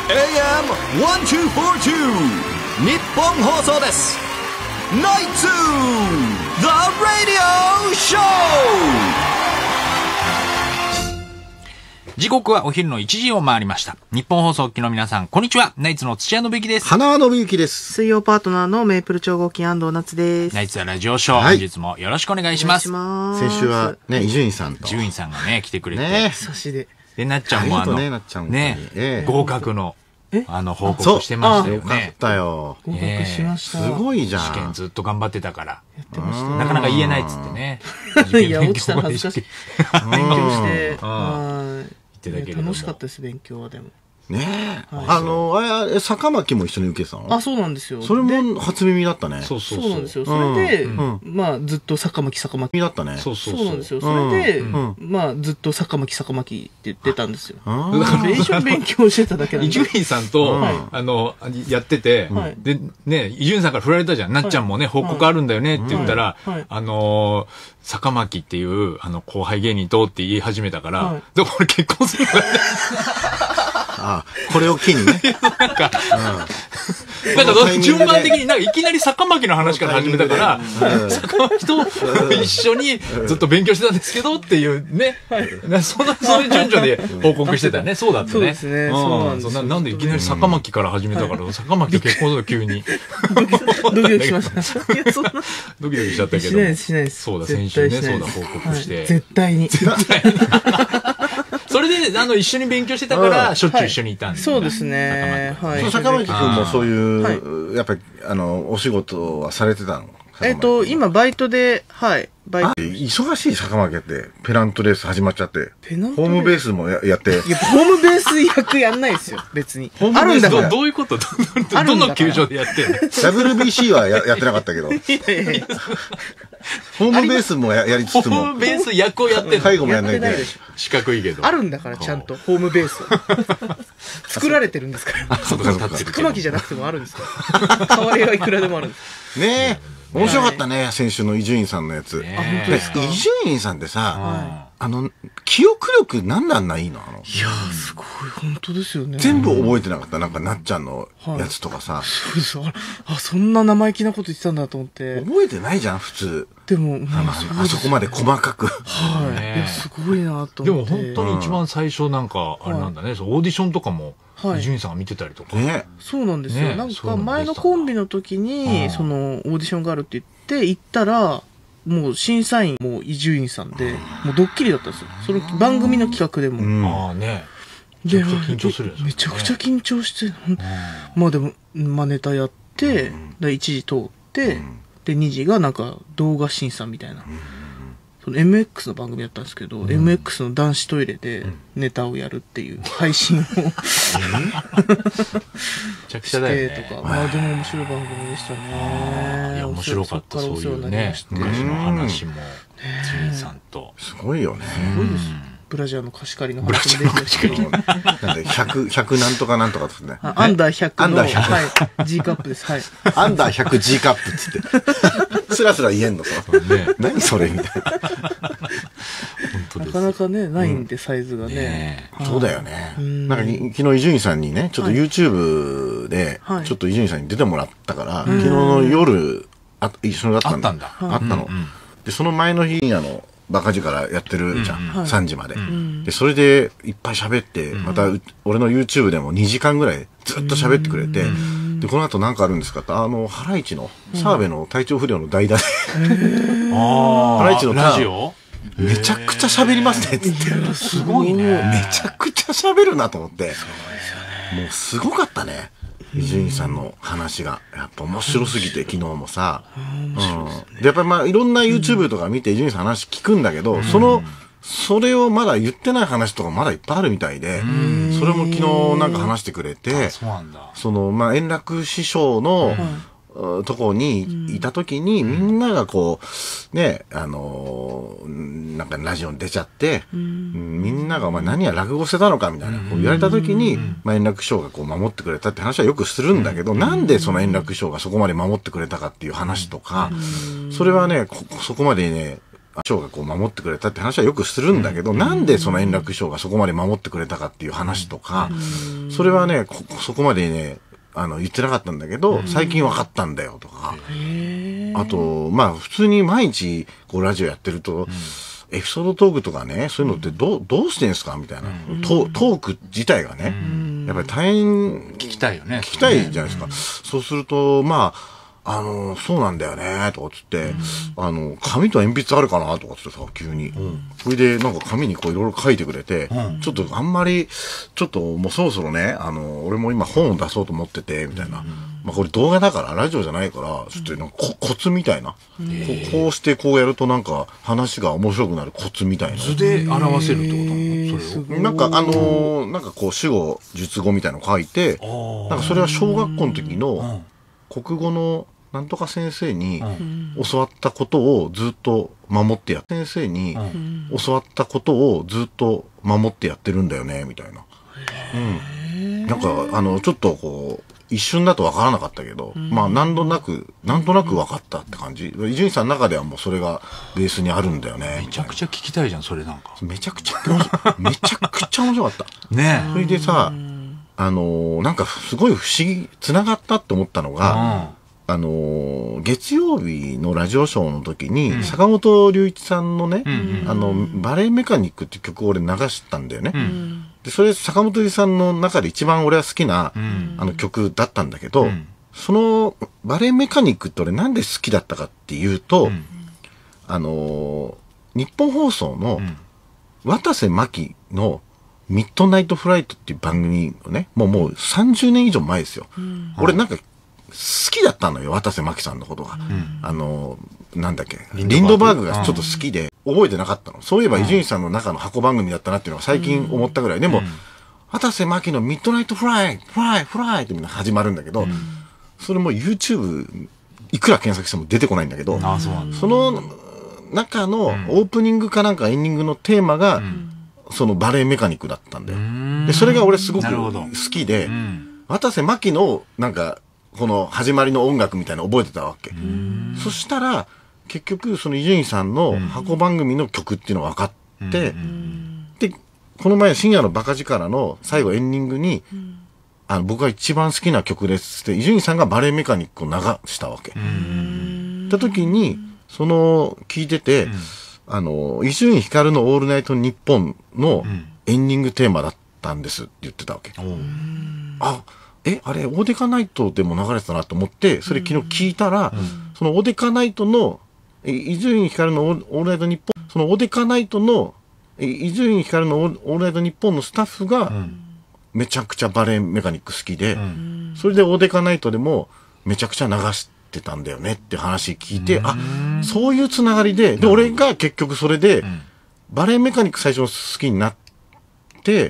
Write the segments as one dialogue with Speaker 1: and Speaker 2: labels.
Speaker 1: AM1242 日本放送です。ナイツザ・ラディオショー。
Speaker 2: 時刻はお昼の1時を回りました。日本放送機の皆さん、こんにちは。ナイツの土屋信之です。
Speaker 3: 花輪信之です。
Speaker 4: 水曜パートナーのメープル超合金安藤夏です。
Speaker 2: ナイツザラジオショー、本日もよろしくお願いします。
Speaker 3: 先週はね、伊集院さんと。
Speaker 2: 伊集院さんがね、来てくれて。
Speaker 4: ね、差しで。
Speaker 2: で、なっちゃんも
Speaker 3: ね、
Speaker 2: 合格の、報告してましたよね。
Speaker 3: よかったよ。
Speaker 4: 合格しました。
Speaker 3: すごいじゃん。
Speaker 2: 試験ずっと頑張ってたから。
Speaker 4: やってました。
Speaker 2: なかなか言えないっつってね。
Speaker 4: いや、落ちたら恥ずかしい。勉強して、楽しかったです、勉強はでも。
Speaker 3: ねえ。坂巻も一緒に受けてたの？
Speaker 4: あ、そうなんですよ。
Speaker 3: それも初耳だったね。
Speaker 4: そうなんですよ。それで、まあ、ずっと坂巻だったね。そうなんですよ。それで、まあ、ずっと坂巻って言ってたんですよ。一緒に勉強してただけなんで。
Speaker 2: 伊集院さんと、やってて、で、ね、伊集院さんから振られたじゃん。なっちゃんもね、報告あるんだよねって言ったら、坂巻っていう、後輩芸人とって言い始めたから、でもこれ結婚するからね。
Speaker 3: これを機にね。
Speaker 2: なんか順番的にいきなり坂巻の話から始めたから、坂巻と一緒にずっと勉強してたんですけどっていうね、そういう順序で報告してたね。そうだったね。
Speaker 4: そうですね。そうなんです。
Speaker 2: なんでいきなり坂巻から始めたから、坂巻と結婚する急に。
Speaker 4: ドキドキしました。
Speaker 2: ドキドキしちゃったけど。
Speaker 4: しないです。
Speaker 2: そうだ、先週ね、そうだ、報告して。
Speaker 4: 絶対に。
Speaker 2: それで、一緒に勉強してたから、しょっちゅう一緒にいたんです。
Speaker 4: そうですね。
Speaker 3: 坂巻くんもそういう、やっぱり、お仕事はされてたの？
Speaker 4: 今、バイトで、
Speaker 3: 忙しい坂巻って、ペナントレース始まっちゃって、ホームベースもやって。
Speaker 4: いや、ホームベース役やんないですよ、別に。
Speaker 3: あるんだから。
Speaker 2: どういうこと？どの球場でやってんの？
Speaker 3: WBC はやってなかったけど。ホームベースもやりつつも。
Speaker 2: ホームベース役をやってんの？
Speaker 3: 介護もやんないで。
Speaker 2: 四角いけど。
Speaker 4: あるんだから、ちゃんと、ホームベースは。作られてるんですから。坂巻じゃなくてもあるんですから。代わりはいくらでもあるんです。
Speaker 3: ねえ。面白かったね、先週の伊集院さんのやつ。
Speaker 4: 本当ですか？
Speaker 3: 伊集院さんってさ、記憶力なんであんないいの？
Speaker 4: いやー、すごい、本当ですよね。
Speaker 3: 全部覚えてなかった？なんかなっちゃんのやつとかさ。
Speaker 4: そうです。そんな生意気なこと言ってたんだと思って。
Speaker 3: 覚えてないじゃん、普通。
Speaker 4: でも、
Speaker 3: あそこまで細かく。
Speaker 4: はい。いや、すごいなと思って。
Speaker 2: でも本当に一番最初なんか、あれなんだね、オーディションとかも、伊集院さんが見てたりとか。
Speaker 3: ね。
Speaker 4: そうなんですよ。なんか前のコンビの時に、オーディションがあるって言って行ったら、もう審査員も伊集院さんで、もうドッキリだったんですよ。その番組の企画でも。
Speaker 2: ああね。
Speaker 4: めちゃくちゃ緊張するやつ。めちゃくちゃ緊張して、まあでも、ネタやって、1時通って、で、2時がなんか動画審査みたいな。その MX の番組だったんですけど、MX の男子トイレでネタをやるっていう配信をめ
Speaker 2: ちゃくちゃだよね。
Speaker 4: とか、まあでも面白い番組でしたね。
Speaker 2: いや、面白かった、そういうね、昔の話も、伊集院さんと。
Speaker 3: すごいよね。
Speaker 4: すごいです。ブラジャーの貸し借りの話もできたし。
Speaker 3: なんで、100なんとかなんとかですね。
Speaker 4: アンダー100の、はい、G カップです。はい。
Speaker 3: アンダー 100G カップっつって。スラスラ言えんのさ。何それみたい
Speaker 4: な。なかなかね、ないんで、サイズがね。
Speaker 3: そうだよね。なんか、昨日伊集院さんにね、ちょっと YouTube で、ちょっと伊集院さんに出てもらったから、昨日の夜、一緒だったんだ。あったの。で、その前の日にバカ力やってるじゃん。3時まで。で、それでいっぱい喋って、また、俺の YouTube でも2時間ぐらいずっと喋ってくれて、で、この後何かあるんですかって、ハライチの、澤部の体調不良の代打で、ハライチの
Speaker 2: ラジオ
Speaker 3: めちゃくちゃ喋りますね、つって。
Speaker 2: すごいね。
Speaker 3: めちゃくちゃ喋るなと思って。もうすごかったね。伊集院さんの話がやっぱ面白すぎて、昨日もさ、でやっぱりまあいろんな YouTube とか見て伊集院さんの話聞くんだけど、それをまだ言ってない話とかまだいっぱいあるみたいで、それも昨日なんか話してくれて、まあ円楽師匠のとこにいた時に、みんながこう、ね、なんかラジオに出ちゃって、みんながお前何や落語してたのかみたいな、こう言われた時に、まあ円楽師匠がこう守ってくれたって話はよくするんだけど、なんでその円楽師匠がそこまで守ってくれたかっていう話とか、それはね、そこまでね、 師匠がこう守ってくれたって話はよくするんだけど、なんでその円楽師匠がそこまで守ってくれたかっていう話とか、それはね、そこまでね、言ってなかったんだけど、最近分かったんだよとか、あと、まあ普通に毎日こうラジオやってると、エピソードトークとかね、そういうのってどうしてんすかみたいな、トーク自体がね、やっぱり大変
Speaker 2: 聞きたいよね。
Speaker 3: 聞きたいじゃないですか。そうすると、まあ、そうなんだよね、とかつって、紙と鉛筆あるかなとかつってさ、急に。それで、なんか紙にこういろいろ書いてくれて、ちょっとあんまり、ちょっともうそろそろね、俺も今本を出そうと思ってて、みたいな。まあこれ動画だから、ラジオじゃないから、ちょっとなんかコツみたいな。こうしてこうやるとなんか話が面白くなるコツみたいな。
Speaker 2: 図で表せるってことなのそれを。
Speaker 3: なんかなんかこう主語、述語みたいなの書いて、なんかそれは小学校の時の国語のなんとか先生に教わったことをずっと守って先生に教わったことをずっと守ってやってるんだよね、みたいな。なんか、ちょっとこう、一瞬だと分からなかったけど、まあ、なんとなく分かったって感じ。伊集院さんの中ではもうそれがベースにあるんだよね。
Speaker 2: めちゃくちゃ聞きたいじゃん、それなんか。
Speaker 3: めちゃくちゃ面白かった。
Speaker 2: ね
Speaker 3: それでさ、なんかすごい不思議、繋がったって思ったのが、月曜日のラジオショーの時に、坂本龍一さんのね、バレエメカニックって曲を俺流したんだよね。で、それ坂本龍一さんの中で一番俺は好きな、曲だったんだけど、そのバレエメカニックって俺なんで好きだったかっていうと、日本放送の渡瀬真希のミッドナイトフライトっていう番組をね、もう30年以上前ですよ。俺なんか好きだったのよ、渡瀬真希さんのことが。なんだっけ、リンドバーグがちょっと好きで、覚えてなかったの。そういえば伊集院さんの中の箱番組だったなっていうのが最近思ったぐらい。でも、渡瀬真希のミッドナイトフライってみんな始まるんだけど、それも YouTube、いくら検索しても出てこないんだけど、その中のオープニングかなんかエンディングのテーマが、そのバレエメカニックだったんだよ。で、それが俺すごく好きで、渡瀬真希のなんか、この始まりの音楽みたいなの覚えてたわけ。そしたら、結局、その伊集院さんの箱番組の曲っていうのが分かって、で、この前深夜のバカ力の最後エンディングに、僕が一番好きな曲ですって、伊集院さんがバレエメカニックを流したわけ。った時に、聞いてて、伊集院光のオールナイトニッポンのエンディングテーマだったんですって言ってたわけ。あれ、オーデカナイトでも流れてたなと思って、それ昨日聞いたら、そのオーデカナイトの、伊集院光のオールナイトニッポン、そのオーデカナイトの、伊集院光のオールナイトニッポンのスタッフが、めちゃくちゃバレエメカニック好きで、それでオーデカナイトでもめちゃくちゃ流してたんだよねって話聞いて、そういうつながりで、俺が結局それで、バレエメカニック最初好きになって、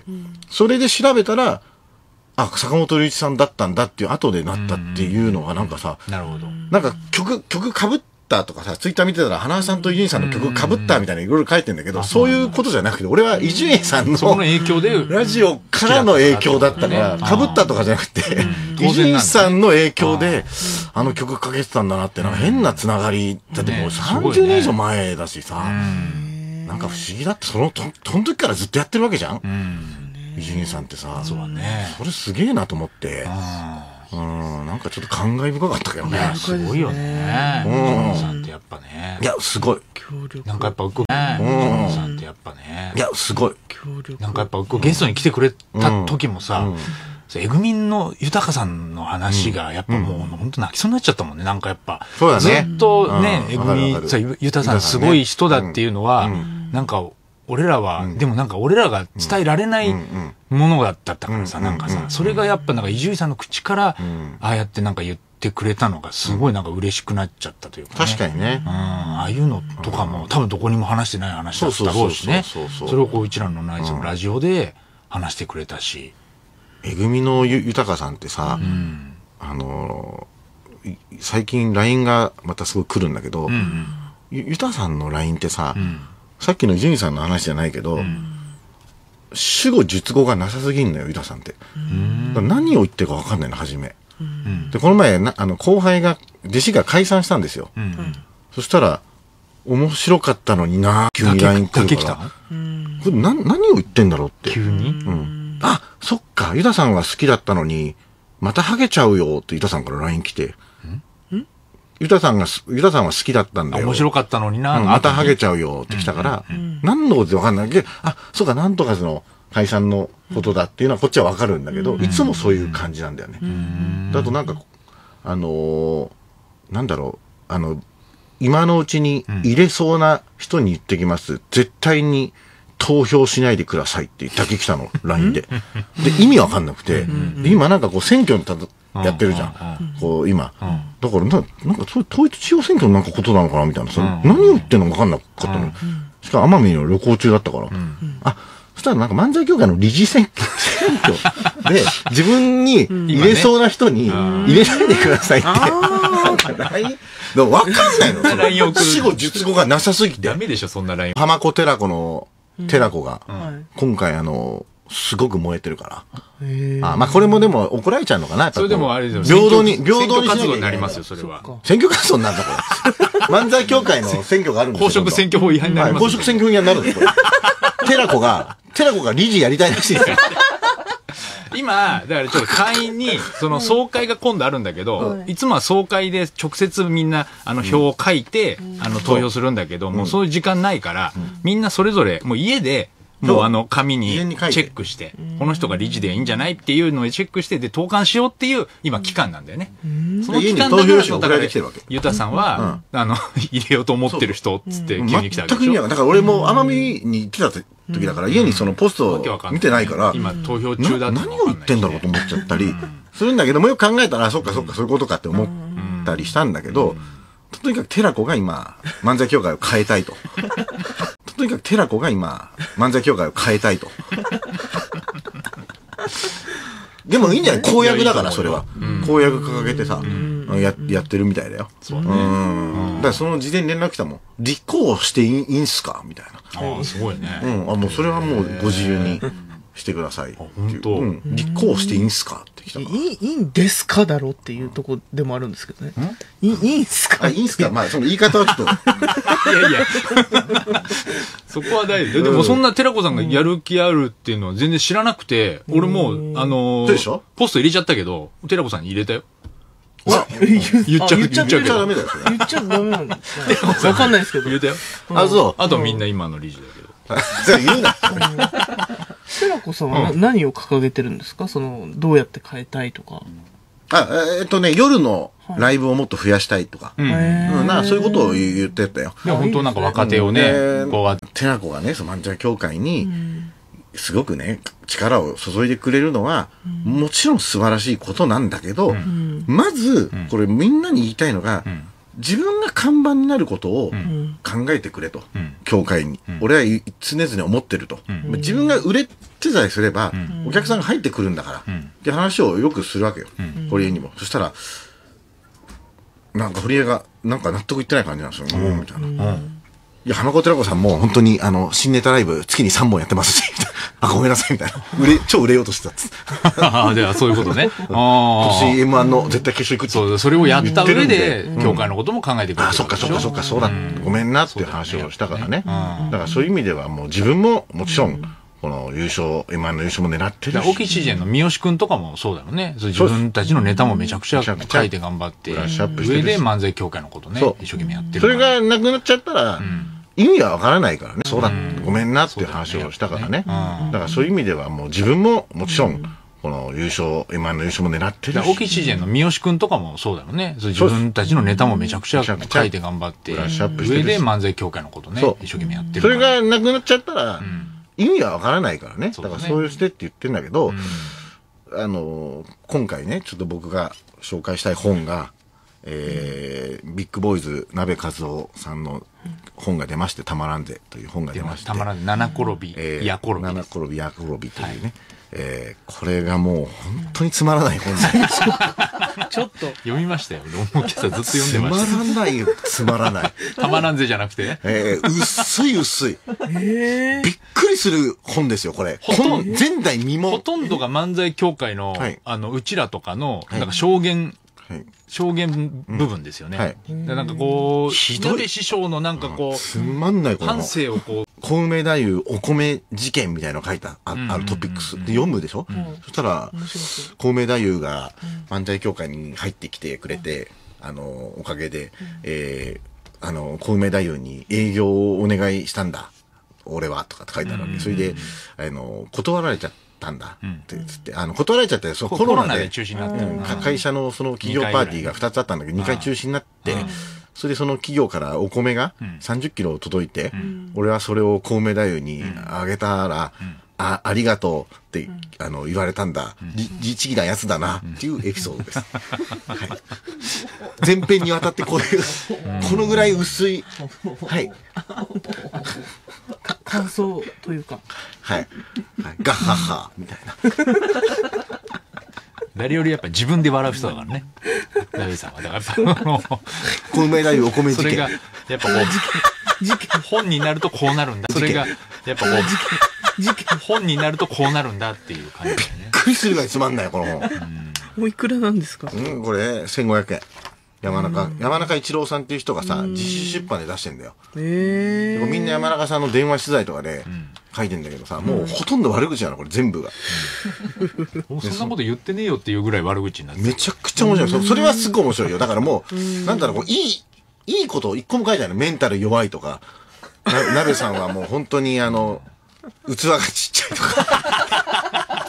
Speaker 3: それで調べたら、坂本龍一さんだったんだっていう後でなったっていうのがなんかさ、なんか曲被ったとかさ、ツイッター見てたら花輪さんと伊集院さんの曲被ったみたいないろいろ書いてんだけど、そういうことじゃなくて、俺は伊集院さんの
Speaker 2: 影響で
Speaker 3: ラジオからの影響だったから、被ったとかじゃなくて、伊集院さんの影響で曲かけてたんだなって、なんか変なつながり、だってもう30年以上前だしさ、なんか不思議だって、その時からずっとやってるわけじゃん。伊集院さんってさ、それすげえなと思って、なんかちょっと感慨深かったけどね。
Speaker 2: すごいよね。伊集院さんってやっぱね。
Speaker 3: いや、すごい。
Speaker 2: なんかやっぱ、伊集院さんってやっぱね。
Speaker 3: いや、すごい。
Speaker 2: なんかやっぱゲストに来てくれた時もさ、エグミンの豊さんの話がやっぱもう本当泣きそうになっちゃったもんね。なんかやっぱ、ずっとね、エグミ豊さんすごい人だっていうのは、なんか、俺らは、でもなんか俺らが伝えられないものだったからさ、なんかさ、それがやっぱなんか伊集院さんの口から、ああやってなんか言ってくれたのがすごいなんか嬉しくなっちゃったというかね。
Speaker 3: 確かにね。
Speaker 2: ああいうのとかも多分どこにも話してない話だったろうしね。それをこううちらのナイツのラジオで話してくれたし。
Speaker 3: えぐみの豊さんってさ、最近 LINE がまたすごい来るんだけど、豊さんの LINE ってさ、さっきの伊集院さんの話じゃないけど、主語述語がなさすぎんのよ、ユダさんって。何を言ってるか分かんないの、初め。で、この前後輩が、弟子が解散したんですよ。そしたら、 面白かったのにな、急に LINE 来るから。これ何を言ってんだろうって。
Speaker 2: 急に
Speaker 3: あ、そっか、ユタさんが好きだったのに、またハゲちゃうよってユタさんから LINE 来て。ユタさんは好きだったんだよ。
Speaker 2: 面白かったのにな。
Speaker 3: またハゲちゃうよって来たから、何のことでわかんないけど、あ、そうか、なんとかの解散のことだっていうのはこっちはわかるんだけど、いつもそういう感じなんだよね。だとなんか、なんだろう、今のうちに入れそうな人に言ってきます。絶対に投票しないでくださいってだけ来たの、LINE で。で、意味わかんなくて、で今なんかこう選挙やってるじゃん。こう今。だからなんかそういう統一地方選挙のなんかことなのかなみたいな。何を言ってんのかわかんなかったの。しかも奄美の旅行中だったから。あ、そしたらなんか漫才協会の理事選挙で自分に入れそうな人に入れないでくださいって。なんか LINE わかんないの。死後述語がなさすぎて。
Speaker 2: ダメでしょ、そんな LINE。
Speaker 3: 浜子寺子の寺子が、今回すごく燃えてるから。あ、まあこれもでも怒られちゃうのかな。
Speaker 2: それでもあれです
Speaker 3: よ。平等に
Speaker 2: 選挙活動になりますよ、それは。
Speaker 3: 選挙活動になるんだ、これ。漫才協会の選挙があるんですよ。
Speaker 2: 公職選挙法違反になります。
Speaker 3: 公職選挙法違反になるんですよ。寺子が理事やりたいらしいですよ。
Speaker 2: 今、だからちょっと会員に、その総会が今度あるんだけど、いつもは総会で直接みんな、票を書いて、投票するんだけど、もうそういう時間ないから、みんなそれぞれ、もう家で、もう紙にチェックして、この人が理事でいいんじゃないっていうのをチェックして、で、投函しようっていう、今、期間なんだよね。その期間だから、ユタさんは、入れようと思ってる人、つって急に来たわけでしょ。
Speaker 3: 全く意味わかんない。だから俺も奄美に来た時だから、家にそのポストを見てないから、
Speaker 2: 今、投票中だって
Speaker 3: 何を言ってんだろうと思っちゃったりするんだけども、よく考えたら、そっか、そういうことかって思ったりしたんだけど、とにかく寺子が今、漫才協会を変えたいと。とにかく寺子が今、漫才協会を変えたいと。でもいいんじゃない？公約だから、それは。公約掲げてさ、やってるみたいだよ。
Speaker 2: そうね。
Speaker 3: だからその事前に連絡来たもん。立候補していいんすかみたいな。
Speaker 2: ああ、すごいね。
Speaker 3: あ、もうそれはもうご自由にしてください。
Speaker 2: 本当。
Speaker 3: 立候補していいんすかって来たから。
Speaker 4: いいんですかだろうっていうとこでもあるんですけどね。いいんすか
Speaker 3: いいんすかまあ、その言い方はちょっと。い
Speaker 2: やいや。そこは大事。でもそんな寺子さんがやる気あるっていうのは全然知らなくて、俺もう、ポスト入れちゃったけど、寺子さんに入れたよ。言っちゃ
Speaker 3: ダメだよ。
Speaker 4: 言っちゃダメなんだ。わかんないですけど。
Speaker 2: 入れたよ。
Speaker 3: あ、そう。
Speaker 2: あとみんな今の理事だけど。
Speaker 3: じゃあ言うな。
Speaker 4: 寺子さんは何を掲げてるんですか？どうやって変えたいとか。
Speaker 3: 夜のライブをもっと増やしたいとか。そういうことを言ってたよ。
Speaker 2: でも本当なんか若手をね、
Speaker 3: 寺子がね、漫才協会に、すごくね、力を注いでくれるのは、もちろん素晴らしいことなんだけど、まず、これみんなに言いたいのが、自分が看板になることを考えてくれと、協会に。俺は常々思ってると。自分が売れてさえすれば、お客さんが入ってくるんだから、って話をよくするわけよ。堀江にも。そしたら、なんか堀江が、なんか納得いってない感じなんですよ。みたいな。いや、浜子寺子さんも本当に新ネタライブ月に3本やってますし、あ、ごめんなさい、みたいな。超売れようとしてたっつって。
Speaker 2: ああ、じゃあそういうことね。
Speaker 3: 今年 M1 の絶対決勝行くって。
Speaker 2: そう、それをやった上で、協会のことも考えてくれる。
Speaker 3: あ、そっか、そうだ。ごめんなっていう話をしたからね。だからそういう意味ではもう自分ももちろん、この優勝、M1 の優勝も狙ってるし。
Speaker 2: 大木シジェンの三好くんとかもそうだよね。自分たちのネタもめちゃくちゃ書いて頑張って、上で漫才協会のことね、一生懸命やってる。
Speaker 3: それがなくなっちゃったら、意味はわからないからね。そうだ、ごめんなっていう話をしたからね。だからそういう意味ではもう自分ももちろん、この優勝、M1 の優勝も狙ってるし。
Speaker 2: 大木シジェンの三好くんとかもそうだよね。自分たちのネタもめちゃくちゃ書いて頑張って、上で漫才協会のことね、一生懸命やってる。
Speaker 3: それがなくなっちゃったら、意味はわからないからね。だからそういうしてって言ってんだけど、今回ね、ちょっと僕が紹介したい本が、ビッグボーイズ鍋和夫さんの本が出まして、たまらんぜという本が出まして。
Speaker 2: たまらんぜ、七転び、や転び。
Speaker 3: 七転び、や転びというね。これがもう本当につまらない本で。
Speaker 2: ちょっと。読みましたよ。今朝ずっと読んでました。
Speaker 3: つまらないよ、つまらない。
Speaker 2: たまらんぜじゃなくて
Speaker 3: 薄い。びっくりする本ですよ、これ。前代未聞。
Speaker 2: ほとんどが漫才協会の、うちらとかの、なんか証言証言部分ですよね。
Speaker 3: はい。
Speaker 2: でなんかこう、ひどい師匠のなんかこう、
Speaker 3: つまんない
Speaker 2: 反省をこう、
Speaker 3: 小梅太夫お米事件みたいなの書いた、あるトピックス。で、読むでしょ、そしたら、小梅太夫が漫才協会に入ってきてくれて、おかげで、小梅太夫に営業をお願いしたんだ。俺は、とかって書いてあるわけ。それで、断られちゃったんだ。ってつって、断られちゃって、そのコロナで
Speaker 2: 中止になって
Speaker 3: 会社のその企業パーティーが2つあったんだけど、2回中止になって、それでその企業からお米が30キロ届いて、俺はそれを小梅太夫にあげたら、ありがとうって言われたんだ。律儀なやつだなっていうエピソードです。はい、前編にわたってこういう、このぐらい薄い、はい。
Speaker 4: 感想というか。
Speaker 3: はい。ガッハッハみたいな。
Speaker 2: 誰よりやっぱ自分で笑う人だからね。ダビさんは。だから
Speaker 3: 小梅太夫お米事件。
Speaker 2: それが、やっぱこう、本になるとこうなるんだ。それが、やっぱこう、本になるとこうなるんだっていう感じだよね。
Speaker 3: びっくりするぐらいつまんない、この本。
Speaker 4: おいくらなんですか？
Speaker 3: これ、1500円。山中一郎さんっていう人がさ、自主出版で出してんだよ。みんな山中さんの電話取材とかで書いてんだけどさ、もうほとんど悪口なの、これ全部が。
Speaker 2: そんなこと言ってねえよっていうぐらい悪口になってる。
Speaker 3: めちゃくちゃ面白い。それはすっごい面白いよ。だからもう、なんだろう、いいこと一個も書いてある。メンタル弱いとか、なべさんはもう本当に器がちっちゃいとか。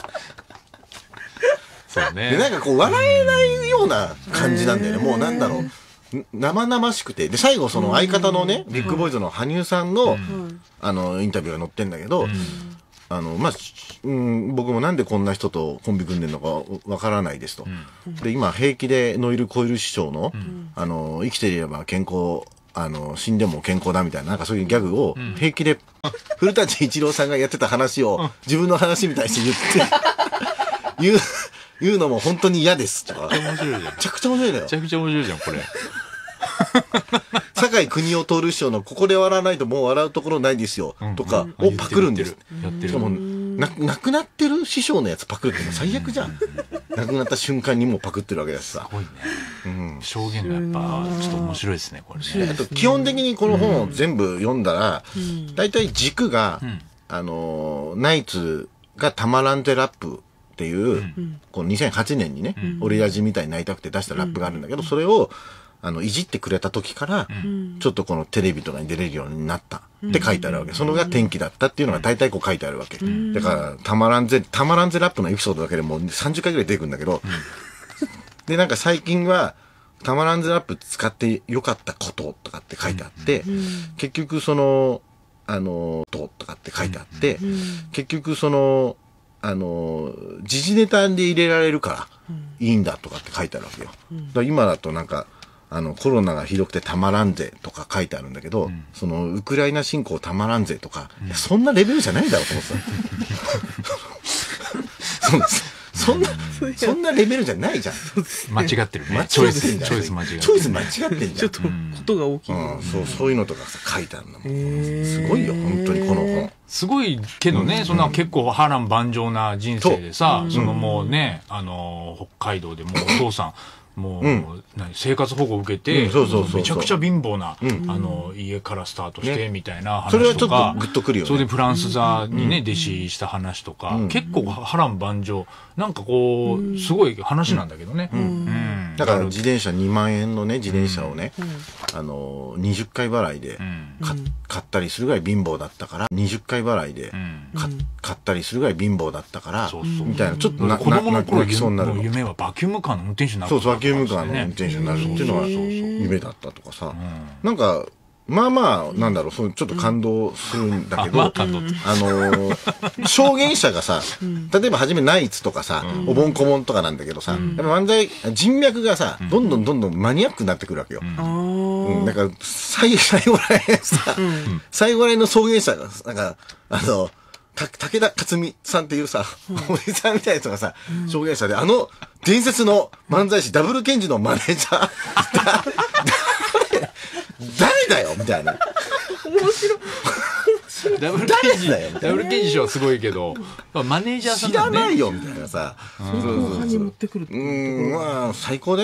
Speaker 2: そうね。
Speaker 3: で、なんかこう、笑えないような感じなんだよね。もうなんだろう。生々しくて。で、最後その相方のね、ビッグボーイズの羽生さんの、インタビューが載ってんだけど、僕もなんでこんな人とコンビ組んでるのかわからないですと。で、今、平気でノイル・コイル師匠の、生きていれば健康、死んでも健康だみたいな、なんかそういうギャグを、平気で、古舘一郎さんがやってた話を、自分の話みたいにして言うのも本当に嫌ですとか。
Speaker 2: めちゃくちゃ面白いじゃん。
Speaker 3: めちゃくちゃ面白いだよ。
Speaker 2: めちゃくちゃ面白いじゃん、これ。
Speaker 3: 酒井邦夫徹師匠のここで笑わないともう笑うところないですよ、とかをパクるんです。しかも、亡くなってる師匠のやつパクるって最悪じゃん。亡くなった瞬間にもうパクってるわけだしさ。
Speaker 2: すごいね。証言がやっぱ、ちょっと面白いですね、これね。
Speaker 3: あと、基本的にこの本を全部読んだら、大体軸が、ナイツがたまらんてラップっていう、この2008年にね、俺やじみたいになりたくて出したラップがあるんだけど、それを、いじってくれた時から、ちょっとこのテレビとかに出れるようになったって書いてあるわけ。そのが転機だったっていうのが大体こう書いてあるわけ。だから、たまらんぜラップのエピソードだけでもう30回ぐらい出てくるんだけど、で、なんか最近は、たまらんぜラップ使ってよかったこととかって書いてあって、結局その、とかって書いてあって、結局その、時事ネタで入れられるからいいんだとかって書いてあるわけよ。だから今だとなんか、コロナがひどくてたまらんぜとか書いてあるんだけど、その、ウクライナ侵攻たまらんぜとか、そんなレベルじゃないだろうと思ってた。そんなレベルじゃないじゃん。
Speaker 2: 間違ってるね。
Speaker 3: チョイス
Speaker 2: 間違ってる。
Speaker 3: チョイス間違ってんじゃん。
Speaker 4: ちょっと、ことが大きい。
Speaker 3: そういうのとかさ、書いてあるのも。すごいよ、本当にこの本。
Speaker 2: すごいけどね、そんな結構波乱万丈な人生でさ、そのもうね、北海道でもうお父さん、もう、生活保護を受けて、めちゃくちゃ貧乏な、家からスタートして、みたいな話とか。
Speaker 3: それはちょっとグッとくるよね。
Speaker 2: それでフランス座にね、弟子した話とか、結構波乱万丈。なんかこう、すごい話なんだけどね。
Speaker 3: だから自転車2万円のね、自転車をね、20回払いで買ったりするぐらい貧乏だったから、20回払いで買ったりするぐらい貧乏だったから、みたいな、ちょっと
Speaker 2: 子供の頃
Speaker 3: 泣きそうになる。
Speaker 2: 夢はバキュームカーの運転手になる。
Speaker 3: そう、バキュームカーの運転手になるっていうのは夢だったとかさ、なんか、まあまあ、なんだろう、ちょっと感動するんだけど、証言者がさ、例えばはじめナイツとかさ、おぼんこぼんとかなんだけどさ、やっぱ漫才、人脈がさ、どんどんマニアックになってくるわけよ。だから、最後らへんさ、最後らへんの証言者が、なんか、武田克美さんっていうさ、おじさんみたいな人がさ、証言者で、伝説の漫才師、ダブルケンジのマネージャー、誰だよみたいな。
Speaker 4: 面白い。
Speaker 2: ダブルケンジ賞はすごいけど、マネージャーさん
Speaker 3: 知らないよみたいなさ。
Speaker 4: 後半に持ってくる。
Speaker 3: まあ、最高だよ。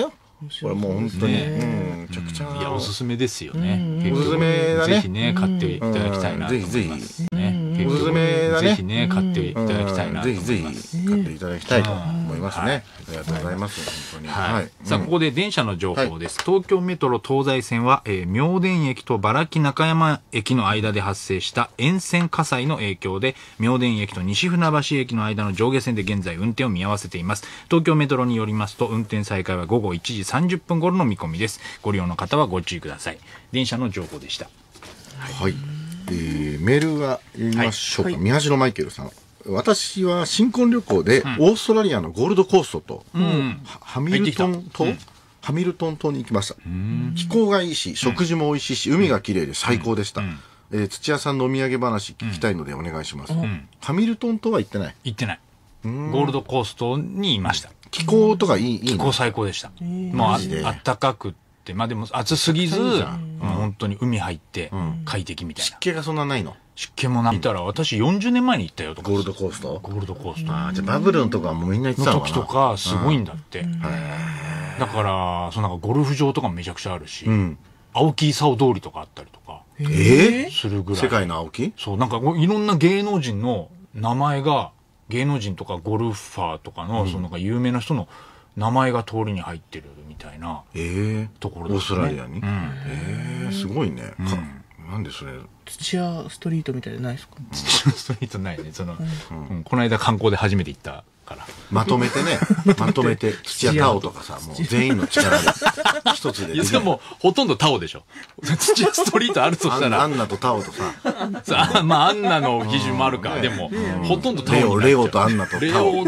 Speaker 3: これもう本当に、めちゃくちゃ。
Speaker 2: いや、おすすめですよね。
Speaker 3: おすすめだね。
Speaker 2: ぜひね、買っていただきたいなと思います。
Speaker 3: ぜひぜひ。おすすめだね。
Speaker 2: ぜひね、買っていただきたいなと思います。
Speaker 3: ぜひぜひ買っていただきたいと思いますね。ありがとうございます。本当に。
Speaker 2: はい。さあ、ここで電車の情報です。東京メトロ東西線は、明田駅と原木中山駅の間で発生した沿線火災の影響で、明田駅と西船橋駅の間の上下線で現在運転を見合わせています。東京メトロによりますと、運転再開は午後1時30分頃の見込みです。ご利用の方はご注意ください。電車の情報でした。
Speaker 3: はい。メールが読みましょうか。宮代マイケルさん。私は新婚旅行でオーストラリアのゴールドコーストとハミルトン島に行きました。気候がいいし、食事も美味しいし、海が綺麗で最高でした。土屋さんのお土産話聞きたいのでお願いします。ハミルトン島は行ってない？
Speaker 2: 行ってない。ゴールドコーストにいました。
Speaker 3: 気候とかいい
Speaker 2: 気候最高でした。もうあったかくって、まあでも暑すぎず、本当に海入って快適みたいな。
Speaker 3: 湿気がそんなないの？
Speaker 2: 湿気もない。いたら私40年前に行ったよとか。
Speaker 3: ゴールドコースト？
Speaker 2: ゴールドコースト。
Speaker 3: ああ、じゃあバブルのとかはもうみんな行ってたのかな？
Speaker 2: の時とかすごいんだって。だから、そのなんかゴルフ場とかもめちゃくちゃあるし、青木功通りとかあったりとか。するぐらい。
Speaker 3: 世界の青木？
Speaker 2: そう、なんかいろんな芸能人の名前が、芸能人とかゴルファーとかの、そのなんか有名な人の名前が通りに入ってるみたいなところだね。
Speaker 3: オーストラリアに？すごいね。なんでそれ？
Speaker 4: 土屋ストリートみたいじゃないですか？
Speaker 2: 土屋ストリートないね。その、この間観光で初めて行ったから。
Speaker 3: まとめてね、土屋タオとかさ、もう全員の力で一つで。
Speaker 2: いや、でもほとんどタオでしょ。土屋ストリートあるとしたら。
Speaker 3: アンナとタオと
Speaker 2: さ。まあ、アンナの基準もあるか。でも、ほとんどタオ。
Speaker 3: レオとアンナとタオ。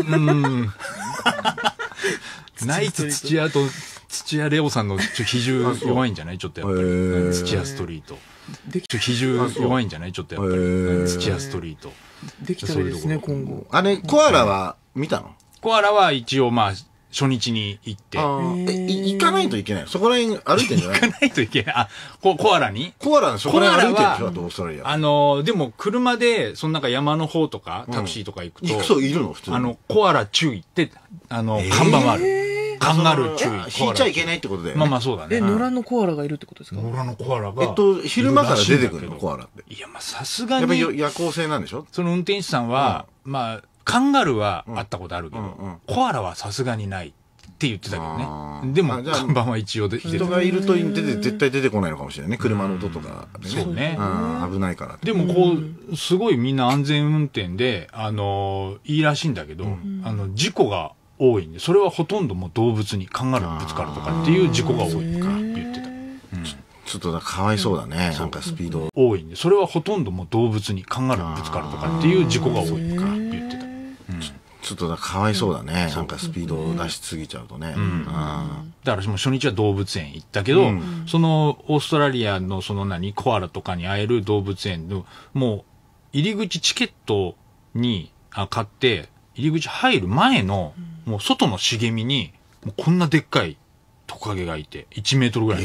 Speaker 2: ナイツ土屋と土屋レオさんの比重弱いんじゃない？ちょっとやっぱり。土屋ストリート。比重弱いんじゃない？ちょっとやっぱり。土屋ストリート。
Speaker 4: できたらですね、今後。
Speaker 3: あれ、コアラは見たの？
Speaker 2: コアラは一応まあ、初日に行って。
Speaker 3: 行かないといけない。そこら辺歩いてんじゃない？
Speaker 2: 行かないといけない。あ、コアラに？
Speaker 3: コアラのそこら辺歩いてるでしょ？オーストラリア。
Speaker 2: でも車で、そのなんか山の方とか、タクシーとか行くと。
Speaker 3: 行くといるの普通に。
Speaker 2: コアラ注意って、看板はある。カンガルー注意。
Speaker 3: 引いちゃいけないってことだよね。
Speaker 2: まあまあそうだね。
Speaker 4: 野良のコアラがいるってことですか？
Speaker 2: 野良のコアラが。
Speaker 3: 昼間から出てくるのコアラって。
Speaker 2: いや、まあさすがに。
Speaker 3: やっぱり夜行性なんでしょ？
Speaker 2: その運転手さんは、まあ、カンガルーは会ったことあるけど、コアラはさすがにないって言ってたけどね。でも、看板は一応出て
Speaker 3: 人がいると絶対出てこないのかもしれないね。車の音とか。
Speaker 2: そうね。
Speaker 3: 危ないから。
Speaker 2: でもこう、すごいみんな安全運転で、いいらしいんだけど、事故が多いんで、それはほとんどもう動物にカンガルーぶつかるとかっていう事故が多いか言ってた。
Speaker 3: ちょっとかわいそうだね。なんかスピード
Speaker 2: 多いんで、それはほとんどもう動物にカンガルーぶつかるとかっていう事故が多いか言ってた。
Speaker 3: ちょっとかわいそうだね。なんかスピードを出しすぎちゃうとね。
Speaker 2: だからもう初日は動物園行ったけど、そのオーストラリアのそのコアラとかに会える動物園の、もう入り口チケットに買って、入り口入る前の、もう外の茂みに、もうこんなでっかいトカゲがいて、1メートルぐらい。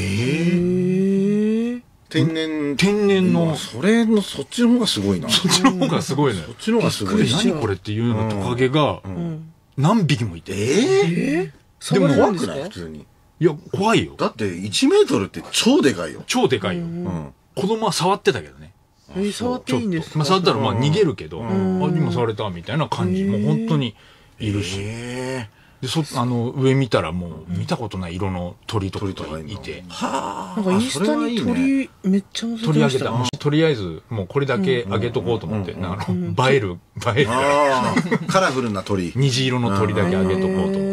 Speaker 3: 天然の。そっちの方がすごいな。
Speaker 2: そっちの方がすごいね。
Speaker 3: そっちの方がすごい。
Speaker 2: 何これっていうのトカゲが、何匹もいて。
Speaker 3: でも怖くない普通に。
Speaker 2: いや、怖いよ。
Speaker 3: だって1メートルって超でかいよ。
Speaker 2: 超でかいよ。子供は触ってたけどね。
Speaker 4: 触っていいんですか？
Speaker 2: まあ触ったらまあ逃げるけど、今触れたみたいな感じ。もう本当にいるし。で、上見たらもう見たことない色の鳥とかいて。
Speaker 4: なんかインスタに鳥めっちゃ載せてました。
Speaker 2: とりあえずもうこれだけあげとこうと思って、映える。
Speaker 3: カラフルな鳥。
Speaker 2: 虹色の鳥だけあげとこうと思って、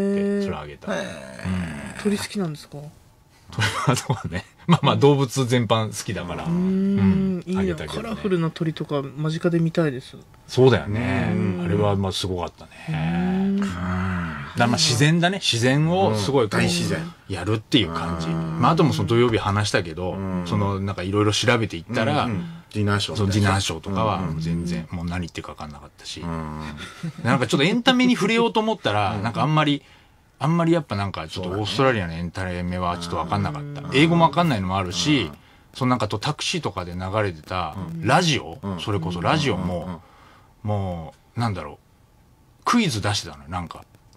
Speaker 2: それあげた。
Speaker 4: 鳥好きなんですか？
Speaker 2: 鳥はそうだね。まあまあ動物全般好きだから。
Speaker 4: いいな。カラフルな鳥とか間近で見たいです。
Speaker 2: そうだよね。あれはまあすごかったね。だまあ自然だね。自然をすごい
Speaker 3: 大自然
Speaker 2: やるっていう感じ。まああともその土曜日話したけど、そのなんかいろいろ調べていったら、
Speaker 3: ディナーショー。
Speaker 2: ディナーショーとかは全然もう何言ってるか分かんなかったし。なんかちょっとエンタメに触れようと思ったら、なんかあんまりやっぱなんかちょっとオーストラリアのエンタメはちょっと分かんなかった。英語も分かんないのもあるし、そのなんかタクシーとかで流れてたラジオ、それこそラジオも、もう、なんだろう、クイズ出してたのよ、なんか。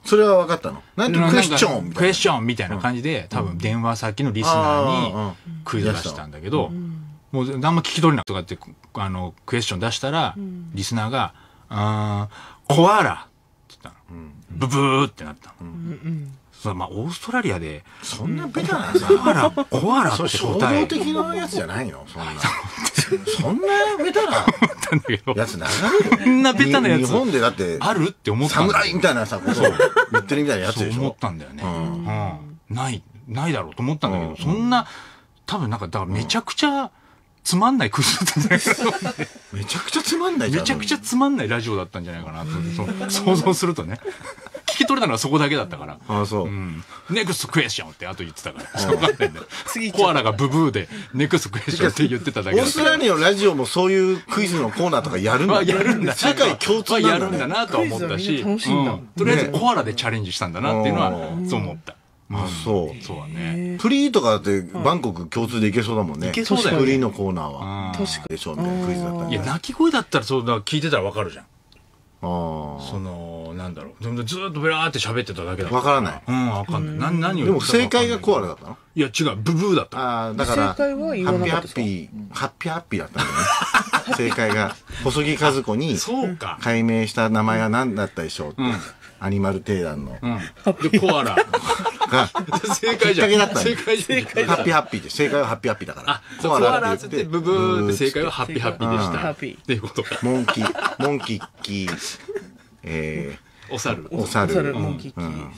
Speaker 3: それは分かったの？なんてクエスチョンみたいな。
Speaker 2: クエスチョンみたいな感じで、多分電話先のリスナーにクイズ出したんだけど、もうあんま聞き取れなくとかって、クエスチョン出したら、リスナーが、コアラって言ったの。ブブーってなったの。まあ、オーストラリアで、
Speaker 3: そんなベタなさ、
Speaker 2: コアラって
Speaker 3: 衝
Speaker 2: 答え。
Speaker 3: 動的なやつじゃないの？そんな。そんなベタなやつ流れる？
Speaker 2: そんなベタなやつ。
Speaker 3: 日本でだって、
Speaker 2: あるって思ったんだよ。
Speaker 3: 侍みたいなさ、ことを言ってるみたいなやつでしょ？
Speaker 2: そう思ったんだよね。ないだろうと思ったんだけど、そんな、多分なんか、だからめちゃくちゃつまんないクイズだったんじゃないかな。
Speaker 3: めちゃくちゃつまんないじゃん。
Speaker 2: めちゃくちゃつまんないラジオだったんじゃないかなと、想像するとね。聞き取れたのはそこだけだったから。
Speaker 3: ああ、そう。
Speaker 2: ネクストクエスチョンって後言ってたから。そうなんだよ。コアラがブブーでネクストクエスチョンって言ってただけだから。
Speaker 3: オーストラリアのラジオもそういうクイズのコーナーとかやるんだ。
Speaker 2: やるんだ。
Speaker 3: 世界共通なんだね。
Speaker 2: やるんだなとは思ったし、とりあえずコアラでチャレンジしたんだなっていうのは、そう思った。
Speaker 3: あ、そう。
Speaker 2: そうだね。
Speaker 3: フリーとかってバンコク共通でいけそうだもんね。
Speaker 2: いけそうだよね。
Speaker 3: フリーのコーナーは。
Speaker 4: 確か
Speaker 3: でしょみたいなクイズだった
Speaker 2: いや、鳴き声だったらそうだ、聞いてたらわかるじゃん。
Speaker 3: ああ。
Speaker 2: その、なんだろう。ずーっとベラーって喋ってただけだから。
Speaker 3: わからない。
Speaker 2: わかんない。何を
Speaker 3: でも正解がコアラだったの？
Speaker 2: いや、違う。ブブーだった。
Speaker 3: ああ、だから、
Speaker 4: 正解は言わなかったですか？
Speaker 3: ハッピーだったんだよね。正解が、細木和子に
Speaker 2: そうか。
Speaker 3: 解明した名前は何だったでしょうって。アニマルテーランの。
Speaker 2: で、コアラ。
Speaker 3: が、
Speaker 2: 正解じゃん。
Speaker 3: きっかけだったんだ
Speaker 2: 正解じゃん。
Speaker 3: ハッピーで、正解はハッピーだから。
Speaker 2: あ、コアラって言って、ブブーって正解はハッピーでした。
Speaker 4: ハッピー。
Speaker 2: っていうことか。
Speaker 3: モンキッキ
Speaker 2: お猿。
Speaker 3: お猿。
Speaker 4: モンキッキー。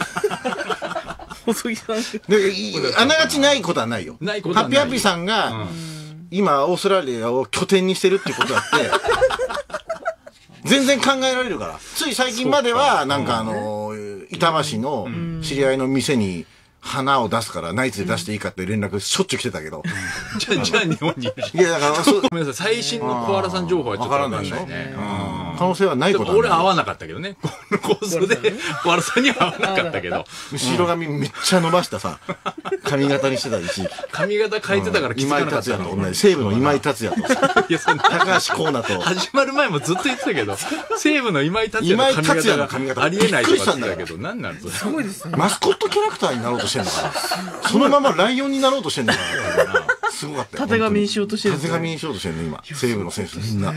Speaker 4: 細木さん。
Speaker 3: あながちないことはないよ。
Speaker 2: ないことはない。
Speaker 3: ハッピーさんが、今、オーストラリアを拠点にしてるっていうことだって、全然考えられるから。つい最近までは、なんか板橋の知り合いの店に花を出すからナイツで出していいかって連絡しょっちゅう来てたけど。
Speaker 2: じゃあ日本にいるし。
Speaker 3: いや、だからそう。
Speaker 2: ごめんなさい。最新のコアラさん情報はちょっとわかんないね。
Speaker 3: 可能性はないことはない。
Speaker 2: 俺は合わなかったけどね。このコースでコアラさんには合わなかったけど。
Speaker 3: 後ろ髪めっちゃ伸ばしたさ、髪型にしてた一時期。
Speaker 2: 髪型変えてたから気づかなかった。
Speaker 3: 今井達也と同じ。西武の今井達也と。
Speaker 2: いや、そんな。
Speaker 3: 高橋光成と。
Speaker 2: 始まる前もずっと言ってたけど、西武の今井達也の髪型がありえないとか言ってたけど、何なんですか？
Speaker 4: すごいですね。
Speaker 3: マスコットキャラクターになろうとしてんのかな。そのままライオンになろうとしてんのかな。すごかったよ。
Speaker 4: 縦紙にしようとしてる。
Speaker 3: 縦紙にしようとしてんの、今。西武の選手みんな。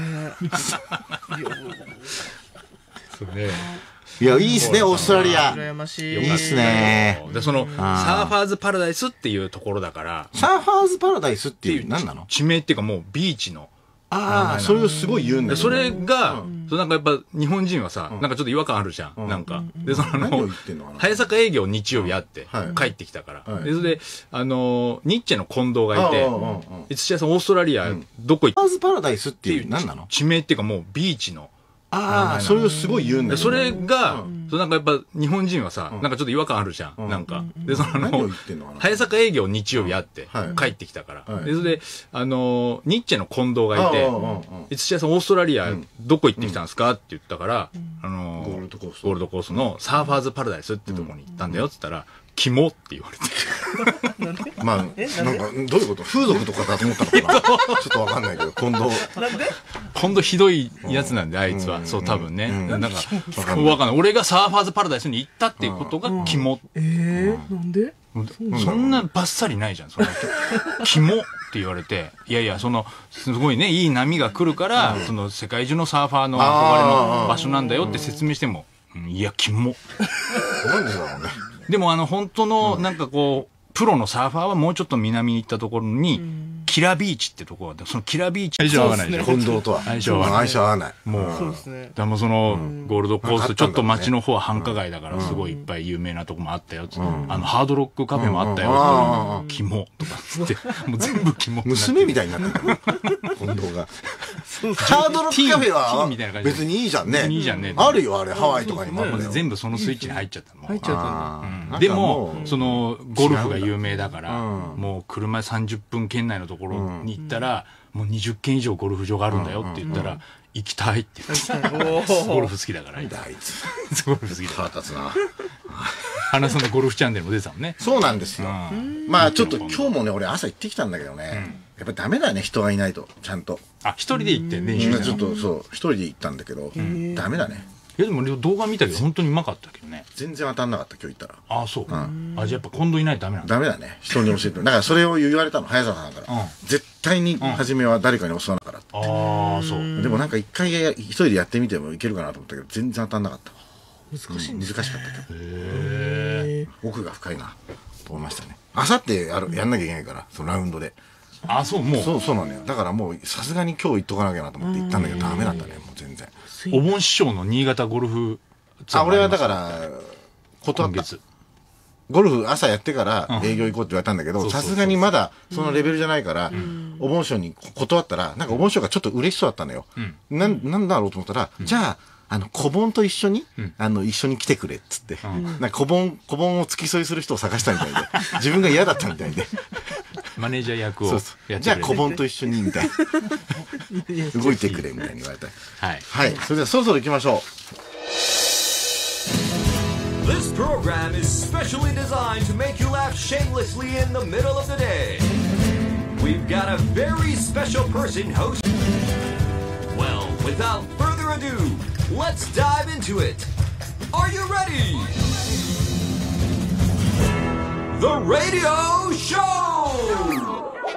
Speaker 2: そうね。
Speaker 3: いや、いいっすね、オーストラリア。
Speaker 4: 羨ましい。
Speaker 3: いいっすね。
Speaker 2: で、サーファーズパラダイスっていうところだから。
Speaker 3: サーファーズパラダイスっていう、何なの？
Speaker 2: 地名っていうかもうビーチの。
Speaker 3: ああ、それをすごい言うんだよ。
Speaker 2: それが、なんかやっぱ日本人はさ、なんかちょっと違和感あるじゃん。なんか。で、早坂営業日曜日あって、帰ってきたから。で、それで、ニッチェの近藤がいて、土屋さんオーストラリアどこ行った？
Speaker 3: サーファーズパラダイスっていう、何なの？
Speaker 2: 地名っていうかもうビーチの。
Speaker 3: ああ、それをすごい言うんだよ。
Speaker 2: それが、なんかやっぱ日本人はさ、なんかちょっと違和感あるじゃん。なんか。で、早坂営業日曜日あって、帰ってきたから。で、それで、ニッチェの近藤がいて、土屋さんオーストラリアどこ行ってきたんですかって言ったから、ゴールドコースのサーファーズパラダイスってとこに行ったんだよって言ったら、キモって言われて。
Speaker 3: まあ、なんか、どういうこと？風俗とかだと思ったのかな？ちょっとわかんないけど、近
Speaker 2: 藤ひどいやつなんで、あいつは。そう、多分ね。なんか、わかんない。俺がサーファーズパラダイスに行ったっていうことがキモ。
Speaker 4: なんで？
Speaker 2: そんなバッサリないじゃん、その。キモって言われて、いやいや、すごいね、いい波が来るから、世界中のサーファーの憧れの場所なんだよって説明しても、いや、キモ。
Speaker 3: なんでだろうね。
Speaker 2: でも本当の、なんかこう、プロのサーファーはもうちょっと南に行ったところに、キラビーチってところがあって、そのキラビーチ相性合わないじゃん。
Speaker 3: 近藤とは。
Speaker 2: 相性合わない。
Speaker 3: もう、
Speaker 4: そうですね。
Speaker 2: でもゴールドコースト、ちょっと街の方は繁華街だから、すごいいっぱい有名なとこもあったよ。ハードロックカフェもあったよ。キモとかつって、もう全部キモ。
Speaker 3: 娘みたいになってる。近藤が。ハードロックカフェは別にいいじゃんね。
Speaker 2: いいじゃんね。
Speaker 3: あるよ、あれ、ハワイとかにも。
Speaker 2: 全部そのスイッチに入っちゃったの。
Speaker 4: 入っちゃったんだ。
Speaker 2: でも、ゴルフが有名だから、もう車30分圏内のところに行ったら、もう20軒以上ゴルフ場があるんだよって言ったら、行きたいって言って。ゴルフ好きだから。
Speaker 3: あいつ。
Speaker 2: ゴルフ好きだから。
Speaker 3: 腹立つな。
Speaker 2: 花さんのゴルフチャンネルも出てたもんね。
Speaker 3: そうなんですよ。まあちょっと今日もね、俺朝行ってきたんだけどね。やっぱダメだね、人がいないと、ちゃんと。
Speaker 2: あ、一人で行ってね、
Speaker 3: ちょっとそう、一人で行ったんだけど、ダメだね。
Speaker 2: でも動画見たけど本当にうまかったけどね。
Speaker 3: 全然当たんなかった、今日行ったら。
Speaker 2: ああ、そう。じゃあやっぱ近藤いないとダメなんだ。
Speaker 3: ダメだね。人に教えて。だからそれを言われたの、早坂さんから。絶対に初めは誰かに教わらなから。
Speaker 2: ああ、そう。
Speaker 3: でもなんか一回一人でやってみてもいけるかなと思ったけど、全然当たんなかった。難しい。難しかったけど。奥が深いな、と思いましたね。あさってやんなきゃいけないから、そのラウンドで。
Speaker 2: あ、そう、もう。
Speaker 3: そうなのよ。だからもう、さすがに今日行っとかなきゃなと思って行ったんだけど、ダメだったね、もう全然。
Speaker 2: お盆師匠の新潟ゴルフ
Speaker 3: ツアー。俺はだから、断った。ゴルフ朝やってから営業行こうって言われたんだけど、さすがにまだそのレベルじゃないから、お盆師匠に断ったら、なんかお盆師匠がちょっと嬉しそうだったのよ。なんだろうと思ったら、じゃあ、小盆と一緒に、一緒に来てくれっつって、なんか小盆を付き添いする人を探したみたいで、自分が嫌だったみたいで。
Speaker 2: マネージャー役をやってくれて。
Speaker 3: じゃあ小盆と一緒にみたいな。動いてくれみたいに言われた。はい。はい。それではそろそろ行きましょう。
Speaker 1: This program is specially designed to make you laugh shamelessly in the middle of the day. We've got a very special person hosting. Well, without further ado, let's dive into it. Are you ready? The Radio Show!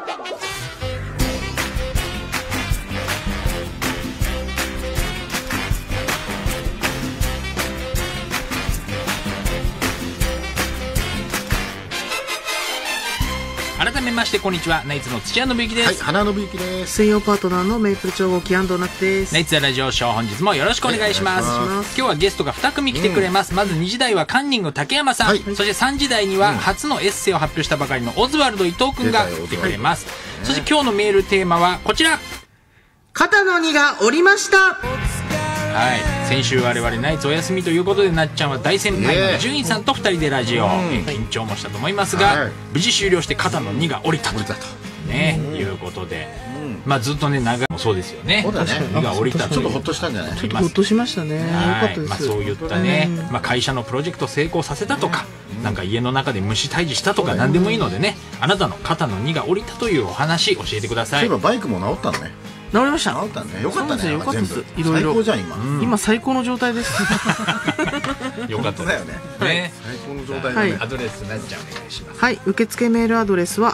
Speaker 2: 改めましてこんにちは、ナイツの土屋信之です。
Speaker 3: はい、花信之です。
Speaker 4: 水曜パートナーのメイプル超合金安藤なつです。
Speaker 2: ナイツザラジオショー、本日もよろしくお願いします。今日はゲストが2組来てくれます。まず2時台はカンニング竹山さん、そして3時台には初のエッセイを発表したばかりのオズワルド伊藤くんが来てくれます。そして今日のメールテーマはこちら。
Speaker 4: 肩の荷が下りました。
Speaker 2: はい、先週我々ナイツお休みということで、なっちゃんは大先輩の伊集院さんと2人でラジオ、緊張もしたと思いますが、無事終了して肩の荷が下りたとね、いうことで、まあずっとね長いもそうですよね。
Speaker 3: そうだね。
Speaker 2: 荷が下りたと
Speaker 3: ちょっとほっとしたんじゃない？
Speaker 4: ちょっとほっとしましたね。よかったです。
Speaker 2: まあそういったね、まあ会社のプロジェクト成功させたとか、なんか家の中で虫退治したとか何でもいいのでね、あなたの肩の荷が下りたというお話教えてください。
Speaker 3: そういえばバイクも治ったのね。
Speaker 4: 治りました。
Speaker 3: 治ったね。よかったね。
Speaker 4: よかったです。
Speaker 3: いろいろ。最高じゃん今。
Speaker 4: 今最高の状態です。
Speaker 2: よかった
Speaker 3: だよね。
Speaker 2: ね。
Speaker 3: 最高の状態だね。
Speaker 2: アドレスなっちゃんお願いします。
Speaker 4: はい、受付メールアドレスは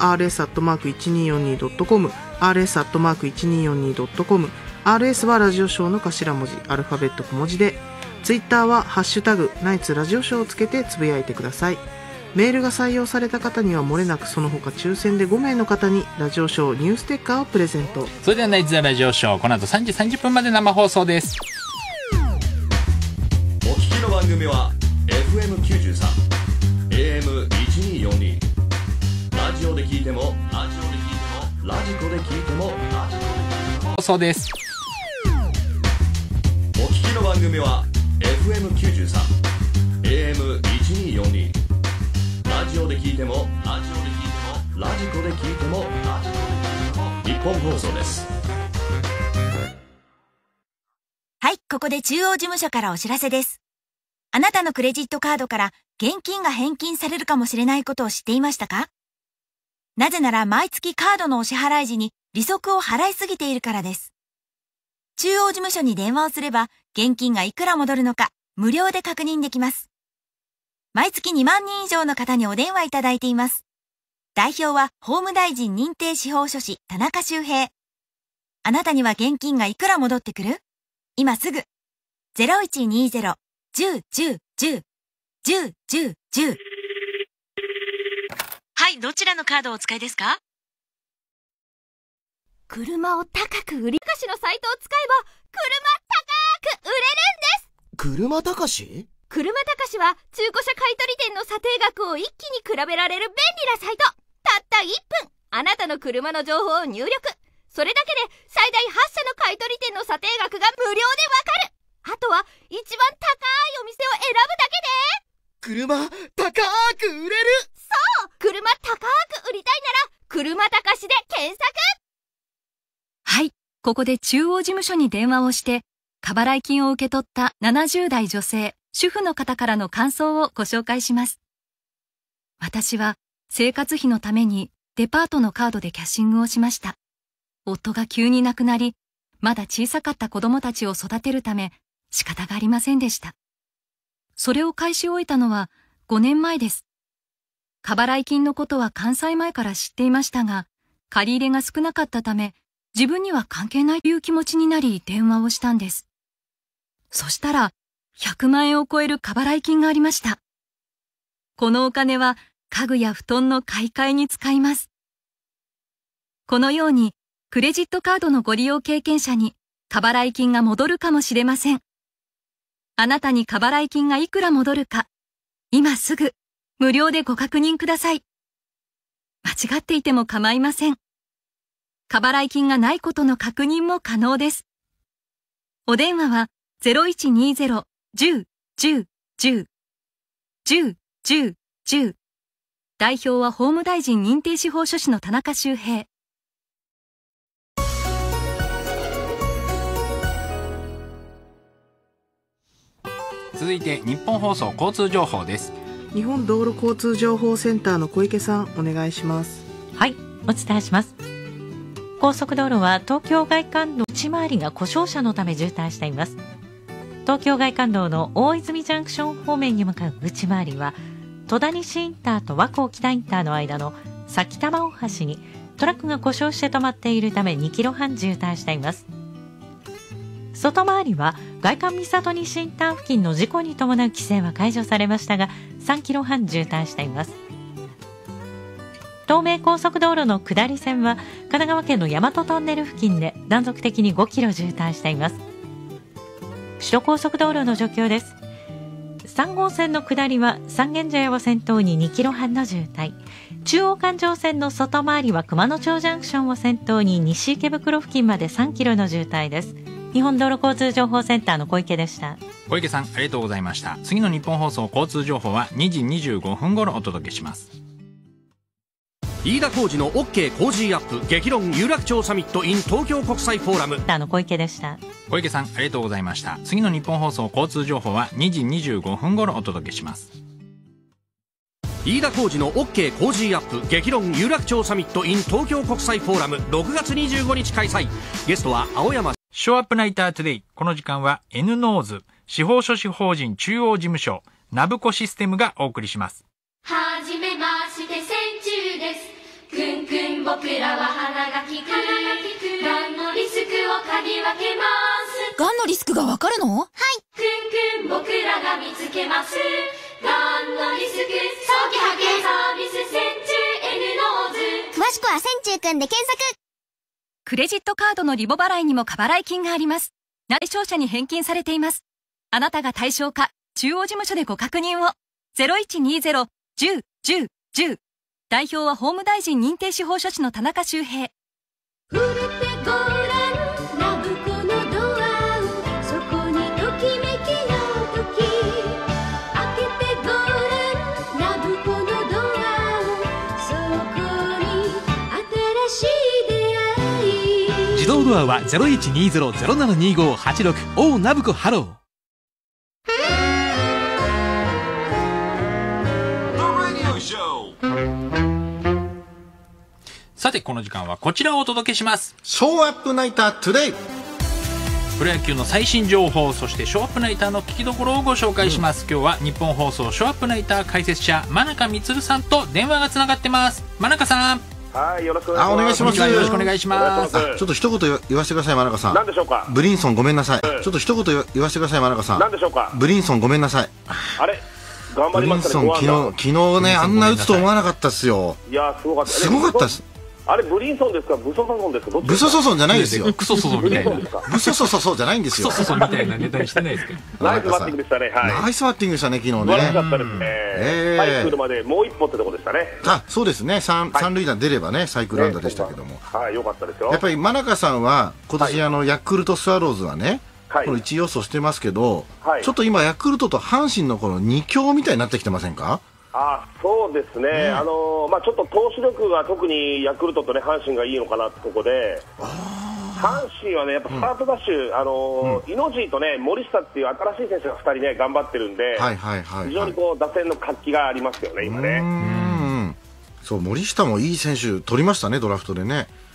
Speaker 4: rs@1242.com、rs@1242.com、rs はラジオショーの頭文字、アルファベット小文字で、ツイッターはハッシュタグナイツラジオショーをつけてつぶやいてください。メールが採用された方には漏れなくその他抽選で5名の方にラジオショーニューステッカーをプレゼント。
Speaker 2: それではナイツザラジオショー、この後3時30分まで生放送です。
Speaker 1: お聞きの番組は FM93 AM1242 ラジオで聞いてもラジコで聞いても
Speaker 2: 放送です。
Speaker 1: お聞きの番組は FM93 AM1242 ラジオで聞いてもラジコで聞いても日本放送です。
Speaker 5: はい、ここで中央事務所からお知らせです。あなたのクレジットカードから現金が返金されるかもしれないことを知っていましたか？なぜなら毎月カードのお支払い時に利息を払いすぎているからです。中央事務所に電話をすれば現金がいくら戻るのか無料で確認できます。毎月2万人以上の方にお電話いただいています。代表は法務大臣認定司法書士田中修平。あなたには現金がいくら戻ってくる？今すぐ 0120-10-10-10-10-10 はい、どちらのカードをお使いですか？
Speaker 6: 車を高く売りかしのサイトを使えば車高く売れるんです。
Speaker 7: 車高し？
Speaker 6: 車高しは中古車買取店の査定額を一気に比べられる便利なサイト。たった1分、あなたの車の情報を入力。それだけで最大8社の買取店の査定額が無料でわかる。あとは一番高いお店を選ぶだけで
Speaker 7: 車高く売れる。
Speaker 6: そう、車高く売りたいなら車高しで検索。
Speaker 8: はい、ここで中央事務所に電話をして過払い金を受け取った70代女性主婦の方からの感想をご紹介します。私は生活費のためにデパートのカードでキャッシングをしました。夫が急に亡くなり、まだ小さかった子供たちを育てるため仕方がありませんでした。それを返し終えたのは5年前です。過払い金のことは関西前から知っていましたが、借り入れが少なかったため、自分には関係ないという気持ちになり電話をしたんです。そしたら、100万円を超える過払い金がありました。このお金は家具や布団の買い替えに使います。このように、クレジットカードのご利用経験者に過払い金が戻るかもしれません。あなたに過払い金がいくら戻るか、今すぐ無料でご確認ください。間違っていても構いません。過払い金がないことの確認も可能です。お電話は 0120-10-10-10-10-10 代表は法務大臣認定司法書士の田中修平。
Speaker 2: 続いて日本放送交通情報です。
Speaker 4: 日本道路交通情報センターの小池さん、お願いします。
Speaker 7: はい、お伝えします。高速道路は東京外環道内回りが故障車のため渋滞しています。東京外環道の大泉ジャンクション方面に向かう内回りは戸田西インターと和光北インターの間の埼玉大橋にトラックが故障して止まっているため2キロ半渋滞しています。外回りは外環三郷西インター付近の事故に伴う規制は解除されましたが3キロ半渋滞しています。東名高速道路の下り線は神奈川県の大和トンネル付近で断続的に5キロ渋滞しています。首都高速道路の状況です。3号線の下りは三軒茶屋を先頭に2キロ半の渋滞、中央環状線の外回りは熊野町ジャンクションを先頭に西池袋付近まで3キロの渋滞です。日本道路交通情報センターの小池でした。
Speaker 2: 小池さん、ありがとうございました。次の日本放送交通情報は2時25分頃お届けします。
Speaker 9: 飯田浩司の OK 工事アップ激論有楽町サミット in 東京国際フォーラム。
Speaker 7: 小池でした。
Speaker 2: 小池さん、ありがとうございました。次の日本放送交通情報は2時25分頃お届けします。
Speaker 9: 飯田浩司の OK 工事アップ激論有楽町サミット in 東京国際フォーラム6月25日開催。ゲストは青山。
Speaker 2: ショーアップナイタートゥデイ。この時間は N ノーズ司法書士法人中央事務所ナブコシステムがお送りします。
Speaker 10: はじめまして千中です。くんくん僕らは鼻が利く。がんのリスクを嗅ぎ分けます。
Speaker 5: がんのリスクがわかるの？はい。
Speaker 10: くんくん僕らが見つけます。がんのリスク早期発見サービス千中 N ノーズ。
Speaker 5: 詳しくは千中くんで検索。
Speaker 8: クレジットカードのリボ払いにも過払い金があります。対象者に返金されています。あなたが対象か中央事務所でご確認を。0120-10-10-10 代表は法務大臣認定司法書士の田中修平。
Speaker 10: 触れてごらんナブコのドアを、そこにときめきの時。開けてごらんナブコのドアを、そこに新しい出会い。
Speaker 9: 自動ドアは 0120-072586 おナブコハロー。
Speaker 2: さて、この時間はこちらをお届けします。
Speaker 3: ショーアップナイタートゥデイ。
Speaker 2: プロ野球の最新情報、そしてショーアップナイターの聞きどころをご紹介します。今日は日本放送ショーアップナイター解説者真中満さんと電話がつながってます。真中さん。
Speaker 11: はい、よろしくお願いします。
Speaker 3: お願いします。
Speaker 2: よろしくお願いします。
Speaker 3: ちょっと一言言わせてください、真中さん。
Speaker 11: 何でしょうか。
Speaker 3: ブリンソンごめんなさい。ちょっと一言言わせてください、真中さん。
Speaker 11: 何でしょうか。
Speaker 3: ブリンソンごめんなさい。
Speaker 11: あれ頑張りましたね。
Speaker 3: ブリンソン昨日ね、あんな打つと思わなかったっすよ。
Speaker 11: いや、すごかった。
Speaker 3: すごかったっす。
Speaker 11: あれブリンソンですか、ブソソソンですか。
Speaker 3: ブソソソンじゃないですよ。
Speaker 2: クソソソみたいな。
Speaker 3: ブソソソじゃないんですよ。
Speaker 2: クソソソみたいなネタにしてないですけど。
Speaker 11: ナイスバッティングでしたね。はい。
Speaker 3: ナイスバッティングでしたね、昨日ね。
Speaker 11: 素晴らしかったですね。サイクルまでもう一歩ってとこでしたね。
Speaker 3: あ、そうですね。三塁打出ればね、サイクル安打でしたけども。
Speaker 11: はい、良かったですよ。
Speaker 3: やっぱり真中さんは今年ヤクルトスワローズはね、この1位予想してますけど、ちょっと今ヤクルトと阪神のこの2強みたいになってきてませんか？
Speaker 11: そうですね、ちょっと投手力が特にヤクルトと、ね、阪神がいいのかなってとこで、阪神はね、やっぱスタートダッシュ、イノジーと、ね、森下っていう新しい選手が2人、ね、頑張ってるんで、非常にこう打線の活気がありますよね、今ね。
Speaker 3: そう、森下もいい選手取りましたね、ドラフトでね。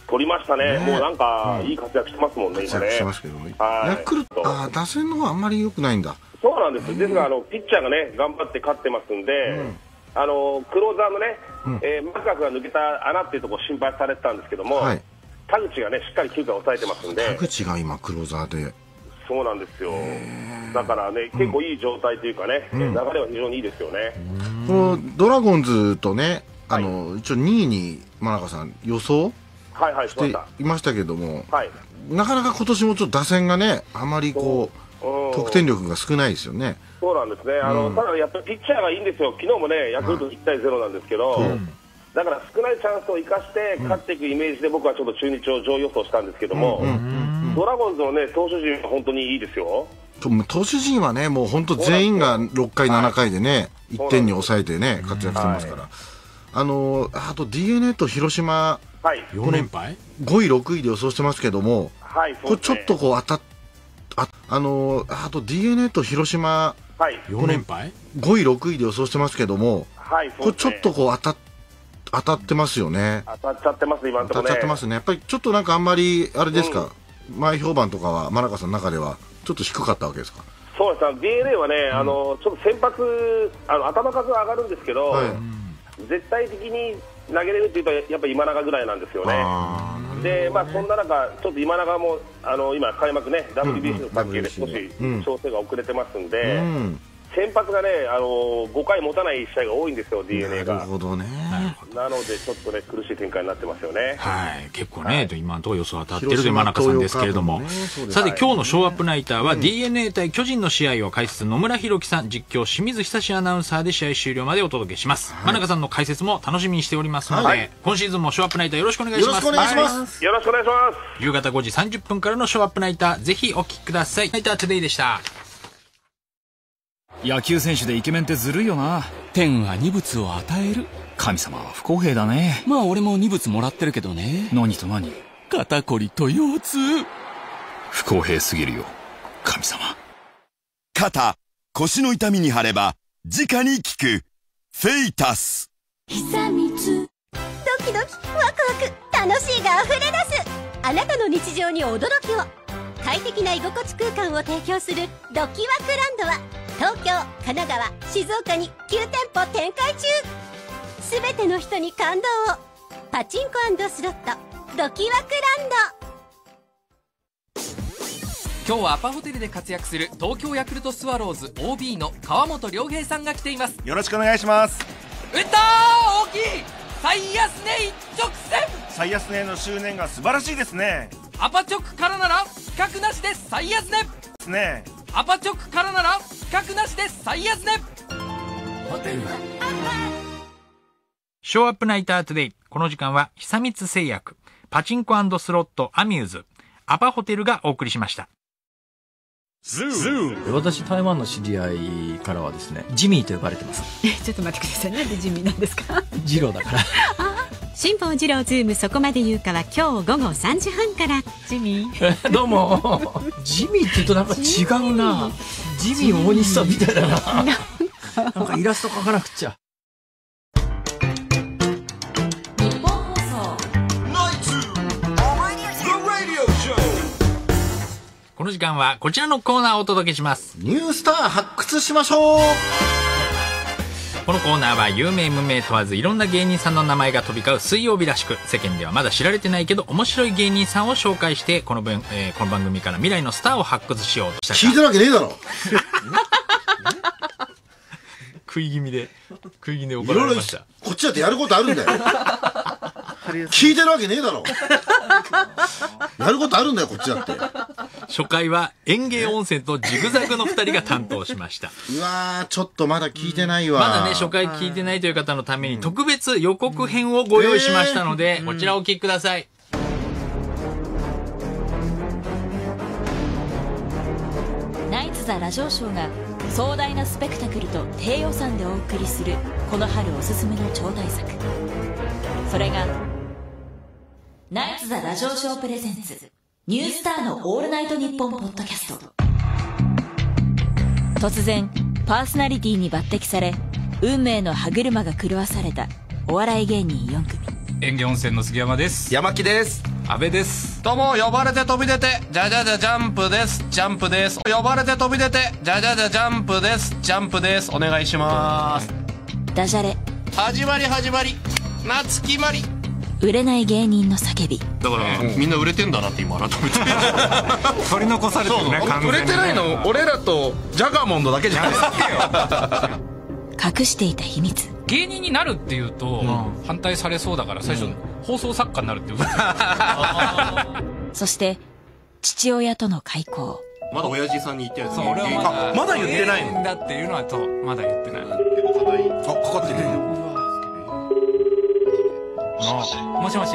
Speaker 11: 取りましたね。もうなんか、いい活躍してますもんね、今ね。
Speaker 3: 活躍してますけどね。ヤクルト、打線の方はあんまり良くないんだ。
Speaker 11: そうなんです。ですが、ピッチャーがね、頑張って勝ってますんで、クローザーのね、マクガフが抜けた穴っていうところ心配されてたんですけども、田口がね、しっかり9回抑えてますんで。
Speaker 3: 田口が今、クローザーで。
Speaker 11: そうなんですよ。だからね、結構いい状態というかね、流れは非常にいいですよね。
Speaker 3: ドラゴンズとね、一応2位に真中さん予想していましたけども、なかなか今年もちょっと打線がね、あまりこう得点力が少ないですよね。
Speaker 11: そうなんですね。ただやっぱりピッチャーがいいんですよ。昨日もね、ヤクルト1対0なんですけど、だから少ないチャンスを生かして勝っていくイメージで僕はちょっと中日を上位予想したんですけども、ドラゴンズのね、投手陣は本当にいいですよ。
Speaker 3: 投手陣はね、もう本当全員が6回、7回でね、1点に抑えてね、活躍してますから。あと DNA と広島、
Speaker 2: 4連敗
Speaker 3: 5位、6位で予想してますけども、これちょっとこうあと DNA と広島、
Speaker 2: 4連敗
Speaker 3: 5位、6位で予想してますけども、これちょっとこう当たってますよね。
Speaker 11: 当たっちゃってます、今のところね。
Speaker 3: 当たっちゃってますね。やっぱりちょっとなんかあんまり、あれですか、前評判とかは、真中さんの中では、ちょっと低かったわけですか。
Speaker 11: そうです、DNA はね、ちょっと先発、頭数は上がるんですけど、絶対的に投げれるっていうと、やっぱり今永ぐらいなんですよね。で、そんな中、ちょっと今永も、今、開幕ね、WBC の関係で少し調整が遅れてますんで、先発がね、5回持たない試合が多いんですよ、DNA が。
Speaker 3: なるほどね。
Speaker 11: なので、ちょっとね、苦しい展開になってますよね。
Speaker 2: はい。結構ね、今のところ予想当たってるで真中さんですけれども。さて、今日のショーアップナイターは DNA 対巨人の試合を解説、野村弘樹さん、実況、清水久志アナウンサーで試合終了までお届けします。真中さんの解説も楽しみにしておりますので、今シーズンもショーアップナイターよろしくお願いします。
Speaker 3: よろしくお願いします。
Speaker 11: よろしくお願いします。
Speaker 2: 夕方5時30分からのショーアップナイター、ぜひお聞きください。ナイタートゥデイでした。
Speaker 12: 野球選手でイケメンってずるいよな。天は二物を与える。神様は不公平だね。まあ俺も二物もらってるけどね。何と何？肩こりと腰痛。不公平すぎるよ、神様。
Speaker 13: 肩、腰の痛みに貼れば直に効くフェイタス。
Speaker 10: 久光ドキドキワクワク楽しいが溢れ出す。あなたの日常に驚きを。快適な居心地空間を提供するドキワクランドは東京、神奈川、静岡に9店舗展開中。すべての人に感動を。パチンコ&スロットドキワクランド。
Speaker 14: 今日はアパホテルで活躍する東京ヤクルトスワローズ OB の川本良平さんが来ています。
Speaker 15: よろしくお願いします。
Speaker 14: 打ったー、大きい。最安値一直線。
Speaker 15: 最安値の執念が素晴らしいですね。
Speaker 14: アパチョクからなら比較なしで最安値
Speaker 15: ですね。
Speaker 14: アパチョクからなら比較なしで最安値。ホテル
Speaker 2: ショーアップナイタートゥデイ。この時間は久光製薬、パチンコ&スロットアミューズ、アパホテルがお送りしました。
Speaker 16: 私台湾の知り合いからはですね、ジミーと呼ばれてます。
Speaker 17: ちょっと待ってください。なんでジミーなんですか？
Speaker 16: ジローだから。
Speaker 17: 辛坊治郎ズームそこまで言うかは今日午後3時半から。ジミー
Speaker 16: どうも。ジミーって言うとなんか違うな。ジミー大西さんみたいだな。なんかイラスト描かなくちゃ。
Speaker 5: 日本放送
Speaker 2: この時間はこちらのコーナーをお届けします。
Speaker 3: ニュースター発掘しましょう。
Speaker 2: このコーナーは有名無名問わずいろんな芸人さんの名前が飛び交う水曜日らしく、世間ではまだ知られてないけど面白い芸人さんを紹介してこの番組から未来のスターを発掘しようとした。
Speaker 3: 聞いてるわけねえだろ。
Speaker 2: 食い気味で怒られました。
Speaker 3: こっちだってやることあるんだよ。聞いてるわけねえだろ。やることあるんだよこっちだって。
Speaker 2: 初回は園芸温泉とジグザグの2人が担当しました。
Speaker 3: うわー、ちょっとまだ聞いてないわ。
Speaker 2: まだね、初回聞いてないという方のために特別予告編をご用意しましたので、こちらをお聞きください。
Speaker 18: ナイツ・ザ・ラジオショーが壮大なスペクタクルと低予算でお送りするこの春おすすめの超大作。それがナイツ・ザ・ラジオショープレゼンツニュースターのオールナイトニッポンポッドキャスト。突然パーソナリティに抜擢され運命の歯車が狂わされたお笑い芸人4組。
Speaker 19: 園芸温泉の杉山です。
Speaker 20: 山木です。
Speaker 14: 安倍です。
Speaker 9: どうも、呼ばれて飛び出て、じゃじゃじゃジャンプです。ジャンプです。呼ばれて飛び出て、じゃじゃじゃジャンプです。ジャンプです。お願いします。
Speaker 18: ダジャレ。
Speaker 9: 始まり。夏決まり。
Speaker 18: 売れない芸人の叫び。
Speaker 9: だから、みんな売れてんだなって今改めて。
Speaker 2: 取り残されてるね、完全に。
Speaker 9: 売れてないの、俺らとジャガーモンドだけじゃない
Speaker 18: 隠していた秘密。
Speaker 19: 芸人になるっていうと、反対されそうだから最初、放送作家になるっていう
Speaker 18: そして父親との開口。
Speaker 9: まだ親父さんに言ってるやつ。
Speaker 19: そう、俺は
Speaker 9: まだ言ってないの
Speaker 19: だっていうのはまだ言ってない。
Speaker 9: かかってね。
Speaker 19: もしもし。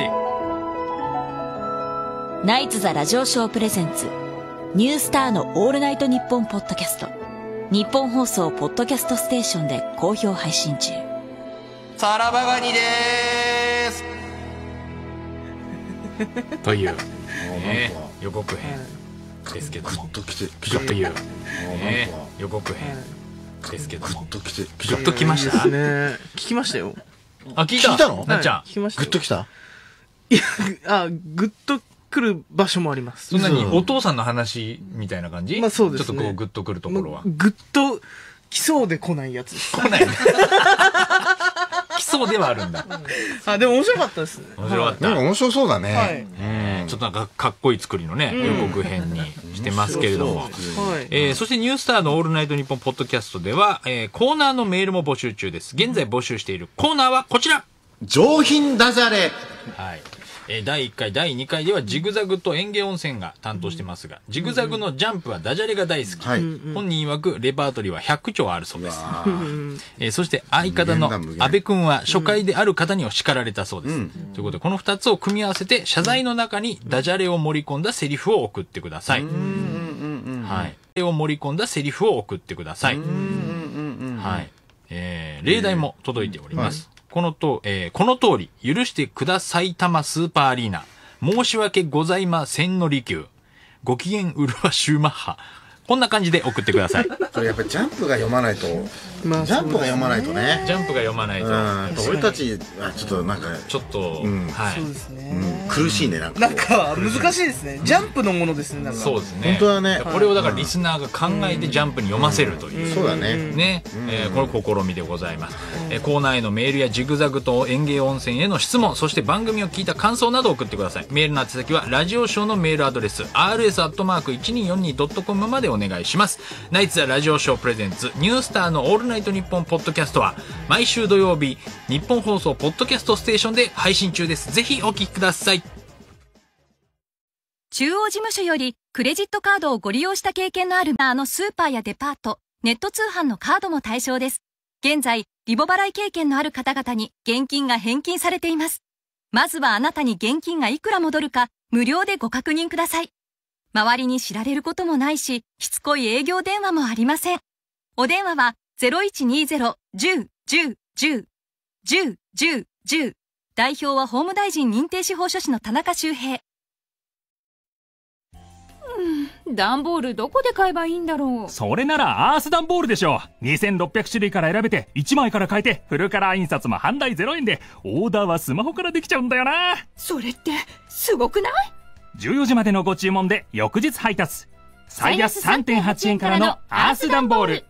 Speaker 18: ナイツザラジオショープレゼンツニュースターのオールナイトニッポンポッドキャスト、日本放送ポッドキャストステーションで好評配信中。
Speaker 9: さらばガニでーす
Speaker 2: という、予告編ですけども、という予告編ですけども、グッときました
Speaker 4: ね。聞きましたよ。
Speaker 2: あ、聞いたの？なっちゃん、
Speaker 4: 聞きました。
Speaker 3: グッときた？
Speaker 4: いや、グッと来る場所もあります。
Speaker 2: そんなにお父さんの話みたいな感じ？
Speaker 4: まあそうですね。
Speaker 2: ちょっとこうグッと来るところは。
Speaker 4: グッと来そうで来ないやつです。
Speaker 2: 来ない。来そうではあるんだ。
Speaker 4: あ、でも面白かったですね。
Speaker 3: 面白かった。なんか面白そうだね。
Speaker 2: ちょっとなんかかっこいい作りのね、予告編にしてますけれども。そしてニュースターのオールナイトニッポンポッドキャストでは、コーナーのメールも募集中です。現在募集しているコーナーはこちら。
Speaker 3: 上品ダジャレ。
Speaker 2: はい。第1回、第2回ではジグザグと園芸温泉が担当してますが、ジグザグのジャンプはダジャレが大好き。本人曰くレパートリーは100丁あるそうです。そして相方の安部君は初回である方には叱られたそうです。ということで、この2つを組み合わせて謝罪の中にダジャレを盛り込んだセリフを送ってください。はい。を盛り込んだセリフを送ってください。はい。例題も届いております。この通り、許してくださいたまスーパーアリーナ。申し訳ございませんの利休。ご機嫌うるわシューマッハ。こんな感じで送ってください。
Speaker 3: それやっぱりジャンプが読まないと、ジャンプが読まないとね。
Speaker 2: ジャンプが読まないと。
Speaker 3: 俺たちはちょっとなんか、
Speaker 2: ちょっと、はい。
Speaker 4: そうですね。
Speaker 3: 苦しいね、なんか。
Speaker 4: なんか難しいですね。ジャンプのものですね、なんか。
Speaker 2: そうですね。
Speaker 3: 本当はね。
Speaker 2: これをだからリスナーが考えてジャンプに読ませるという。
Speaker 3: そうだね。
Speaker 2: ね。この試みでございます。コーナーへのメールやジグザグと園芸温泉への質問、そして番組を聞いた感想などを送ってください。メールの宛先はラジオショーのメールアドレス rs@1242.com までお願いします。ナイツザラジオショープレゼンツニュースターのオールナイトニッポンポッドキャストは毎週土曜日日本放送ポッドキャストステーションで配信中です。ぜひお聞きください。
Speaker 8: 中央事務所よりクレジットカードをご利用した経験のあるスーパーやデパート、ネット通販のカードも対象です。現在リボ払い経験のある方々に現金が返金されています。まずはあなたに現金がいくら戻るか無料でご確認ください。周りに知られることもないし、しつこい営業電話もありません。お電話は 0120-10-10-10-10-10。代表は法務大臣認定司法書士の田中修平。
Speaker 6: 段ボールどこで買えばいいんだろう。
Speaker 12: それならアース段ボールでしょう。2600種類から選べて1枚から買えてフルカラー印刷も販売0円でオーダーはスマホからできちゃうんだよな。
Speaker 6: それってすごくない
Speaker 12: ？14時までのご注文で翌日配達。最安 3.8 円からのアース段ボール。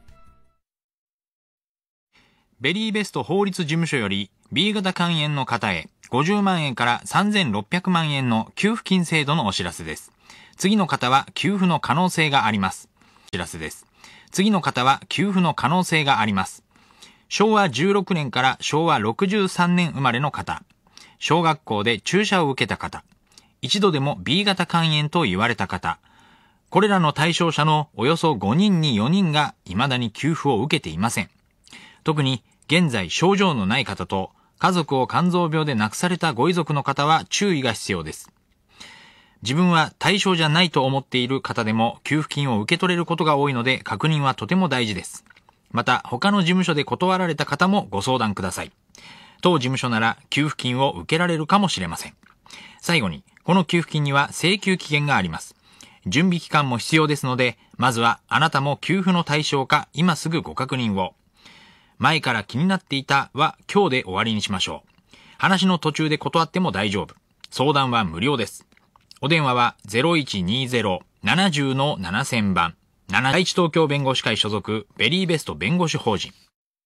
Speaker 2: ベリーベスト法律事務所より B 型肝炎の方へ50万円から3600万円の給付金制度のお知らせです。次の方は給付の可能性があります。お知らせです。次の方は給付の可能性があります。昭和16年から昭和63年生まれの方。小学校で注射を受けた方。一度でも B 型肝炎と言われた方。これらの対象者のおよそ5人に4人が未だに給付を受けていません。特に現在症状のない方と家族を肝臓病で亡くされたご遺族の方は注意が必要です。自分は対象じゃないと思っている方でも給付金を受け取れることが多いので確認はとても大事です。また他の事務所で断られた方もご相談ください。当事務所なら給付金を受けられるかもしれません。最後にこの給付金には請求期限があります。準備期間も必要ですので、まずはあなたも給付の対象か今すぐご確認を。前から気になっていたは今日で終わりにしましょう。話の途中で断っても大丈夫。相談は無料です。 お電話は 0120-70-7000 番。第一東京弁護士会所属ベリーベスト弁護士法人。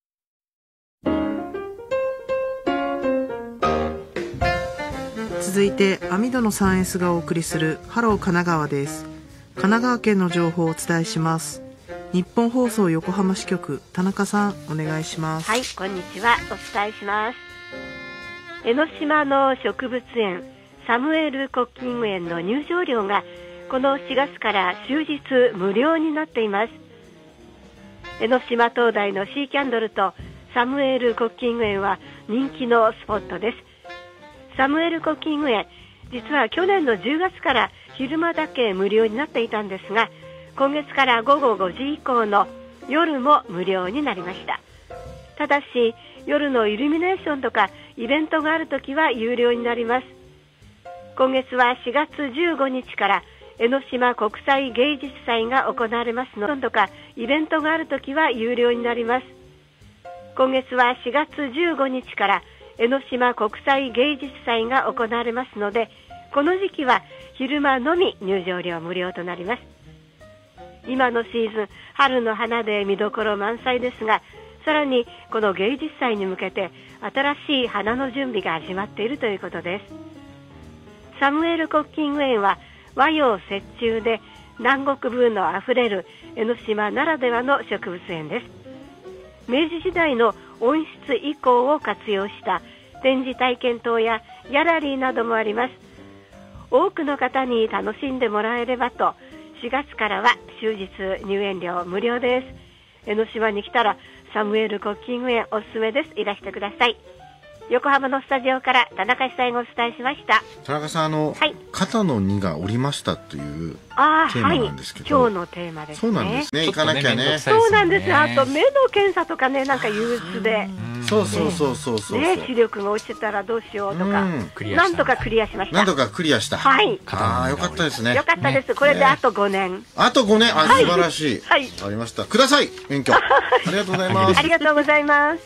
Speaker 4: 続いて網戸の 3S がお送りするハロー神奈川です。神奈川県の情報をお伝えします。日本放送横浜支局田中さんお願いします。
Speaker 20: はい、こんにちは。お伝えします。江ノ島の植物園サムエル・コッキング園の入場料がこの4月から終日無料になっています。江ノ島灯台のシーキャンドルとサムエル・コッキング園は人気のスポットです。サムエル・コッキング園、実は去年の10月から昼間だけ無料になっていたんですが、今月から午後5時以降の夜も無料になりました。ただし夜のイルミネーションとかイベントがあるときは有料になります。今月は4月15日から江ノ島国際芸術祭が行われますので、とかイベントがあるときは有料になります。今月は4月15日から江ノ島国際芸術祭が行われますので、この時期は昼間のみ入場料無料となります。今のシーズン、春の花で見どころ満載ですが、さらにこの芸術祭に向けて新しい花の準備が始まっているということです。サムエル・コッキング園は和洋折衷で南国風のあふれる江ノ島ならではの植物園です。明治時代の温室遺構を活用した展示体験棟やギャラリーなどもあります。多くの方に楽しんでもらえればと、4月からは終日入園料無料です。江ノ島に来たらサムエル・コッキング園おすすめです。いらしてください。横浜のスタジオから田中久恵がお伝えしました。
Speaker 3: 田中さん、肩の荷が下りましたというテーマなんですけど、
Speaker 20: 今日のテーマですね。
Speaker 3: そうなんですね。行かなきゃね。
Speaker 20: そうなんです。あと目の検査とかね、なんか憂鬱で、
Speaker 3: そう
Speaker 20: ね、視力が落ちてたらどうしようとか、なんとかクリアしました。
Speaker 3: なんとかクリアした。
Speaker 20: はい。
Speaker 3: ああ、よかったですね。
Speaker 20: よかったです。これであと5年。
Speaker 3: あと5年、素晴らしい。はい。ありました。ください、免許。ありがとうございます。
Speaker 20: ありがとうございます。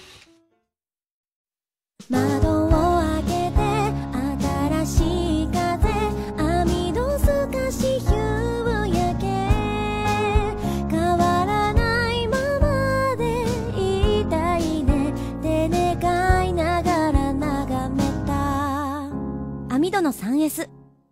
Speaker 10: 窓を開けて新しい風、網戸透かし夕焼け、変わらないままでいたいねって願いながら眺めた網戸の 3S。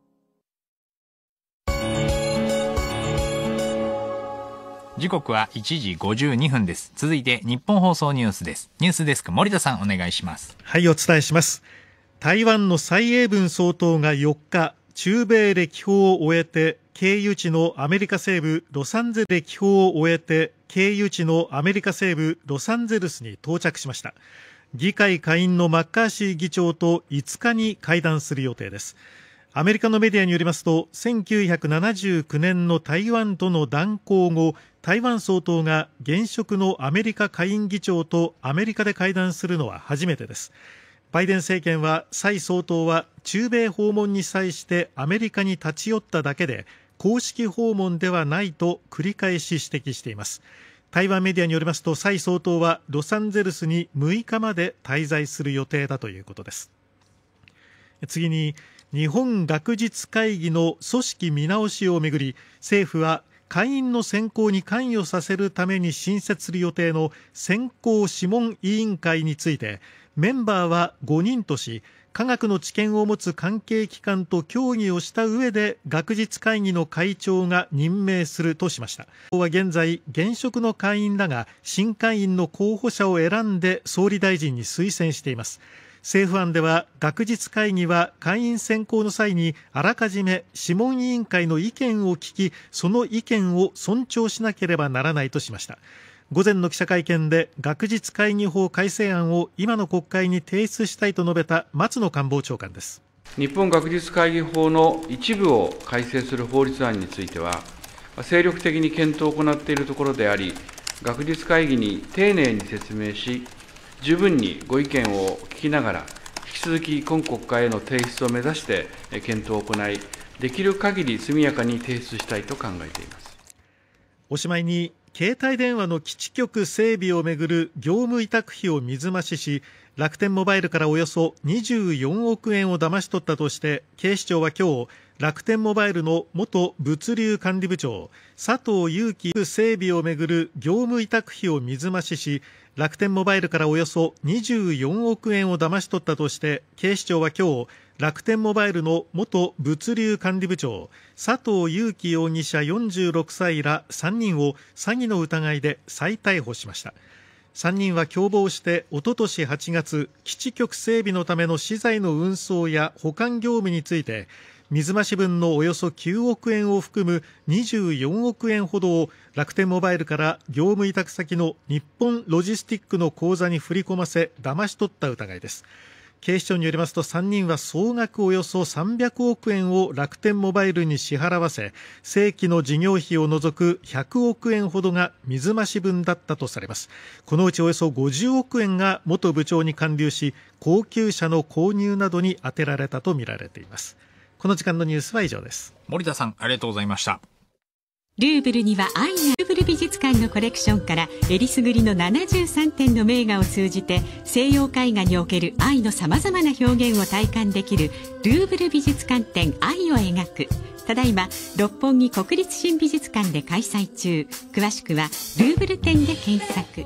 Speaker 2: 時刻は1時52分です。続いて日本放送ニュースです。ニュースデスク森田さんお願いします。
Speaker 21: はい、お伝えします。台湾の蔡英文総統が4日、中米歴訪を終えて経由地のアメリカ西部ロサンゼルス歴訪を終えて経由地のアメリカ西部ロサンゼルスに到着しました。議会下院のマッカーシー議長と5日に会談する予定です。アメリカのメディアによりますと、1979年の台湾との断交後、台湾総統が現職のアメリカ下院議長とアメリカで会談するのは初めてです。バイデン政権は蔡総統は中米訪問に際してアメリカに立ち寄っただけで公式訪問ではないと繰り返し指摘しています。台湾メディアによりますと、蔡総統はロサンゼルスに6日まで滞在する予定だということです。次に、日本学術会議の組織見直しをめぐり、政府は会員の選考に関与させるために新設する予定の選考諮問委員会について、メンバーは5人とし、科学の知見を持つ関係機関と協議をした上で学術会議の会長が任命するとしました。は現在現職の会員らが新会員の候補者を選んで総理大臣に推薦しています。政府案では学術会議は会員選考の際にあらかじめ諮問委員会の意見を聞き、その意見を尊重しなければならないとしました。午前の記者会見で学術会議法改正案を今の国会に提出したいと述べた松野官房長官です。
Speaker 22: 日本学術会議法の一部を改正する法律案については、精力的に検討を行っているところであり、学術会議に丁寧に説明し、十分にご意見を聞きながら、引き続き今国会への提出を目指して検討を行い、できる限り速やかに提出したいと考えています。
Speaker 21: おしまいに、携帯電話の基地局整備をめぐる業務委託費を水増しし、 楽天モバイルからおよそ24億円を騙し取ったとして、警視庁は今日、楽天モバイルの元物流管理部長佐藤裕樹整備をめぐる業務委託費を水増しし、楽天モバイルからおよそ24億円を騙し取ったとして、警視庁は今日、楽天モバイルの元物流管理部長佐藤裕樹容疑者46歳ら3人を詐欺の疑いで再逮捕しました。3人は共謀しておととし8月、基地局整備のための資材の運送や保管業務について、水増し分のおよそ9億円を含む24億円ほどを楽天モバイルから業務委託先の日本ロジスティックの口座に振り込ませ騙し取った疑いです。警視庁によりますと、3人は総額およそ300億円を楽天モバイルに支払わせ、正規の事業費を除く100億円ほどが水増し分だったとされます。このうちおよそ50億円が元部長に還流し、高級車の購入などに充てられたとみられています。この時間のニュースは以上です。
Speaker 2: 森田さん、ありがとうございました。
Speaker 17: ルーブルには愛のルーブル美術館のコレクションからえりすぐりの73点の名画を通じて西洋絵画における愛のさまざまな表現を体感できるルーブル美術館展愛を描く、ただいま六本木国立新美術館で開催中。詳しくはルーブル展で検索。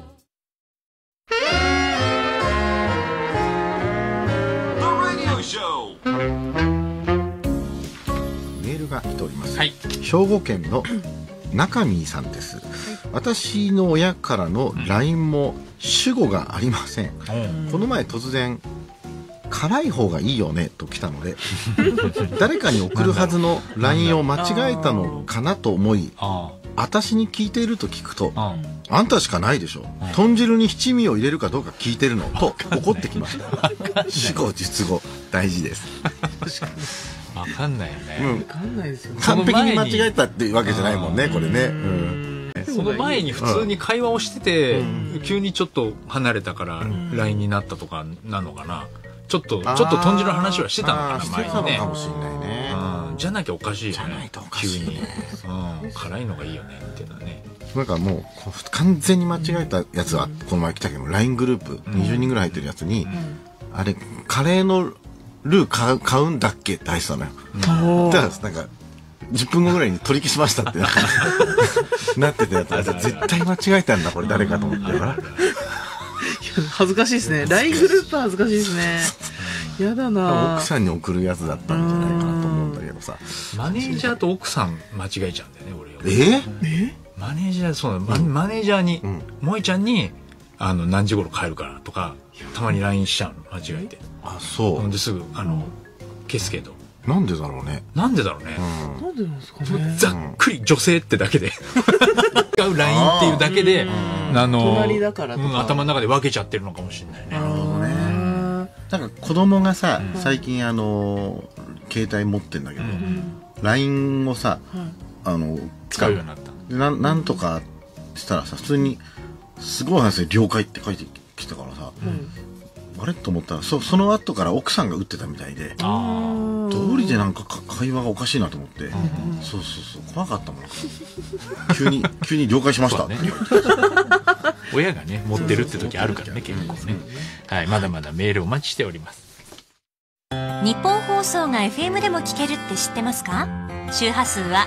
Speaker 3: メールが来ております、はい、兵庫県の中見さんです、はい、私の親からの LINE も主語がありません、この前突然辛い方がいいよねと来たので誰かに送るはずの LINE を間違えたのかなと思い、私に聞いていると聞くと、あんたしかないでしょ、豚汁に七味を入れるかどうか聞いてるのと怒ってきました主語述語大事です
Speaker 2: わかんないよね、
Speaker 4: わかんないですよね。
Speaker 3: 完璧に間違えたっていうわけじゃないもんね、これね、
Speaker 2: その前に普通に会話をしてて、急にちょっと離れたから LINE になったとかなのかな、ちょっと豚汁の話はしてたのかな、前にね。
Speaker 3: かもしれないね、
Speaker 2: じゃなきゃおかしいよね、急に、辛いのがいいよねっていうのはね。
Speaker 3: なんかもう完全に間違えたやつはこの前来たけど、 LINE グループ20人ぐらい入ってるやつに、あれカレーのルー買うんだっけって入ってたのよ。だからなんか10分後ぐらいに取り消しましたってなってたやつは絶対間違えたんだこれ誰かと思ってるから
Speaker 4: 恥ずかしいですね。 LINE グループは恥ずかしいですね。やだな。
Speaker 3: 奥さんに送るやつだったんじゃないかなと思うんだけどさ、
Speaker 2: マネージャーと奥さん間違えちゃうんだよね俺。マネージャー、そうだ、マネージャーに萌ちゃんに何時頃帰るからとかたまに LINE しちゃうの、間違えて。
Speaker 3: あ、そう
Speaker 2: ですぐ消すけど。
Speaker 3: なんでだろうね。
Speaker 4: なんでなんですかね。
Speaker 2: ざっくり女性ってだけで使う LINE っていうだけで
Speaker 4: 隣だからとか
Speaker 2: 頭の中で分けちゃってるのかもしれないね。
Speaker 3: なるほどね。なんか子供がさ、最近携帯持ってんだけど、LINE をさ
Speaker 2: 使うようになった。
Speaker 3: なんとかしたらさ、普通にすごい話で了解って書いてきたからさ、あれと思ったらその後から奥さんが打ってたみたいで、道理でなんか会話がおかしいなと思って、そう怖かったもん急に了解しましたって
Speaker 2: 親がね持ってるって時あるからね、結構ね。はい、まだまだメールお待ちしております。
Speaker 1: 日本放送が FM でも聞けるって知ってますか？周波数は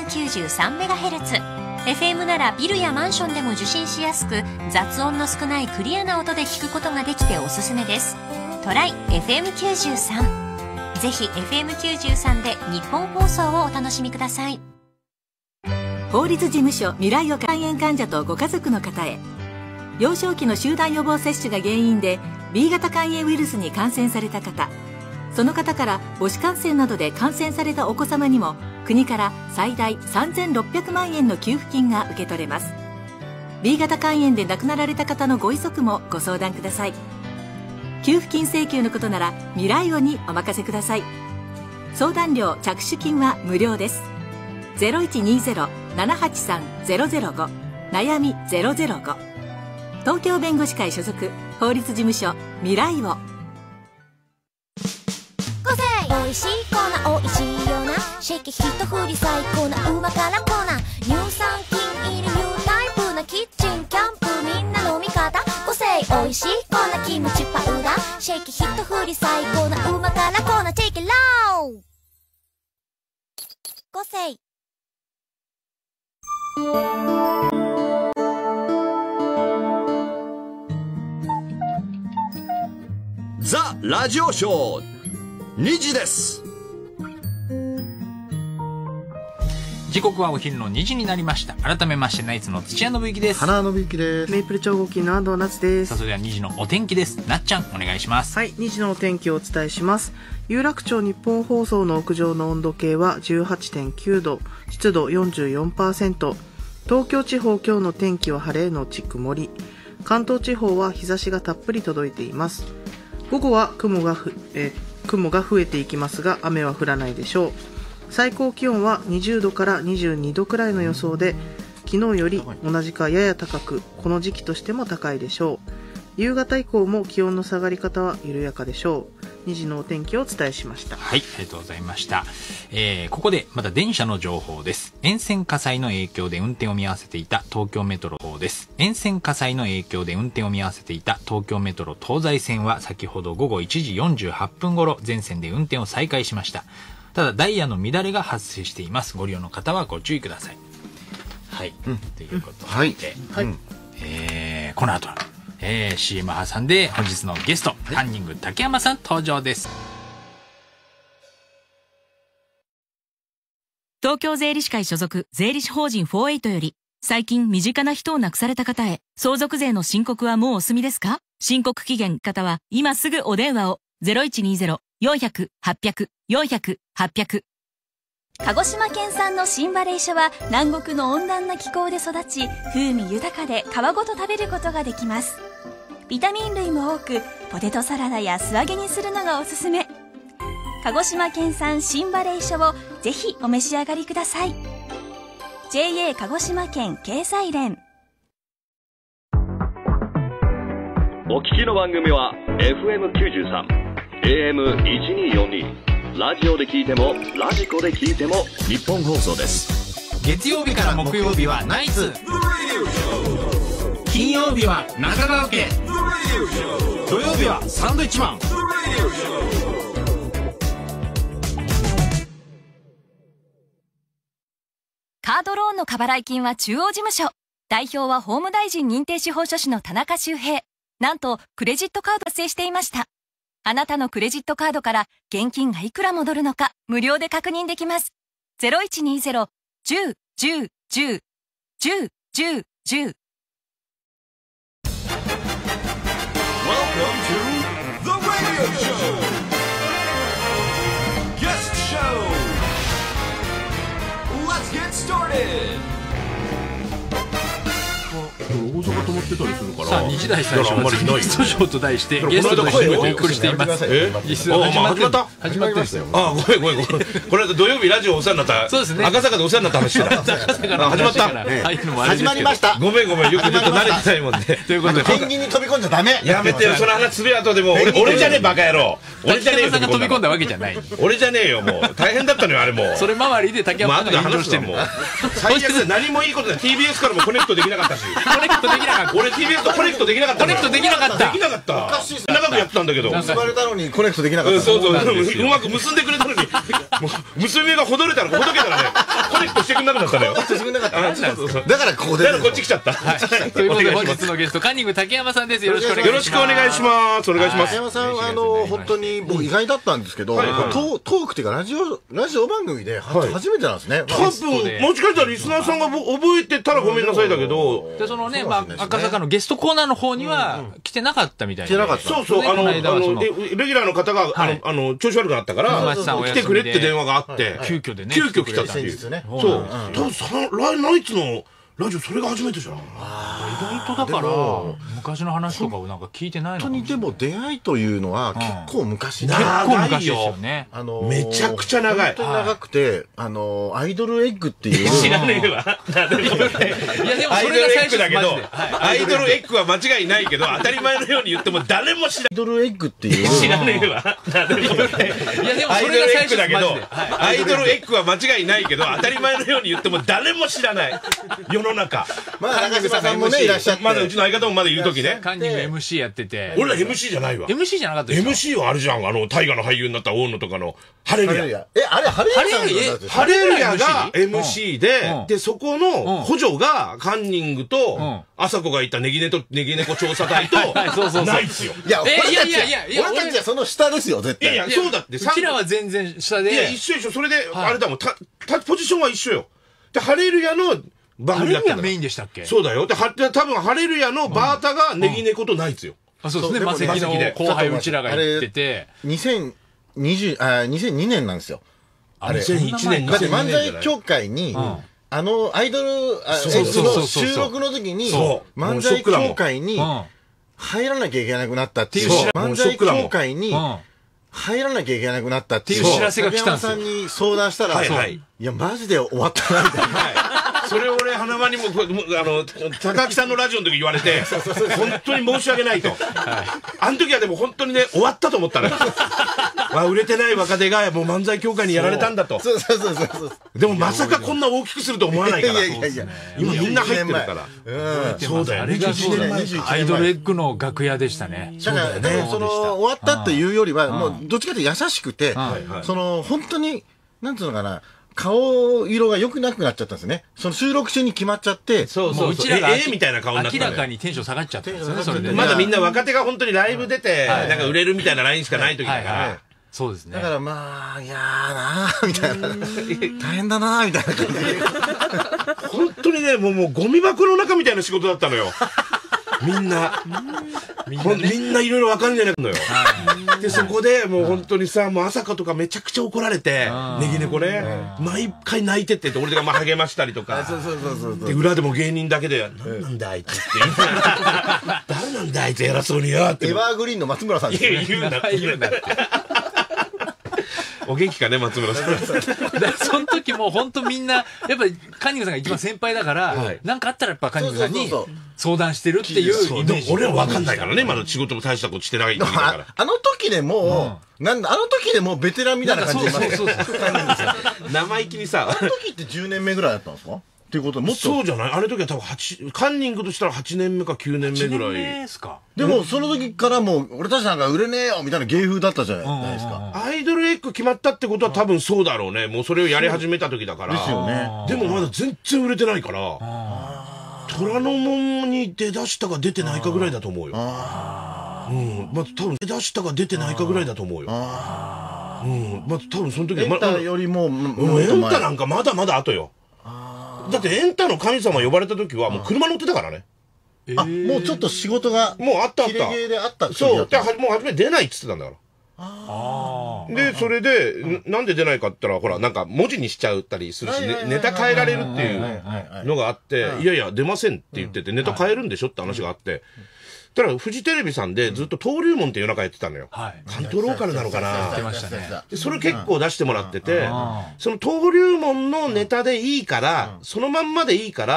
Speaker 1: FM93MHz。FM ならビルやマンションでも受信しやすく、雑音の少ないクリアな音で聞くことができておすすめです。トライ FM93。ぜひ FM93 で日本放送をお楽しみください。
Speaker 7: 法律事務所未来を肝炎患者とご家族の方へ。幼少期の集団予防接種が原因で B 型肝炎ウイルスに感染された方、その方から母子感染などで感染されたお子様にも国から最大3600万円の給付金が受け取れます。 B 型肝炎で亡くなられた方のご遺族もご相談ください。給付金請求のことなら未来をにお任せください。相談料着手金は無料です。 0120-783-005 悩み005。東京弁護士会所属法律事務所未来を。
Speaker 10: おいしいコーナー、おいしいよな、シェキ一振り最高なうま辛コーナー、乳酸菌入りニュータイプなキッチンキャンプみんな飲み方、個性おいしいコーナー、キムチパウダー
Speaker 5: より最高な馬からコーナーチェケラー5世
Speaker 11: ザ・ラジオショー2時です。
Speaker 2: 時刻はお昼の2時になりました。改めましてナイツの土屋信之です。
Speaker 3: 花信之です。
Speaker 4: メイプル超合金の安藤夏です。
Speaker 2: さあそれでは2時のお天気です。なっちゃんお願いします。
Speaker 4: はい、2時のお天気をお伝えします。有楽町日本放送の屋上の温度計は 18.9 度、湿度 44%。東京地方今日の天気は晴れのち曇り。関東地方は日差しがたっぷり届いています。午後は雲が増えていきますが雨は降らないでしょう。最高気温は20度から22度くらいの予想で、昨日より同じかやや高く、この時期としても高いでしょう。夕方以降も気温の下がり方は緩やかでしょう。2時のお天気をお伝えしました。
Speaker 2: はい、ありがとうございました。ここでまた電車の情報です。沿線火災の影響で運転を見合わせていた東京メトロです。沿線火災の影響で運転を見合わせていた東京メトロ東西線は先ほど午後1時48分頃全線で運転を再開しました。ただダイヤの乱れが発生しています。ご利用の方はご注意ください。はい、ということで、はいこの後は、CM 挟んで本日のゲスト、カンニング竹山さん登場です。
Speaker 7: 東京税理士会所属税理士法人48より、最近身近な人を亡くされた方へ相続税の申告はもうお済みですか？申告期限方は今すぐお電話を。 0120-400-800-400-800。
Speaker 6: 鹿児島県産の新バレイショは南国の温暖な気候で育ち、風味豊かで皮ごと食べることができます。ビタミン類も多く、ポテトサラダや素揚げにするのがおすすめ。鹿児島県産新バレイショをぜひお召し上がりください。 JA 鹿児島県経済連。
Speaker 13: お聞きの番組は FM93、AM1242、ラジオで聞いてもラジコで聞いても日本放送です。
Speaker 2: 月曜日から木曜日はナイツ、金曜日は中川家、土曜日はサンドイッチマン。
Speaker 8: カードローンの過払い金は中央事務所。代表は法務大臣認定司法書士の田中修平。なんとクレジットカード発生していました。あなたのクレジットカードから現金がいくら戻るのか無料で確認できます。 0120-10-10-10-10-10-10。
Speaker 11: Welcome to the radio show. Guest show. Let's get started.
Speaker 23: 大阪止まってたりするから。
Speaker 2: さあ2時台最初はゲストショーと題してゲストと一緒にお送りしています。
Speaker 23: 始まった
Speaker 2: 始まってますよ。
Speaker 23: あ、ごめんこの間土曜日ラジオお世話になった。そうですね。赤坂でお世話になった話してた。始まった。
Speaker 3: 始まりました。
Speaker 23: ごめんよくちょっと慣れてないもんね。ということで
Speaker 3: ペンギンに飛び込んじゃダメ。
Speaker 23: やめてよ、その話する後でも俺じゃねえバカ野郎。俺じゃねえよ。
Speaker 2: 竹山さんが飛び込んだわけじゃない。
Speaker 23: 俺じゃねえよ、もう大変だったのよあれもう。
Speaker 2: それ周りで竹山さんが話しても
Speaker 23: 最悪で何もいいことない。 TBS からもコネクトできなかったし。
Speaker 2: コネクトできなかった。
Speaker 23: 俺 TBS とコネクトできなかった。
Speaker 2: コネクトできなかった。
Speaker 23: できなかった。
Speaker 3: おかしいっすね。
Speaker 23: 長くやってたんだけど。
Speaker 3: 結ばれたのにコネクトできなかった。
Speaker 23: そううまく結んでくれたのに、娘がほどけたらね、コネクトしてくれなくなったのよ。
Speaker 3: してくれなかった。だからここで。
Speaker 23: だからこっち来ちゃった。
Speaker 2: ということで本日のゲストカンニング竹山さんです。よろしくお願いします。
Speaker 23: よろしくお願いします。お願いします。
Speaker 3: 竹山さん本当に僕意外だったんですけど、トークっていうかラジオ番組で初めてなんですね。
Speaker 23: 多分もしかしたらリスナーさんが覚えてたらごめんなさいだけど、
Speaker 2: でそのね、赤坂のゲストコーナーの方には来てなかったみたいで。
Speaker 23: そうそう、レギュラーの方が調子悪くなったから来てくれって電話があって
Speaker 2: 急遽でね、
Speaker 23: 急遽来たっていう。そう、ナイツのラジオそれが初めてじゃん。
Speaker 2: 意外とだから昔の話とかをなんか聞いてないの。
Speaker 3: 本当にでも出会いというのは結構昔
Speaker 2: ですよね。
Speaker 23: めちゃくちゃ長い。
Speaker 3: 本当に長くてアイドルエッグっていう。
Speaker 23: 知らねえわ。いやでもそれが最初だけど、アイドルエッグは間違いないけど当たり前のように言っても誰も知らない。
Speaker 3: アイドルエッグっていう。
Speaker 23: 知らねえわ。いやでもそれが最初だけど、アイドルエッグは間違いないけど当たり前のように言っても誰も知らない。世の中。
Speaker 3: まあ中島さんもねいらっしゃって。
Speaker 23: まだうちの相方もまだいる時ね。
Speaker 2: カンニング MC やってて。
Speaker 23: 俺ら MC じゃないわ。
Speaker 2: MC じゃなかったですか？
Speaker 23: MC はあれじゃん。大河の俳優になった大野とかの、ハレルヤ。
Speaker 3: あれ、ハレルヤ
Speaker 23: ハレルヤが MC で、そこの補助がカンニングと、朝子がいたネギ猫調査隊と、ないっすよ。
Speaker 3: いや、俺たちはその下ですよ、絶対。
Speaker 23: いや、そうだって。
Speaker 2: うちらは全然下で。
Speaker 23: いや、一緒。それで、あれだもん、ポジションは一緒よ。で、ハレルヤの番組だった。
Speaker 2: ハレルヤメインでしたっけ？
Speaker 23: そうだよ。で、多分ハレルヤのバータがネギ猫とナイツよ。
Speaker 2: あ、そうですね。マセキの後輩うちらが言ってて。
Speaker 3: 2002年なんですよ。
Speaker 23: あれ。2001年。
Speaker 3: だって漫才協会に、アイドル、収録の時に、漫才協会に入らなきゃいけなくなったっていう、漫才協会に入らなきゃいけなくなったっていう
Speaker 2: 知らせが来たんですよ。
Speaker 3: 竹山さんに相談したら、いや、マジで終わったな、みたいな。
Speaker 23: それ俺、花輪にも、高木さんのラジオの時言われて、本当に申し訳ないと。あの時はでも本当にね、終わったと思ったね。売れてない若手がもう漫才協会にやられたんだと。
Speaker 3: そう。
Speaker 23: でもまさかこんな大きくすると思わないから。いや。今みんな入ってるから。そうだよね。
Speaker 2: アイドルエッグの楽屋でしたね。
Speaker 3: だから、でも終わったっていうよりは、もう、どっちかというと優しくて、本当に、なんつうのかな、顔色が良くなくなっちゃったんですね。その収録中に決まっちゃって。
Speaker 23: そう。うちらがみたいな顔になった。
Speaker 2: 明らかにテンション下がっちゃったんですよね、それで。
Speaker 23: まだみんな若手が本当にライブ出て、なんか売れるみたいなラインしかない時だから。
Speaker 2: そうですね。
Speaker 3: だからまあ、いやーなー、みたいな。大変だなー、みたいな感じで。
Speaker 23: 本当にね、もうゴミ箱の中みたいな仕事だったのよ。みんないろいろわかんじゃないのよ。で、そこでもう本当にさ、もう朝香とかめちゃくちゃ怒られて、ネギ猫ね、毎回泣いてって言って、俺がまあ励ましたりとか。で、裏でも芸人だけで、なんなんだあいつって言う。誰なんだあいつ偉そうによって。
Speaker 3: エバーグリーンの松村さんです
Speaker 23: ね。言うなって。お元気かね、松村さん。
Speaker 2: その時も本当みんな、やっぱりカンニングさんが一番先輩だから、なんかあったらやっぱカンニングさんに相談してるっていうイメージ。
Speaker 23: 俺は分かんないからね、まだ仕事も大したことしてないんだから。
Speaker 3: あの時でもう、あの時でもうベテランみたいな感じで。
Speaker 23: 生意気にさ。
Speaker 3: あの時って10年目ぐらいだったんですか？っていうこともっと
Speaker 23: そうじゃない？あの時は多分カンニングとしたら8年目か9年目ぐらい。8
Speaker 2: 年目ですか？
Speaker 3: でもその時からもう俺たちなんか売れねえよみたいな芸風だったじゃないですか。
Speaker 23: アイドルエッグ決まったってことは多分そうだろうね。もうそれをやり始めた時だから。
Speaker 3: ですよね。
Speaker 23: でもまだ全然売れてないから。虎ノ門に出だしたか出てないかぐらいだと思うよ。まず多分出だしたか出てないかぐらいだと思うよ。まず多分その時は
Speaker 3: エンタよりも
Speaker 23: エンタなんかまだまだ後よ。だってエンタの神様呼ばれた時はもう車乗ってたからね。
Speaker 3: もうちょっと仕事が
Speaker 23: もうあった。
Speaker 3: キレゲーであった。
Speaker 23: そう。もう初め出ないっつってたんだから。で、それで、なんで出ないかって言ったら、ほら、なんか文字にしちゃったりするし、ネタ変えられるっていうのがあって、いやいや、出ませんって言ってて、ネタ変えるんでしょって話があって、ただ、フジテレビさんでずっと登竜門って夜中やってたのよ。関東ローカルなのかな。それ結構出してもらってて、その登竜門のネタでいいから、そのまんまでいいから、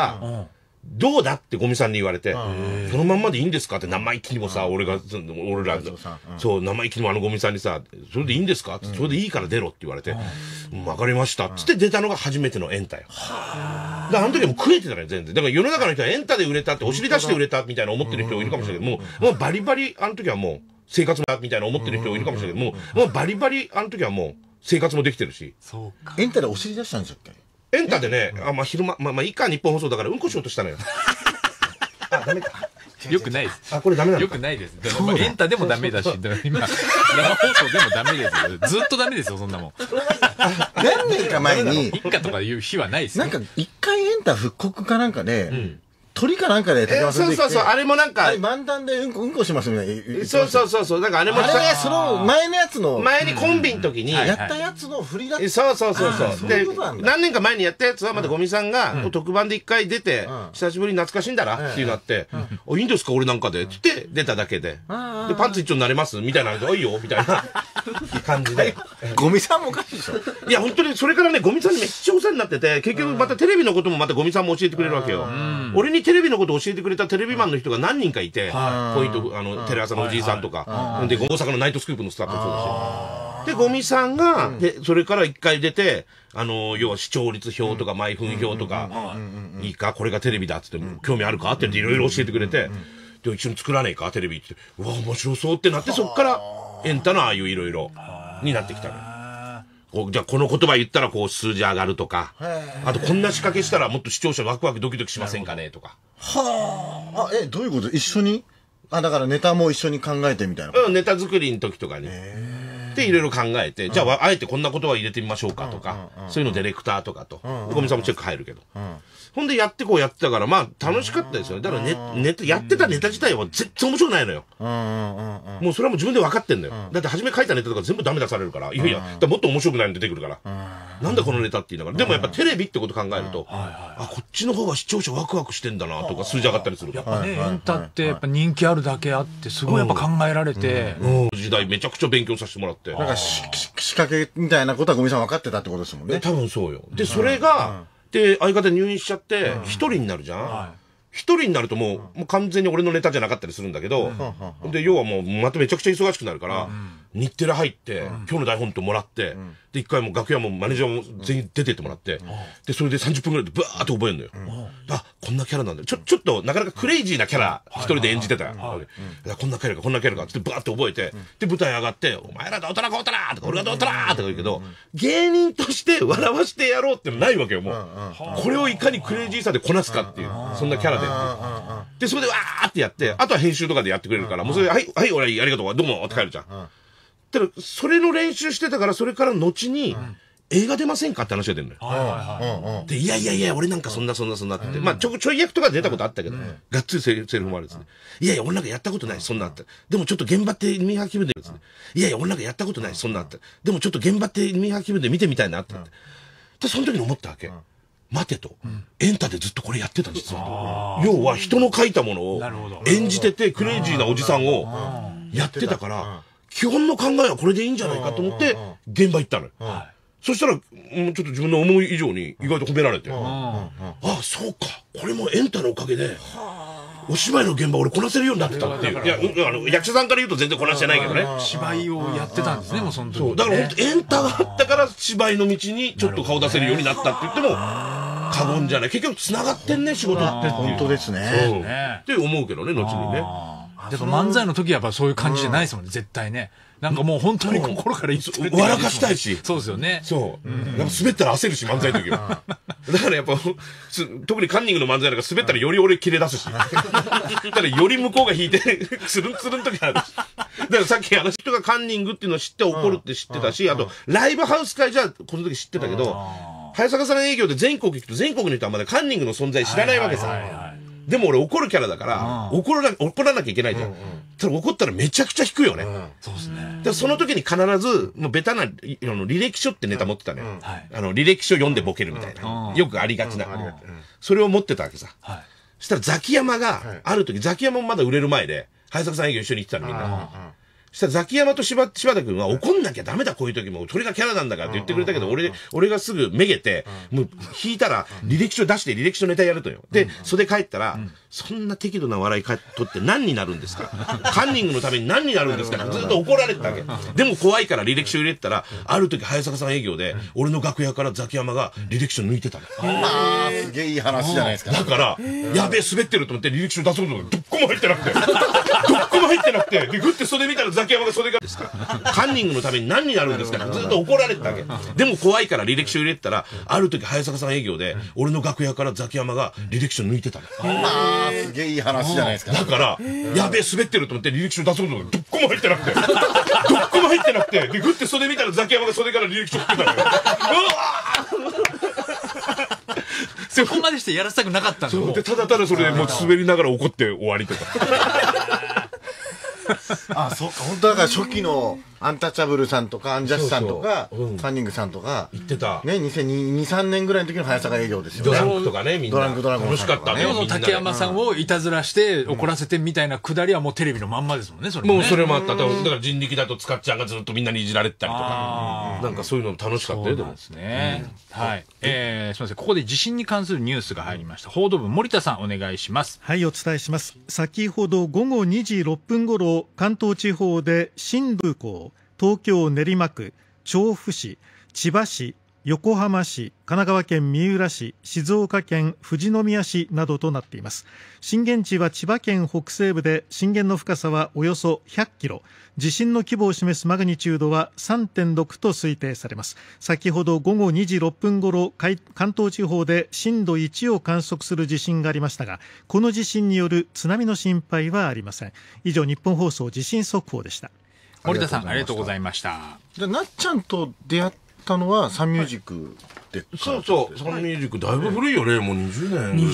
Speaker 23: どうだってゴミさんに言われて、そのまんまでいいんですかって生意気にもさ、俺ら、そう、生意気にもゴミさんにさ、それでいいんですかって、それでいいから出ろって言われて、わかりましたっつって出たのが初めてのエンタよ。あの時はもう食えてたのよ、全然。だから世の中の人はエンタで売れたって、お尻出して売れたみたいな思ってる人いるかもしれないけど、もうバリバリ、あの時はもう生活もみたいな思ってる人いるかもしれないけど、もうバリバリ、あの時はもう生活もできてるし。
Speaker 3: エンタでお尻出したんでしたっけ？
Speaker 23: エンタでね、昼間、いいか、日本放送だからうんこしようとしたのよ。ダメか。
Speaker 2: よくないです。
Speaker 23: これダメなの？
Speaker 2: よくないです。エンタでもダメだし、今、生放送でもダメですよ。ずっとダメですよ、そんなもん。
Speaker 3: 何年か前に、
Speaker 2: 一家とかいう日はないですよ。
Speaker 3: なんか、一回エンタ復刻かなんかで、鳥かなんかで竹山さんで
Speaker 23: そう、あれもなんか、
Speaker 3: 漫談でうんこしますみたいな。
Speaker 23: そう、なんかあれも
Speaker 3: あれ、その前のやつの。
Speaker 23: 前にコンビの時に。
Speaker 3: やったやつの振りだった。
Speaker 23: そう。で、何年か前にやったやつはまたゴミさんが特番で一回出て、久しぶりに懐かしいんだなっていうなって、いいんですか俺なんかでつって出ただけで。で、パンツ一丁になれますみたいなので、いいよみたいな感じで。
Speaker 3: ゴミさんもおかしいでしょ。
Speaker 23: いや、本当にそれからね、ゴミさんにめっちゃお世話になってて、結局またテレビのこともまたゴミさんも教えてくれるわけよ。俺にテレビのことを教えてくれたテレビマンの人が何人かいて、ポイント、テレ朝のおじいさんとか、で、大阪のナイトスクープのスタッフもそうだし。 で、ゴミさんが、で、それから一回出て、要は視聴率表とか毎分表とか、いいか、これがテレビだっつって、興味あるかって言っていろいろ教えてくれて、で、一緒に作らねえか、テレビって。うわ、面白そうってなって、そっからエンタのああいういろいろになってきたの。じゃあこの言葉言ったらこう数字上がるとか、あとこんな仕掛けしたらもっと視聴者ワクワクドキドキしませんかねとか。
Speaker 3: はあ。どういうこと？一緒に？だからネタも一緒に考えてみたいな。
Speaker 23: ネタ作りの時とかに。で、いろいろ考えて、じゃあ、あえてこんな言葉入れてみましょうかとか、そういうのディレクターとかと、ゴミさんもチェック入るけど。ほんでやってこうやってたから、まあ楽しかったですよね。だからやってたネタ自体は絶対面白くないのよ。もうそれはもう自分で分かってんのよ。だって初め書いたネタとか全部ダメ出されるから、いやいや、もっと面白くないの出てくるから。なんだこのネタって言いながら。でもやっぱテレビってこと考えると、あ、こっちの方が視聴者ワクワクしてんだなとか数字上がったりするから。
Speaker 2: やっぱね、エンタってやっぱ人気あるだけあって、すごいやっぱ考えられて。
Speaker 23: 時代めちゃくちゃ勉強させてもらって。
Speaker 3: なんか仕掛けみたいなことはゴミさん分かってたってことですもんね。
Speaker 23: 多分そうよ。で、それが、で、相方入院しちゃって、一人になるじゃん。一人になるともう完全に俺のネタじゃなかったりするんだけど、で、要はもうまためちゃくちゃ忙しくなるから、日テレ入って、今日の台本ともらって、で、一回も楽屋もマネージャーも全員出てってもらって、で、それで30分くらいでブワーって覚えるのよ。あ、こんなキャラなんだよ。ちょっとなかなかクレイジーなキャラ一人で演じてたよ。こんなキャラか、こんなキャラかってブワーって覚えて、で、舞台上がって、お前らどうたらこうたらとか、俺がどうたらとか言うけど、芸人として笑わしてやろうってないわけよ、もう。これをいかにクレイジーさでこなすかっていう、そんなキャラで。で、それでわーってやって、あとは編集とかでやってくれるから、もうそれで、はい、はい、俺ありがとう、どうもって帰るじゃん。ただ、それの練習してたから、それから後に、映画出ませんかって話が出るのよ。で、いやいやいや、俺なんかそんなって言って、まあちょい役とか出たことあったけど、がっつりセリフもあるんですね。いやいや、俺なんかやったことない、そんなって。でもちょっと現場って見は気分でですね。いやいや、俺なんかやったことない、そんなって。でもちょっと現場って見は気分で見てみたいなって。で、その時に思ったわけ。待てと、エンタでずっとこれやってた実は。要は人の書いたものを演じててクレイジーなおじさんをやってたから、基本の考えはこれでいいんじゃないかと思って現場行ったのよ。そしたら、ちょっと自分の思い以上に意外と褒められて、ああ、そうか、これもエンタのおかげで、お芝居の現場俺こなせるようになってたっていう。いや、役者さんから言うと全然こなしてないけどね。
Speaker 2: 芝居をやってたんですね、もうその時。
Speaker 23: そう。だから本当エンタがあったから芝居の道にちょっと顔出せるようになったって言っても過言じゃない。結局繋がってんね、仕事って。
Speaker 3: 本当ですね。
Speaker 23: そう。って思うけどね、後にね。
Speaker 2: やっぱ漫才の時はやっぱそういう感じじゃないですもんね、絶対ね。なんかもう本当に心から言ってる。
Speaker 23: 笑かしたいし。
Speaker 2: そうですよね。
Speaker 23: そう。やっぱ滑ったら焦るし、漫才の時は。だからやっぱ、特にカンニングの漫才なんか滑ったらより俺切れ出すし。だからより向こうが引いて、つるんつるん時あるし。だからさっき人がカンニングっていうのを知って怒るって知ってたし、あと、ライブハウス会じゃこの時知ってたけど、早坂さんの営業で全国行くと全国の人はまだカンニングの存在知らないわけさ。でも俺怒るキャラだから、怒らなきゃいけないじゃん。ただ怒ったらめちゃくちゃ引くよね。
Speaker 2: そうですね。
Speaker 23: でその時に必ず、もうベタな、履歴書ってネタ持ってたね。履歴書読んでボケるみたいな。よくありがちな。それを持ってたわけさ。そしたらザキヤマが、ある時、ザキヤマもまだ売れる前で、早坂さん営業一緒に行ってたのみんな。そしたらザキヤマと柴田君は怒んなきゃダメだこういう時も、それがキャラなんだからって言ってくれたけど、俺がすぐめげて、もう引いたら履歴書出して履歴書ネタやるとよ。で、袖帰ったら、そんな適度な笑い取って何になるんですかカンニングのために何になるんですかずっと怒られてたわけ。でも怖いから履歴書入れてたら、ある時早坂さん営業で、俺の楽屋からザキヤマが履歴書抜いてたの。
Speaker 3: あー、すげえいい話じゃないですか。
Speaker 23: だから、やべえ滑ってると思って履歴書出そうと思ってどっこも入ってなくて。どっこも入ってなくて、で、グッて袖見たらザキヤマが袖がですかカンニングのために何になるんですかずっと怒られてたわけ。でも怖いから履歴書入れてたら、ある時早坂さん営業で、俺の楽屋からザキヤマが履歴書抜いてたの。
Speaker 3: あー、すげえいい話じゃないですか。
Speaker 23: だから、やべえ滑ってると思って履歴書出そうと思ってどっこも入ってなくて。どっこも入ってなくて、で、グッて袖見たらザキヤマが袖から履歴書振ってたのよ。うわ
Speaker 2: そこまでしてやらせたくなかったんだ。
Speaker 23: そうで、ただただそれでもう滑りながら怒って終わりとか。
Speaker 3: あ、そうか。本当だから初期のアンタッチャブルさんとかアンジャッシュさんとかカンニングさんとか
Speaker 23: 言ってた。
Speaker 3: ね、2002、3年ぐらいの時の早坂営業ですよね。
Speaker 23: ドランクとかね、みんな。
Speaker 3: ドランク
Speaker 23: 楽しかったね。
Speaker 2: 竹山さんをいたずらして怒らせてみたいなくだりはもうテレビのまんまですもんね、それ
Speaker 23: もうそれもあった。だから人力だとつかっちゃんがずっとみんなにいじられてたりとか。なんかそういうの楽しかったよ、でも。
Speaker 2: ですね。はい。すみません。ここで地震に関するニュースが入りました。報道部森田さんお願いします。
Speaker 21: はい、お伝えします。先ほど午後2時6分頃、関東地方で震度5、 東京練馬区、調布市、千葉市、横浜市、神奈川県三浦市、静岡県富士宮市などとなっています。震源地は千葉県北西部で、震源の深さはおよそ100キロ、地震の規模を示すマグニチュードは 3.6 と推定されます。先ほど午後2時6分ごろ、関東地方で震度1を観測する地震がありましたが、この地震による津波の心配はありません。以上、日本放送地震速報でした。
Speaker 2: 森田さん、ありがとうございました。
Speaker 3: じゃあなっちゃんと出会ったのはサンミュージックで、
Speaker 23: そうそう、サンミュージックだいぶ古いよね、もう20年ぐらい。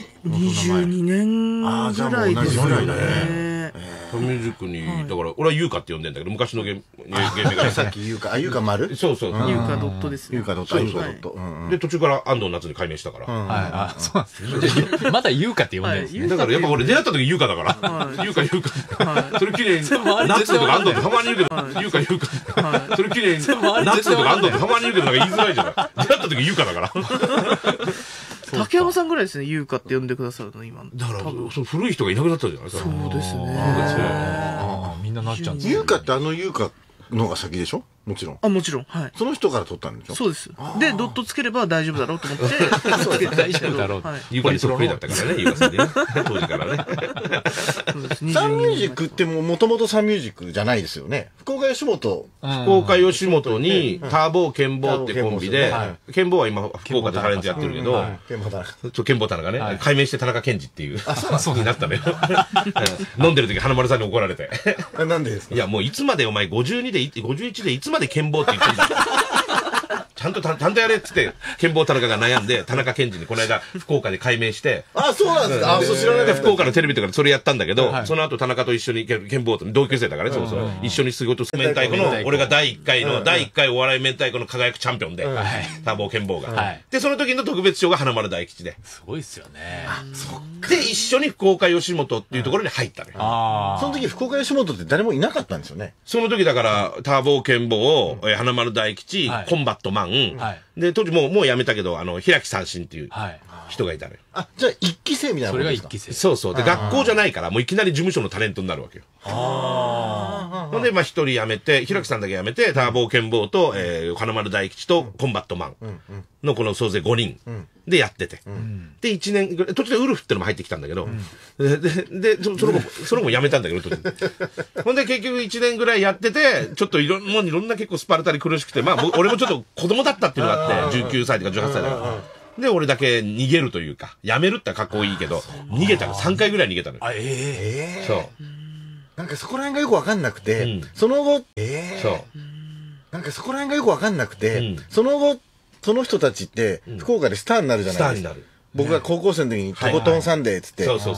Speaker 4: 22年ぐらいですよね。
Speaker 23: サンミュージックに、だから俺は優香って呼んでんだけど、昔のゲームが
Speaker 3: さっき優香丸、
Speaker 23: そうそう、
Speaker 4: 優香ドットですね。
Speaker 3: 優香ドット。
Speaker 23: で途中から安藤夏に改名したから。
Speaker 2: はい、そうなんですね。まだ優香って呼んでるんですね。
Speaker 23: だからやっぱ俺出会った時優香だから、優香。それ綺麗に夏とか安藤ってたまに言うけど、優香。それ綺麗に夏とか安藤ってたまに言うけど、なんか言いづらいじゃない。出会った時優香だから。
Speaker 4: 竹山さんぐらいですね、優香って呼んでくださるの、今。
Speaker 23: だから、その古い人がいなくなったじゃないですか。
Speaker 4: そうですね。
Speaker 2: みんななっちゃうんです
Speaker 3: ね。優香って優香のが先でしょ、もちろん。
Speaker 4: あ、もちろん。はい。
Speaker 3: その人から取ったんでしょ。
Speaker 4: そうです。で、ドットつければ大丈夫だろうと思って、
Speaker 2: 大丈夫だろう。
Speaker 23: 優香にそっくりだったからね、優香さんね。当時からね。
Speaker 3: サンミュージックってもともとサンミュージックじゃないですよね。福岡吉本
Speaker 23: にターボーケンボーってコンビで、ケンボーは今福岡でタレントやってるけど、ケンボー田中ね、改名して田中健二っていう、そうになったのよ。飲んでる時花丸さんに怒られて。
Speaker 3: なんでですか。
Speaker 23: いや、もういつまでお前51でいつまでケンボーって言ってんだ。ちゃんとやれっつって、ケンボー田中が悩んで、田中健二にこの間、福岡で改名して。
Speaker 3: あ、そうなんですか。
Speaker 23: そう知らないで、福岡のテレビとかでそれやったんだけど、その後田中と一緒に、ケンボーと同級生だからね、そう一緒に仕事する明太子の、俺が第1回お笑い明太子の輝くチャンピオンで、ターボーケンボーが。で、その時の特別賞が花丸大吉で。
Speaker 2: すごいっすよね。
Speaker 23: で、一緒に福岡吉本っていうところに入ったのよ。
Speaker 3: その時福岡吉本って誰もいなかったんですよね。
Speaker 23: その時だから、ターボーケンボー、花丸大吉、コンバットマン、で、当時もう辞めたけど、平木三振っていう人がいたのよ。
Speaker 3: あ、じゃあ一期生みたいな。
Speaker 2: それが一期生。
Speaker 23: そうそう。で、学校じゃないから、もういきなり事務所のタレントになるわけよ。ほんで、一人辞めて、平木さんだけ辞めて、ターボーケンボーと、花丸大吉とコンバットマンのこの総勢5人でやってて。で、1年ぐらい、途中でウルフってのも入ってきたんだけど、で、その後も辞めたんだけど、途中で。ほんで、結局1年ぐらいやってて、ちょっといろんな結構スパルタに苦しくて、まあ、俺もちょっと子供だったっていうのがあって、19歳とか18歳だから。で、俺だけ逃げるというか、辞めるって格好いいけど、逃げたの、3回ぐらい逃げたのよ。そう。
Speaker 3: なんかそこら辺がよくわかんなくて、その後、
Speaker 23: そう。
Speaker 3: なんかそこら辺がよくわかんなくて、その後、その人たちって、福岡でスターになるじゃないですか。僕が高校生の時に、とことんサンデーっつって、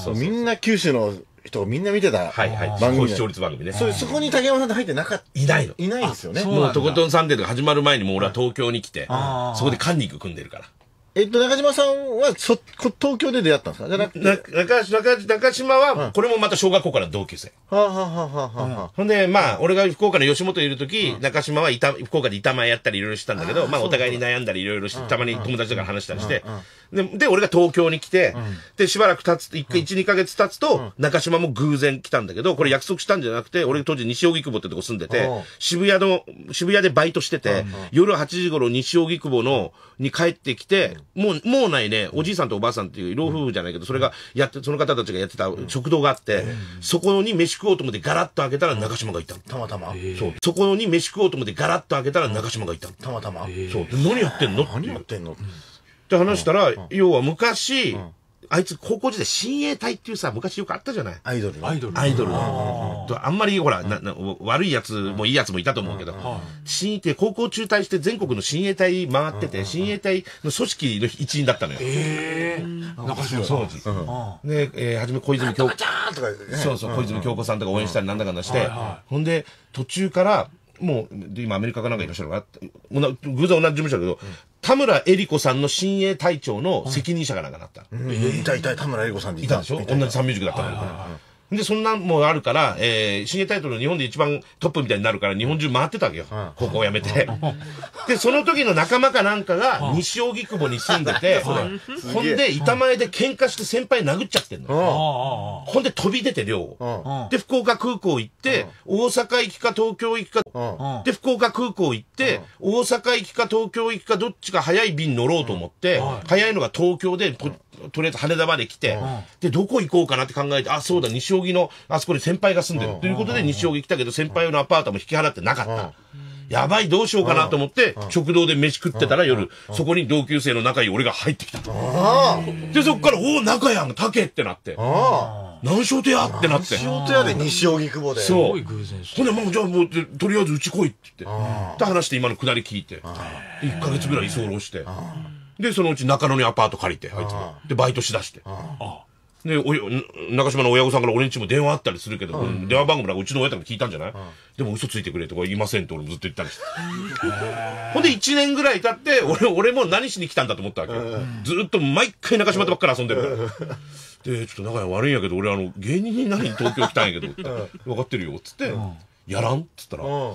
Speaker 3: みんな九州の人がみんな見てた番組。
Speaker 23: 視聴率番組ね。
Speaker 3: そこに竹山さんって入ってなかった。
Speaker 23: いないの。
Speaker 3: いないんですよね。
Speaker 23: もうとことんサンデーとか始まる前にもう俺は東京に来て、そこでカンニング組んでるから。
Speaker 3: 中島さんは、東京で出会ったんですか。じゃなくて。
Speaker 23: 中島は、これもまた小学校から同級生。ほんで、まあ、俺が福岡の吉本にいるとき、中島は福岡で板前やったりいろいろしたんだけど、まあ、お互いに悩んだりいろいろして、たまに友達とか話したりして、で、俺が東京に来て、で、しばらく経つと、1、2ヶ月経つと、中島も偶然来たんだけど、これ約束したんじゃなくて、俺当時西荻窪ってとこ住んでて、渋谷でバイトしてて、夜8時頃西荻窪に帰ってきて、もうないね、おじいさんとおばあさんっていう老夫婦じゃないけど、その方たちがやってた食堂があって、そこに飯食おうと思ってガラッと開けたら中島がいたの。
Speaker 3: たまたま。
Speaker 23: そう。そこに飯食おうと思ってガラッと開けたら中島がいたの。
Speaker 3: たまたま。
Speaker 23: そう。何やってんのって話したら、要は昔、あいつ高校時代親衛隊っていうさ、昔よくあったじゃない。
Speaker 3: アイドル。
Speaker 23: あんまりほら、悪いやつもいいやつもいたと思うけど、親衛隊、高校中退して全国の親衛隊回ってて、親衛隊の組織の一員だったのよ。
Speaker 2: 中島
Speaker 23: 当時。で、はじめ小泉京子。そうそう、小泉京子さんとか応援したりなんだかんだして、ほんで、途中から、もう、今アメリカかなんかいらっしゃるから、偶然同じ事務所だけど、田村恵里子さんの親衛隊長の責任者がなんかなった。
Speaker 3: いた、田村恵里子さんで
Speaker 23: いたでしょ。同じサンミュージックだったのに。 で、そんなんもあるから、新鋭タイトルの日本で一番トップみたいになるから日本中回ってたわけよ。高校を辞めて。で、その時の仲間かなんかが西荻窪に住んでて、ほんで、板前で喧嘩して先輩殴っちゃってんの。ほんで飛び出て寮を。で、福岡空港行って、大阪行きか東京行きか、で、福岡空港行って、大阪行きか東京行きかどっちか早い便乗ろうと思って、早いのが東京で、とりあえず羽田まで来て、で、どこ行こうかなって考えて、あ、そうだ、西荻の、あそこに先輩が住んでる。ということで西荻来たけど、先輩のアパートも引き払ってなかった。やばい、どうしようかなと思って、食堂で飯食ってたら夜、そこに同級生の仲いい俺が入ってきた。で、そっから、おお、仲やん、竹ってなって。何商店やってなって。
Speaker 3: 何商店やで西荻窪で。
Speaker 23: そう。ほんで、もうじゃあもう、とりあえずうち来いって言って。で、話して今のくだり聞いて。1ヶ月ぐらい居候して。で、そのうち中野にアパート借りて、あいつが。で、バイトしだして。で、中島の親御さんから俺んちも電話あったりするけど、電話番号なんかうちの親とか聞いたんじゃない、でも嘘ついてくれとか言いませんって俺もずっと言ったりして。ほんで1年ぐらい経って、俺も何しに来たんだと思ったわけよ。ずっと毎回中島とばっかり遊んでるから。で、ちょっと仲悪いんやけど、俺芸人になりに東京来たんやけど、分かってるよ、つって。やらんっつったら。そう。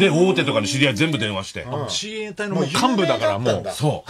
Speaker 23: で、大手とかに知り合い全部電話して。
Speaker 2: 親衛隊の幹部だからもう。
Speaker 23: そう。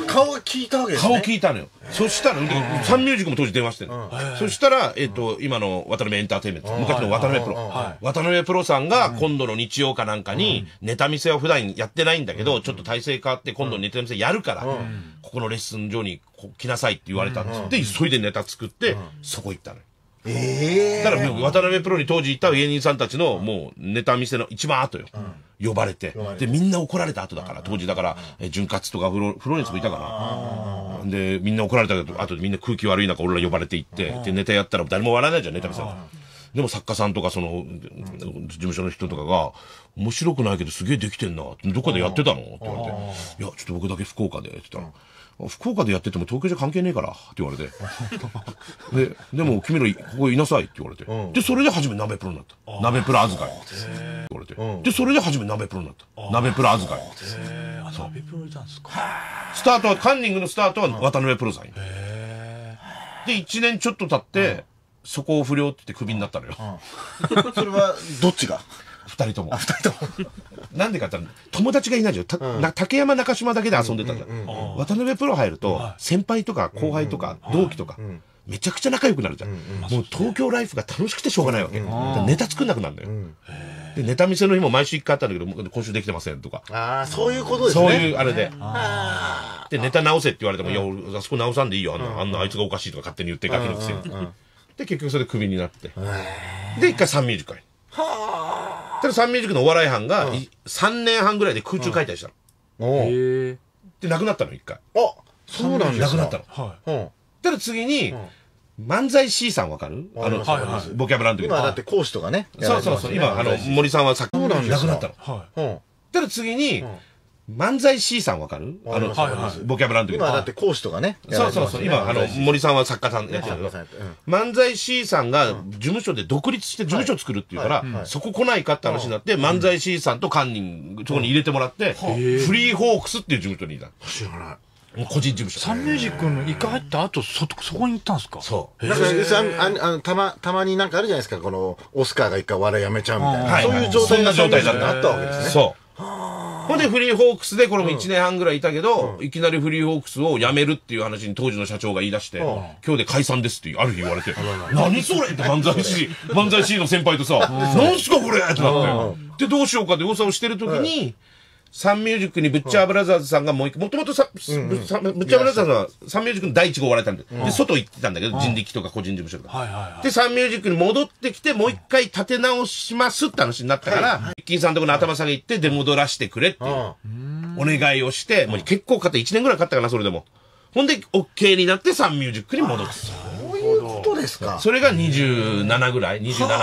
Speaker 3: 顔が聞いたわけですね。
Speaker 23: 顔聞いたのよ。そしたら、サンミュージックも当時電話してるの。そしたら、今の渡辺エンターテインメント、昔の渡辺プロ。渡辺プロさんが今度の日曜かなんかに、ネタ見せを普段やってないんだけど、ちょっと体制変わって今度ネタ見せやるから、ここのレッスン場に来なさいって言われたんです。で、急いでネタ作って、そこ行ったのよ。だから渡辺プロに当時いた芸人さんたちのもうネタ見せの一番後よ。呼ばれて。で、みんな怒られた後だから、当時だから、潤滑とかフロレンスもいたかな。で、みんな怒られた後でみんな空気悪い中俺ら呼ばれて行って、で、ネタやったら誰も笑わないじゃん、ネタ見せ。でも作家さんとかその、事務所の人とかが、面白くないけどすげえできてんな。どこでやってたのって言われて。いや、ちょっと僕だけ福岡で、って言ったら。福岡でやってても東京じゃ関係ねえからって言われて。でも君らここいなさいって言われて。で、それで初め鍋プロになった。鍋プロ預かり。言われて。で、それで初め鍋プロになった。鍋プロ預かり。
Speaker 2: 鍋プロいたんですか。
Speaker 23: スタートは、カンニングのスタートは渡辺プロさん。で、1年ちょっと経って、そこを不良って言ってクビになったのよ。
Speaker 3: それは、どっちが
Speaker 23: 二人とも。なんでかって言ったら、友達がいないじゃん。竹山中島だけで遊んでたじゃん。渡辺プロ入ると、先輩とか後輩とか同期とか、めちゃくちゃ仲良くなるじゃん。もう東京ライフが楽しくてしょうがないわけ。ネタ作んなくなるんだよ。で、ネタ見せの日も毎週一回あったんだけど、今週できてませんとか。
Speaker 3: ああ、そういうことですね。
Speaker 23: そういうあれで。で、ネタ直せって言われても、いや、あそこ直さんでいいよ。あいつがおかしいとか勝手に言ってガキのくせに。で、結局それでクビになって。で、一回サンミュージックに。ただサンミュージックのお笑い班が3年半ぐらいで空中解体したの。で、亡くなったの、一回。
Speaker 3: あ、そうなんですか。
Speaker 23: 亡くなったの。ただ次に、漫才 C さんわかるボキャブラの時
Speaker 3: 今だって講師とかね。
Speaker 23: そうそうそう。今、森さんは亡くなったの。ただ次に、漫才 C さんわかるボキャブラの時
Speaker 3: 今だって講師とかね。
Speaker 23: そうそうそう。今、森さんは作家さんやってるけど、漫才 C さんが事務所で独立して事務所作るっていうから、そこ来ないかって話になって、漫才 C さんとカンニング、そこに入れてもらって、フリーホークスっていう事務所にいた。
Speaker 3: 知らない。
Speaker 23: 個人事務所。
Speaker 2: サンミュージックの一回入った後、そこに行ったんですか。
Speaker 23: そう。
Speaker 3: なんか、たまになんかあるじゃないですか、この、オスカーが一回笑いやめちゃうみたいな。そういう状態があったわけですね。
Speaker 23: そう。ほんでフリーホークスでこれも1年半ぐらいいたけど、いきなりフリーホークスを辞めるっていう話に当時の社長が言い出して、今日で解散ですってある日言われて、何それって漫才 C の先輩とさ、何すかこれってなって。で、どうしようかって噂をしてる時に、サンミュージックにブッチャーブラザーズさんがもう一回、もともとブッチャーブラザーズはサンミュージックの第一号お笑いたんで、で、外行ってたんだけど、人力とか個人事務所とか。で、サンミュージックに戻ってきて、もう一回立て直しますって話になったから、ミッキーさんとこの頭下げ行って出戻らしてくれっていう、お願いをして、もう結構1年ぐらいかかったかな、それでも。ほんで、OK になってサンミュージックに戻す。
Speaker 3: そういうことですか。
Speaker 23: それが27ぐらい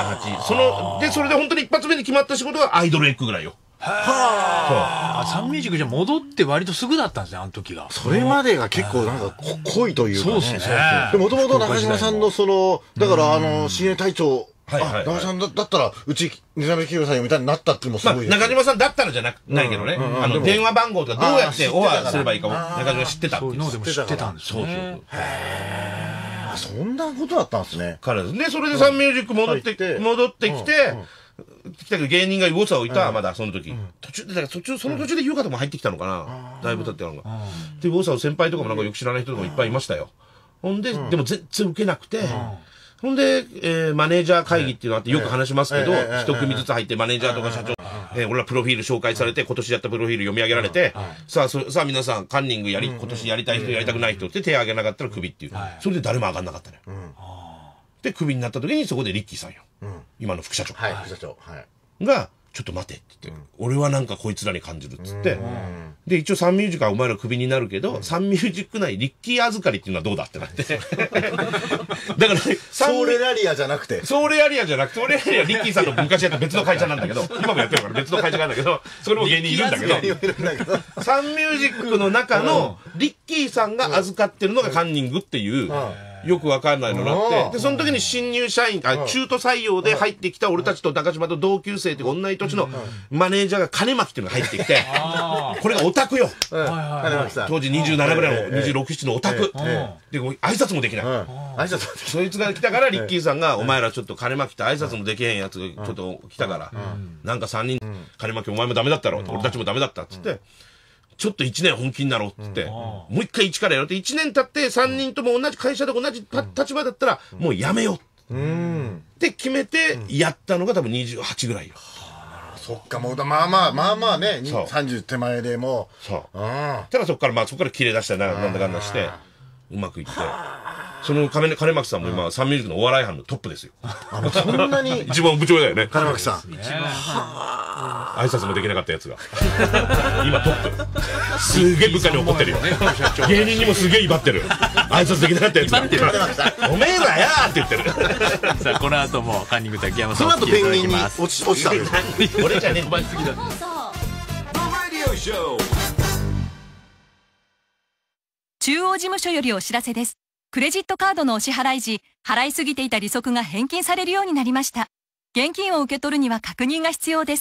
Speaker 23: ?27、8。それで本当に一発目に決まった仕事がアイドルエッグぐらいよ。
Speaker 2: はあ。サンミュージックじゃ戻って割とすぐだったんですね、あの時が。
Speaker 3: それまでが結構なんか濃いというかね。
Speaker 2: そうですね。
Speaker 3: もともと中島さんのだから親衛隊長、中島さんだったら、うち、根鍋清さんみたいになったっていうのもすごい。
Speaker 23: 中島さんだったらじゃないけどね。電話番号とかどうやってオファーすればいいかも、中島知ってた。
Speaker 2: そういうのでも知ってたんですね。
Speaker 23: そう。
Speaker 3: そんなことだったんですね。
Speaker 23: からで、それでサンミュージック戻ってきて、来たけど芸人がウォサをいた、まだその時。その途中で優香とも入ってきたのかな。だいぶ経ってたのが。で、ウォサを先輩とかもなんかよく知らない人とかもいっぱいいましたよ。ほんで、でも全然受けなくて、ほんで、マネージャー会議っていうのがあってよく話しますけど、一組ずつ入ってマネージャーとか社長、俺らプロフィール紹介されて、今年やったプロフィール読み上げられて、さあ皆さん、カンニング今年やりたい人、やりたくない人って手挙げなかったらクビっていう。それで誰も上がんなかったね。で、クビになった時にそこでリッキーさんよ。今の副社長。
Speaker 3: 副社長。
Speaker 23: が、ちょっと待てって言って、俺はなんかこいつらに感じるっつって、で、一応サンミュージックはお前らクビになるけど、サンミュージック内リッキー預かりっていうのはどうだってなって。だから、
Speaker 3: ソーレラリアじゃなくて。
Speaker 23: ソーレラリアリッキーさんの昔やった別の会社なんだけど、今もやってるから別の会社なんだけど、それも芸人いるんだけど、サンミュージックの中のリッキーさんが預かってるのがカンニングっていう、よくわかんないのがあって、で、その時に新入社員、中途採用で入ってきた俺たちと中島と同級生っていう同じ年のマネージャーが金巻っていうのが入ってきて、これがオタクよ。当時27ぐらいの26、7のオタク。で、挨拶もできない。そいつが来たからリッキーさんが、お前らちょっと金巻って挨拶もできへんやつがちょっと来たから、なんか3人、金巻お前もダメだったろ、俺たちもダメだったっつって、ちょっと1年本気になろうって言って、もう一回一からやろうって、1年経って3人とも同じ会社で同じ立場だったら、もうやめようって決めて、やったのが多分28ぐらいよ。
Speaker 3: そっか、もうまあまあね、30手前でもう。
Speaker 23: そう。ただそっから切れ出したらなんだかんだして、うまくいって。その金巻さんも今、サンミュージックのお笑い班のトップですよ。
Speaker 3: そんなに
Speaker 23: 一番部長だよね。
Speaker 3: 金巻さん。
Speaker 23: 挨拶もできなかったやつが。今トップ。すげえ部下に怒ってるよ。芸人にもすげえ威張ってる。挨拶できなかったやつが。おめえらやーって言ってる。
Speaker 2: さあ、この後もカンニング竹山さん
Speaker 3: その後ペンギンに落ちた。
Speaker 23: 俺じゃねえ。飛ばしすぎだ。
Speaker 8: 中央事務所よりお知らせです。クレジットカードのお支払い時、払いすぎていた利息が返金されるようになりました。現金を受け取るには確認が必要です。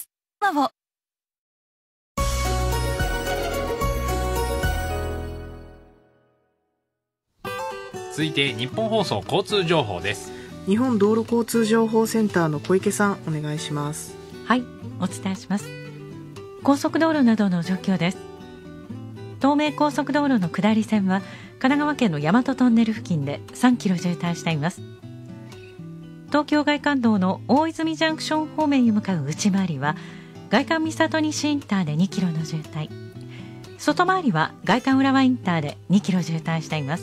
Speaker 2: 続いて日本放送交通情報です。
Speaker 4: 日本道路交通情報センターの小池さん、お願いします。
Speaker 14: はい、お伝えします。高速道路などの状況です。東名高速道路の下り線は神奈川県の大和トンネル付近で3キロ渋滞しています。東京外環道の大泉ジャンクション方面に向かう内回りは外環三郷西インターで2キロの渋滞、外回りは外環浦和インターで2キロ渋滞しています。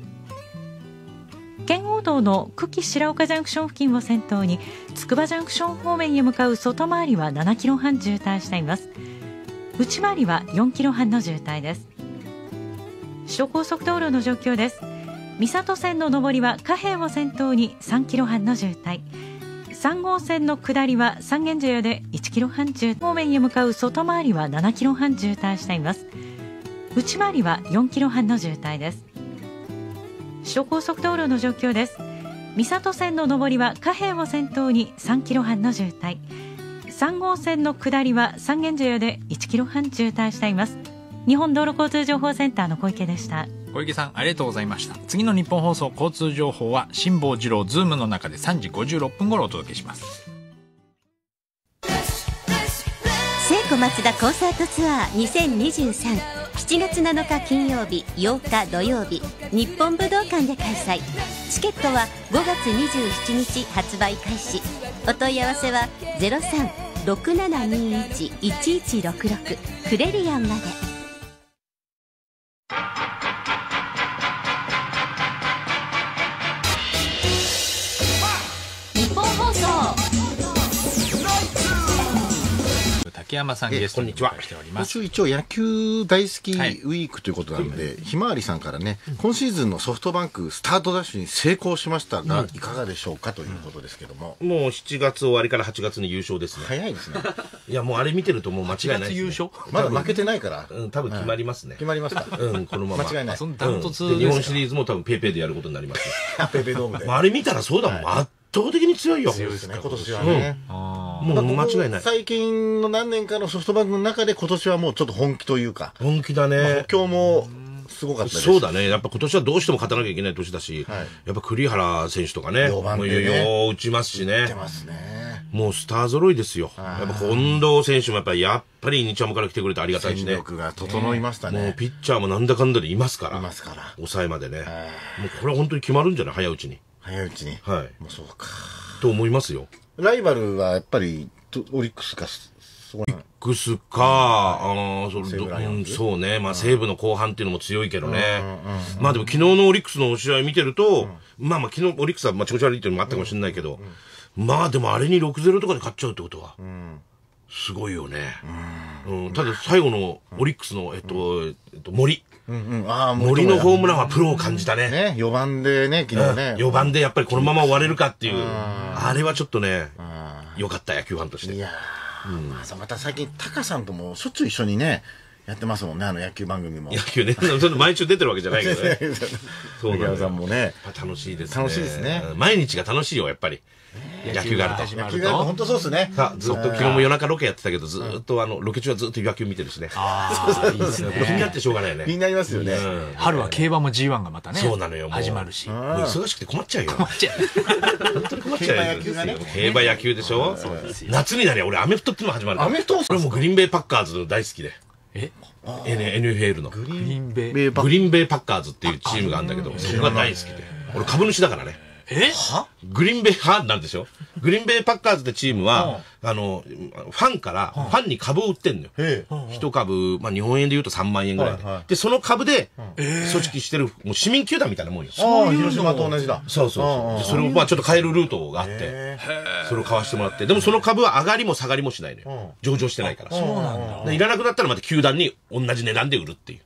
Speaker 14: 圏央道の久喜白岡ジャンクション付近を先頭に筑波ジャンクション方面へ向かう外回りは7キロ半渋滞しています。内回りは4キロ半の渋滞です。首都高速道路の状況です。三郷線の上りは貨幣を先頭に3キロ半の渋滞、3号線の下りは三軒茶屋で1キロ半渋滞、方面へ向かう外回りは7キロ半渋滞しています。内回りは4キロ半の渋滞です。首都高速道路の状況です。三郷線の上りは貨幣を先頭に3キロ半の渋滞、3号線の下りは三軒茶屋で1キロ半渋滞しています。日本道路交通情報センターの小池でした。
Speaker 2: 小池さん、ありがとうございました。次の日本放送交通情報は辛坊治郎ズームの中で3時56分頃お届けします。
Speaker 15: 聖子松田コンサートツアー2023、7月7日金曜日、8日土曜日、日本武道館で開催。チケットは5月27日発売開始。お問い合わせは 03-6721-1166 クレリアンまで。
Speaker 1: 日本放送
Speaker 2: 竹山さんゲストにお迎えしております。
Speaker 3: 今週一応野球大好きウィークということなので、ひまわりさんからね、今シーズンのソフトバンクスタートダッシュに成功しましたが、いかがでしょうかということですけども、
Speaker 23: もう7月終わりから8月に優勝ですね。
Speaker 3: 早いですね。
Speaker 23: いや、もうあれ見てるともう間違いないです、ね。
Speaker 2: 優勝
Speaker 3: まだ負けてないから、
Speaker 23: 多分決まりますね。
Speaker 3: 決まりますか。
Speaker 23: このまま
Speaker 3: 間違いない。
Speaker 2: そのダントツ
Speaker 23: で日本シリーズも多分ペイペイでやることになります。
Speaker 3: ペイペイドームで。
Speaker 23: あれ見たらそうだもん。圧倒的に強いよ。
Speaker 3: 強いですね、今年はね。
Speaker 23: もう間違いない。
Speaker 3: 最近の何年かのソフトバンクの中で今年はもうちょっと本気というか。
Speaker 23: 本気だね。
Speaker 3: 今日もすごかったです。
Speaker 23: そうだね。やっぱ今年はどうしても勝たなきゃいけない年だし、やっぱ栗原選手とかね、
Speaker 3: 4番でね
Speaker 23: よう打ちますしね。
Speaker 3: 打ってますね。
Speaker 23: もうスター揃いですよ。やっぱ近藤選手もやっぱり日ハムから来てくれてありがたいしね。
Speaker 3: 戦力が整いましたね。
Speaker 23: もうピッチャーもなんだかんだでいますから。
Speaker 3: いますから。
Speaker 23: 抑えまでね。もうこれは本当に決まるんじゃない早いうちに。
Speaker 3: 早いうちに。
Speaker 23: はい。
Speaker 3: もうそうか。
Speaker 23: と思いますよ。
Speaker 3: ライバルはやっぱり、オリックスか、
Speaker 23: オリックスか、そうね。まあ西武の後半っていうのも強いけどね。まあでも昨日のオリックスの試合見てると、まあ昨日オリックスは調子悪いっていうのもあったかもしれないけど、まあでもあれに 6-0 とかで勝っちゃうってことは、すごいよね。ただ最後のオリックスの、森。森のホームランはプロを感じたね。
Speaker 3: 4番でね、昨日ね。
Speaker 23: 4番でやっぱりこのまま終われるかっていう。あれはちょっとね、良かった野球ファンとして。
Speaker 3: いやまた最近、タカさんともしょっちゅう一緒にね、やってますもんね、野球番組も。
Speaker 23: 野球ね。その毎週出てるわけじゃないけどね。
Speaker 3: そうなんだ。さんもね。
Speaker 23: 楽しいですね。
Speaker 3: 楽しいですね。
Speaker 23: 毎日が楽しいよ、やっぱり。野球があると。
Speaker 3: 野球があると本当そうですね。
Speaker 23: ずっと昨日も夜中ロケやってたけど、ずっとロケ中はずっと野球見てるしね。いいですね。気になってしょうがないよね。
Speaker 3: 気になりますよね。
Speaker 2: 春は競馬も G1 がまたね。
Speaker 23: そうなのよ。
Speaker 2: 始まるし。
Speaker 23: もう忙しくて困っちゃうよ。
Speaker 2: 困っちゃう。
Speaker 23: 本当に困っちゃうよ。競馬野球でしょ。夏になりゃ俺アメフトっていうのが始まる。
Speaker 3: アメフト？
Speaker 23: 俺もグリーンベイパッカーズ大好きで。NFL の。
Speaker 2: グリーンベ
Speaker 23: イパッカーズっていうチームがあるんだけど、そこが大好きで。俺株主だからね。グリーンベイ派なんでしょ。グリーンベイパッカーズってチームは、ファンから、ファンに株を売ってんのよ。一株、まあ日本円で言うと3万円ぐらいで。で、その株で、組織してる、もう市民球団みたいなもんよ。
Speaker 3: 広島と同じだ。
Speaker 23: そうそう。それをまあちょっと変えるルートがあって、それを買わしてもらって。でもその株は上がりも下がりもしないのよ。上場してないから。
Speaker 2: そうなんだ。
Speaker 23: いらなくなったらまた球団に同じ値段で売るっていう。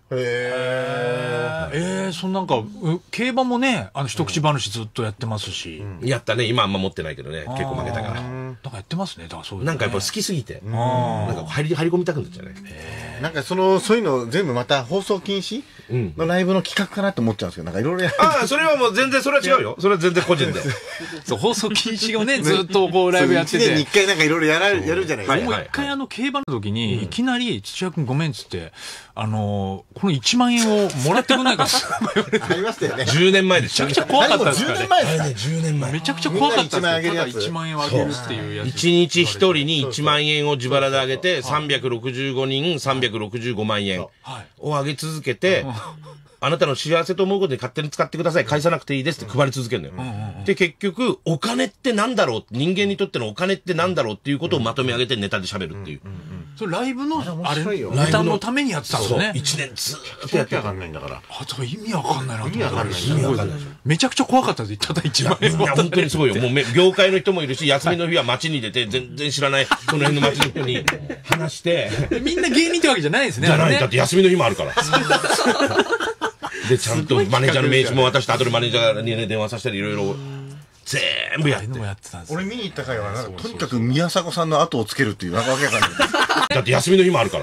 Speaker 2: そのなんか、競馬もね、一口話ずっとやってますし。
Speaker 23: やったね。今あんま持ってないけどね。結構負けたから。
Speaker 2: なんかやってますね。だからそういう。
Speaker 23: なんかやっぱ好きすぎて。なんか入り込みたくなっちゃうね。
Speaker 3: なんかそういうの全部また放送禁止のライブの企画かなって思っちゃうんですけど、なんかいろいろやる。
Speaker 23: ああ、それはもう全然それは違うよ。それは全然個人で。
Speaker 2: そう、放送禁止をね、ずっとこうライブやってて。
Speaker 3: 1年に1回なんかいろいろやるじゃないですか。
Speaker 2: もう一回競馬の時に、いきなり土屋君ごめんっつって、この1万円をもらってくんないかって言われて。
Speaker 3: ありましたよね。
Speaker 23: 10年前でした。
Speaker 2: めちゃくちゃ怖かったですからね。
Speaker 3: 10年前ですか。
Speaker 23: 10年前。
Speaker 2: めちゃくちゃ怖かったですから。ただ1万円をあげるっていうやつ。
Speaker 23: 1日1人に1万円を自腹であげて、365人365万円をあげ続けて、あなたの幸せと思うことに勝手に使ってください。返さなくていいですって配り続けるのよ。で、結局、お金ってなんだろう、人間にとってのお金ってなんだろうっていうことをまとめ上げてネタで喋るっていう。
Speaker 2: それライブの、あれ、ネタのためにやってたんですね。
Speaker 23: 1年ずっとやってわかんないんだから。
Speaker 2: 意味わかんないなと思って。
Speaker 23: 意味わかんない。
Speaker 2: めちゃくちゃ怖かったです。ただ1万円。
Speaker 23: いや、本当にすごいよ。もう、業界の人もいるし、休みの日は街に出て、全然知らない、その辺の街の人に話して。
Speaker 2: みんな芸人ってわけじゃないですね。
Speaker 23: じゃない。だって休みの日もあるから。で、ちゃんとマネージャーの名刺も渡して、後でマネージャーに電話させたり、いろいろ、全部やって。
Speaker 3: 俺見に行った回は、とにかく宮迫さんの後をつけるっていう、なんかわけわかんない。
Speaker 23: だって休みの日もあるから。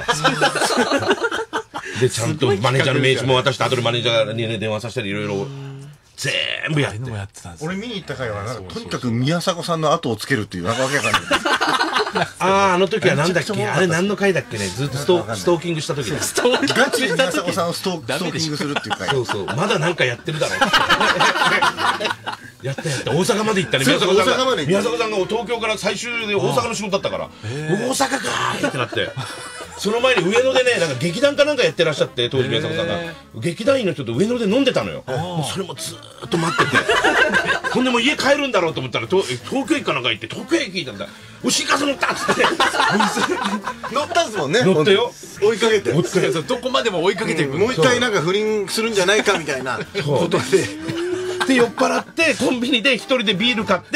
Speaker 23: で、ちゃんとマネージャーの名刺も渡して、後でマネージャーに電話させたり、いろいろ、全部やって。
Speaker 3: 俺見に行った回は、とにかく宮迫さんの後をつけるっていう、なんかわけわかんない。
Speaker 23: あの時はなんだっけ、あれ何の回だっけね、ずっとストーキングした時だ。
Speaker 3: ガチで宮迫さんをストーキングするっていう回。
Speaker 23: そうそう、まだなんかやってるだろ。やった。大阪まで行ったね。宮迫さんが東京から最終で大阪の仕事だったから、大阪かーってなって。その前に上野でね、なんか劇団かなんかやってらっしゃって、当時宮迫さんが。劇団員の人と上野で飲んでたのよ。もうそれもずーっと待ってて。ほんでもう家帰るんだろうと思ったら、東京駅かなんか行って、東京駅行ったんだ。新幹線乗ったっつって。
Speaker 3: 乗ったんすもんね。
Speaker 23: 乗ったよ。
Speaker 3: 追いかけて。
Speaker 2: どこまでも追いかけていく。
Speaker 3: もう一回なんか不倫するんじゃないかみたいなことで。
Speaker 23: で、酔っ払って、コンビニで一人でビール買って、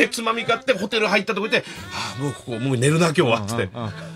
Speaker 23: つまみ買って、ホテル入ったとこで、もうここ、もう寝るな、今日は、つって。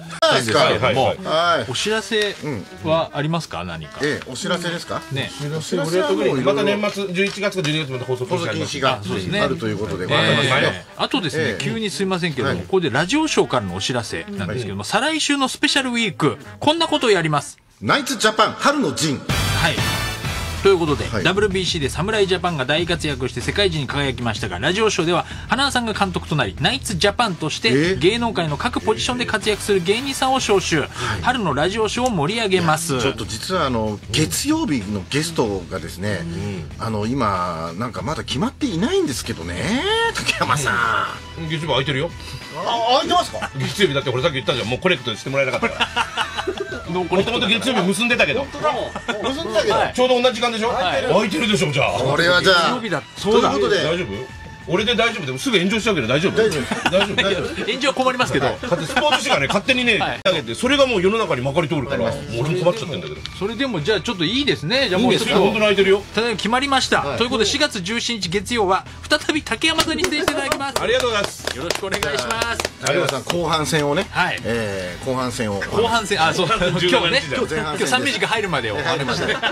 Speaker 2: お知らせはありますか、何か。
Speaker 3: お知らせですか
Speaker 2: ね。
Speaker 23: お知らせはもうまた年末、11月か12月まで放送禁
Speaker 3: 止があるということで。
Speaker 2: あとですね、急にすいませんけども、ここでラジオショーからのお知らせなんですけども、再来週のスペシャルウィーク、こんなことをやります。
Speaker 3: ナイツジャパン春の陣。
Speaker 2: はい。
Speaker 16: ということで、WBC で侍ジャパンが大活躍して世界一に輝きましたが、ラジオショーでは花輪さんが監督となり、ナイツジャパンとして芸能界の各ポジションで活躍する芸人さんを招集、春のラジオショーを盛り上げます。
Speaker 3: ちょっと実は月曜日のゲストがですね、今なんかまだ決まっていないんですけどね、竹山さ
Speaker 23: ん。月曜日空いてるよ。
Speaker 3: 空いてますか？
Speaker 23: 月曜日だって俺さっき言ったじゃん、もうコレクトしてもらえなかったからもともと月曜日結んでたけど、
Speaker 3: 結んでたけど
Speaker 23: ちょうど同じ時間でしょ。空いてるでしょ。じゃあ
Speaker 3: これはじゃあ
Speaker 23: そういうことで大丈夫？俺で大丈夫？でもすぐ炎上しちゃうけど大丈夫？大丈夫。
Speaker 16: 炎上困りますけど、
Speaker 23: だってスポーツ紙がね勝手にねあげて、それがもう世の中にまかり通るから、俺も困っちゃってんだけど。
Speaker 16: それでもじゃあちょっといいですね。じゃあもうちょっと
Speaker 23: 本当に空いてるよ。
Speaker 16: ただ決まりました。ということで4月17日月曜は再び竹山さんに出演していただきます。
Speaker 23: ありがとうございます。
Speaker 16: よろしくお願いします。
Speaker 3: 竹山さん後半戦をね、後半戦
Speaker 16: そう今日ね、今日3ミュージック入るまでを
Speaker 23: 入って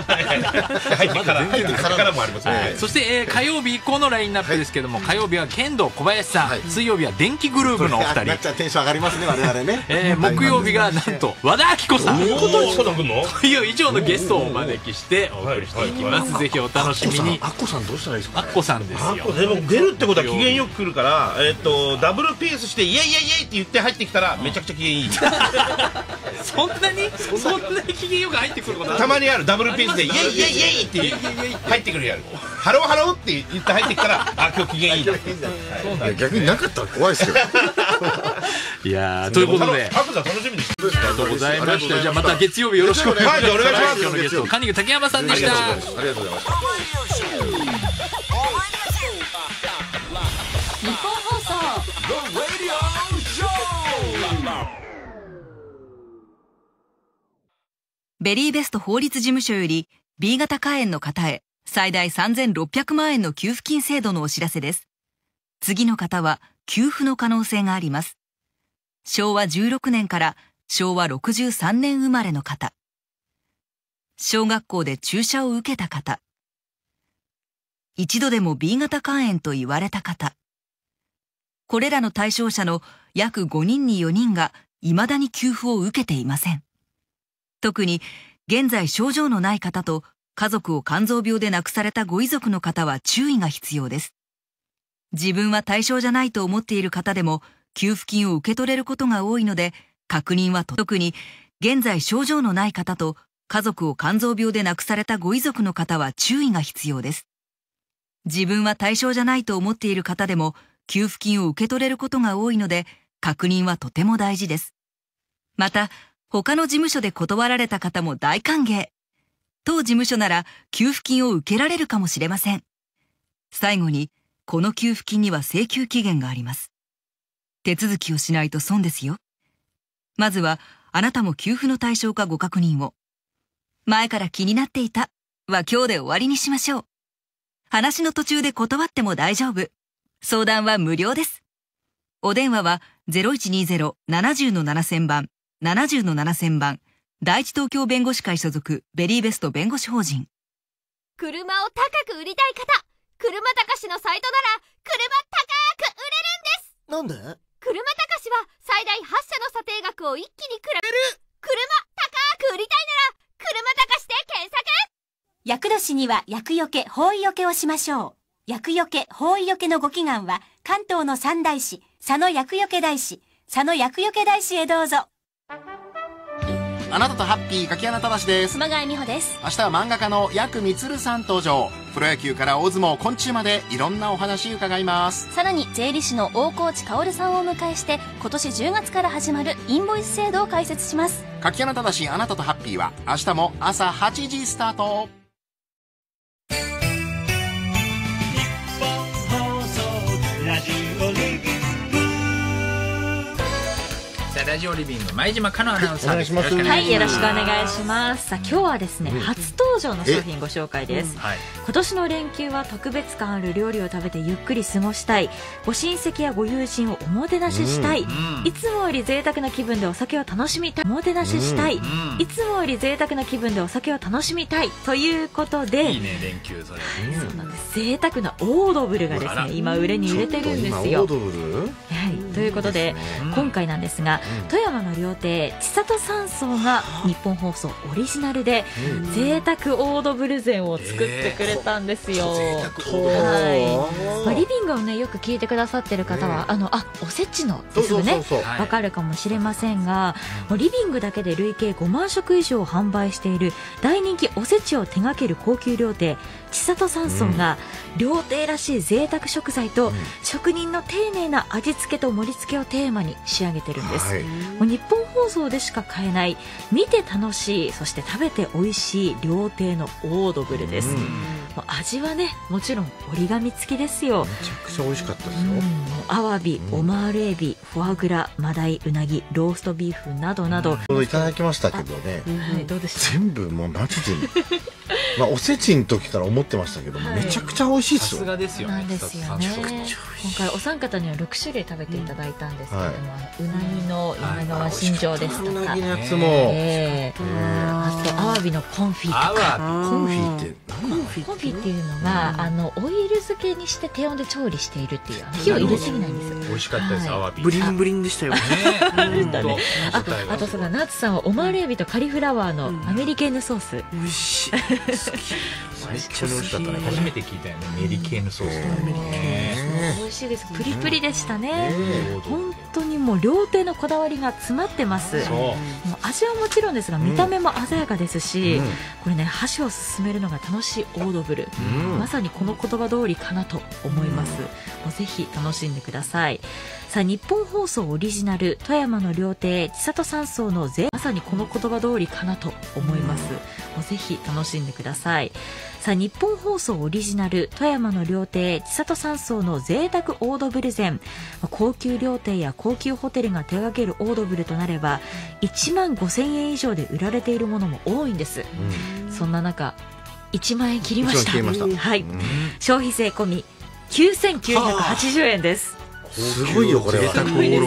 Speaker 23: からもありますね。
Speaker 16: そして火曜日以降のラインナップですけども、火曜日は剣道小林さん、水曜日は電気グループのお二人、
Speaker 3: なっちゃテンション上がりますね我々ね。
Speaker 16: 木曜日がなんと和田アキ子さんという以上のゲストをお招きしてお送りしていきます。ぜひお楽しみに。
Speaker 3: アッコさんどうしたらいいですか？
Speaker 16: アッコさんですよ。
Speaker 23: でも出るってことは機嫌よく来るから、ダブルピースしてイエイイエイイエイって言って入ってきたらめちゃくちゃ機嫌いい。
Speaker 16: そんなに機嫌よく入ってくること
Speaker 23: たまにある。ダブルピースでイエイイエイイエイって入ってくるやる。ハローハローって言って入ってきたら今日機嫌いい。
Speaker 3: 逆になかったら怖いですよ。
Speaker 16: いやということで
Speaker 23: 楽しみにして
Speaker 16: ありがとうございました。じゃあまた月曜日よろしくお願いします。
Speaker 23: お願いします。
Speaker 16: 今日のゲストカンニング竹山さんでした。
Speaker 23: ありがとうございます。
Speaker 1: 日本放送
Speaker 7: ベリーベスト法律事務所より B 型肝炎の方へ最大3600万円の給付金制度のお知らせです。次の方は給付の可能性があります。昭和16年から昭和63年生まれの方、小学校で注射を受けた方、一度でも B 型肝炎と言われた方、これらの対象者の約5人に4人が未だに給付を受けていません。特に現在症状のない方と家族を肝臓病で亡くされたご遺族の方は注意が必要です。自分は対象じゃないと思っている方でも給付金を受け取れることが多いので、確認は特に現在症状のない方と家族を肝臓病で亡くされたご遺族の方は注意が必要です。自分は対象じゃないと思っている方でも給付金を受け取れることが多いので、確認はとても大事です。また、他の事務所で断られた方も大歓迎。当事務所なら給付金を受けられるかもしれません。最後に、この給付金には請求期限があります。手続きをしないと損ですよ。まずは、あなたも給付の対象かご確認を。前から気になっていたは今日で終わりにしましょう。話の途中で断っても大丈夫。相談は無料です。お電話は 0120-70-7000 番、70-7000番、第一東京弁護士会所属ベリーベスト弁護士法人。
Speaker 6: 車を高く売りたい方、車高しのサイトなら車高く売れるんです。
Speaker 3: なんで？
Speaker 6: 車高しは最大8社の査定額を一気に比べる。車高く売りたいなら車高しで検索。
Speaker 15: 厄年には厄除け、法医除けをしましょう。厄除け、法医除けのご祈願は関東の三大師、佐野厄除け大師、佐野厄除け大師へどうぞ。
Speaker 18: あなたとハッピー柿穴忠です。
Speaker 1: 熊谷美穂です。
Speaker 18: 明日は漫画家のヤクミツルさん登場。プロ野球から大相撲、昆虫までいろんなお話伺います。
Speaker 1: さらに税理士の大河内薫さんをお迎えして今年10月から始まるインボイス制度を解説します。
Speaker 18: 柿穴忠あなたとハッピーは明日も朝8時スタート。
Speaker 16: ラジオリビング前島香奈アナウンサーです。
Speaker 14: はい、よろしくお願いします。さあ今日はですね、初登場の商品ご紹介です。
Speaker 9: 今年の連休は特別感ある料理を食べてゆっくり過ごしたい、ご親戚やご友人をおもてなししたい、いつもより贅沢な気分でお酒を楽しみたい、おもてなししたい、いつもより贅沢な気分でお酒を楽しみたいということで、
Speaker 16: いいね連休それ。
Speaker 9: そうなんです。贅沢なオードブルがですね今売れに売れてるんですよ。
Speaker 3: オードブル、
Speaker 9: はい、ということで今回なんですが、富山の料亭千里山荘が日本放送オリジナルで贅沢オードブル膳を作ってくれたんですよ。はい、リビングをねよく聞いてくださってる方は、おせちのですよね、わかるかもしれませんが、リビングだけで累計5万食以上販売している大人気おせちを手掛ける高級料亭千里山荘が、料亭らしい贅沢食材と職人の丁寧な味付けと盛り付けをテーマに仕上げてるんです、もう日本放送でしか買えない見て楽しい、そして食べて美味しい料亭のオードブルです、もう味はねもちろん折り紙付きですよ。
Speaker 3: めちゃくちゃ美味しかったですよ。
Speaker 9: アワビ、オマールエビ、フォアグラ、マダイ、ウナギ、ローストビーフなどなど、
Speaker 3: いただきましたけどね、
Speaker 9: はい、どうでした？
Speaker 3: 全部もうマジでまあおせちの時から思ってましたけども、めちゃくちゃ美味しいですよ。
Speaker 16: さすがですよね。
Speaker 9: なんですよね。今回お三方には6種類食べていただいたんですけれども、うなぎの今川新庄ですとか、
Speaker 3: うなぎのやつも、
Speaker 9: あとアワビのコンフィとか。
Speaker 3: コンフィって
Speaker 9: コンフィっていうのが、オイル漬けにして低温で調理しているっていう、火を入れすぎないんですよ。
Speaker 16: 美味しかったです、アワビ。
Speaker 4: ブリンブリンでしたよね。
Speaker 9: あとそのナッツさんはオマールエビとカリフラワーのアメリケーヌソース。
Speaker 4: 美味しい。
Speaker 16: 最高に美味しかったね。初めて聞いたよね、メリケーヌソース。
Speaker 9: 美味しいです。プリプリでしたね。本当にもう料亭のこだわりが詰まってます。もう味はもちろんですが、見た目も鮮やかですし、これね箸を進めるのが楽しいオードブル、まさにこの言葉通りかなと思います。もうぜひ楽しんでください。さあ、日本放送オリジナル富山の料亭千里山荘のまさにこの言葉通りかなと思います。もうぜひ楽しんでください。さあ、日本放送オリジナル富山の料亭千里山荘の贅沢オードブル膳、高級料亭や高級ホテルが手掛けるオードブルとなれば1万5000円以上で売られているものも多いんです、そんな中1万円切りました。はい、消費税込み9980円です。
Speaker 3: すごいよこれは。
Speaker 9: すごいです。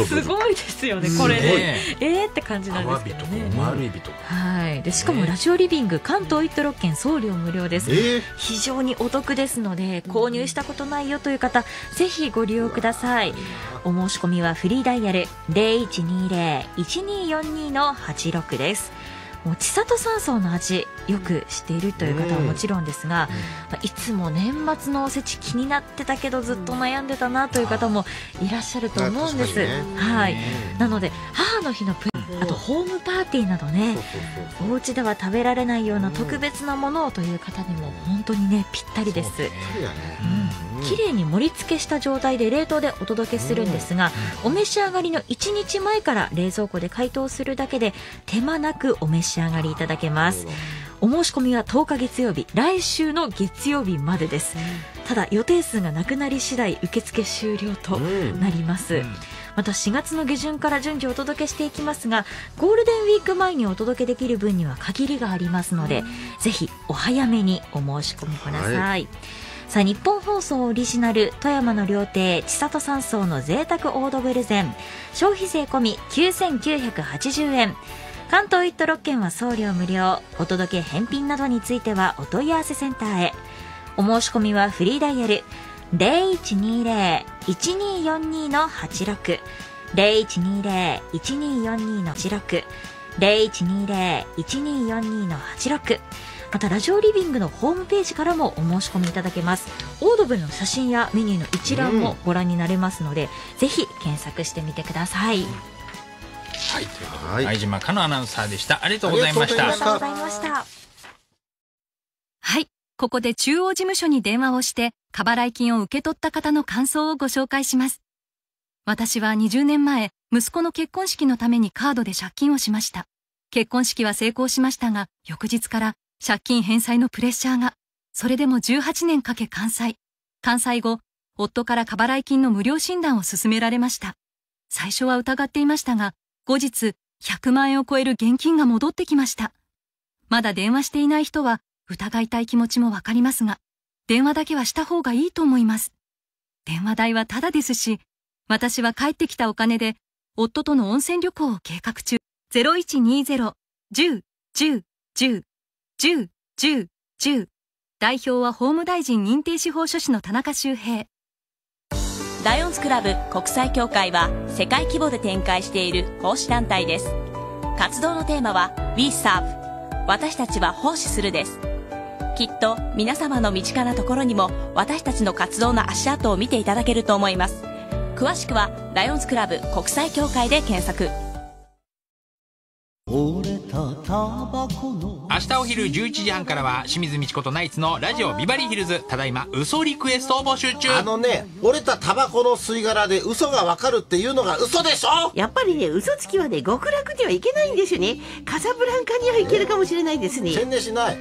Speaker 9: すごいですよねこれね。って感じなんですけどね。
Speaker 16: アワビとか、
Speaker 9: はい。でしかもラジオリビング関東1都6県送料無料です。非常にお得ですので、購入したことないよという方ぜひご利用ください。お申し込みはフリーダイヤル 0120-1242-86 です。もう千里山荘の味よく知っているという方はもちろんですが、いつも年末のおせち気になってたけどずっと悩んでたなという方もいらっしゃると思うんです、はい。なので母の日のあとホームパーティーなどね、お家では食べられないような特別なものをという方にも本当にねぴったりです。綺麗に盛り付けした状態で冷凍でお届けするんですが、お召し上がりの1日前から冷蔵庫で解凍するだけで手間なくお召し上がりいただけます。お申し込みは10日月曜日、来週の月曜日までです。ただ予定数がなくなり次第受付終了となります。また4月の下旬から順次お届けしていきますが、ゴールデンウィーク前にお届けできる分には限りがありますので、ぜひお早めにお申し込みください。さあ、日本放送オリジナル富山の料亭千里山荘の贅沢オードブル膳、消費税込み9980円、関東1都6県は送料無料、お届け返品などについてはお問い合わせセンターへ。お申し込みはフリーダイヤル 0120-1242-86 0120-1242-86 0120-1242-86。またラジオリビングのホームページからもお申し込みいただけます。オードブルの写真やメニューの一覧もご覧になれますので、ぜひ検索してみてください。
Speaker 16: はい、ということで相島かのアナウンサーでした。ありがとうございました。
Speaker 9: ありがとうございました。
Speaker 8: はい、ここで中央事務所に電話をして過払い金を受け取った方の感想をご紹介します。私は20年前、息子の結婚式のためにカードで借金をしました。結婚式は成功しましたが、翌日から借金返済のプレッシャーが。それでも18年かけ完済。完済後、夫から過払い金の無料診断を勧められました。最初は疑っていましたが、後日100万円を超える現金が戻ってきました。まだ電話していない人は疑いたい気持ちもわかりますが、電話だけはした方がいいと思います。電話代はタダですし、私は帰ってきたお金で夫との温泉旅行を計画中。0120-10-10-10-10-10代表は法務大臣認定司法書士の田中修平。
Speaker 15: ライオンズクラブ国際協会は世界規模で展開している奉仕団体です。活動のテーマは We Serve 私たちは奉仕するです。きっと皆様の身近なところにも私たちの活動の足跡を見ていただけると思います。詳しくはライオンズクラブ国際協会で検索。
Speaker 16: 明日お昼11時半からは清水美智子とナイツのラジオビバリーヒルズ。ただいま嘘リクエストを募集中。
Speaker 3: 折れたタバコの吸い殻で嘘がわかるっていうのが嘘でしょ。
Speaker 12: やっぱりね、嘘つきはね、極楽にはいけないんですよね。カサブランカにはいけるかもしれないですね。
Speaker 3: 宣伝しない。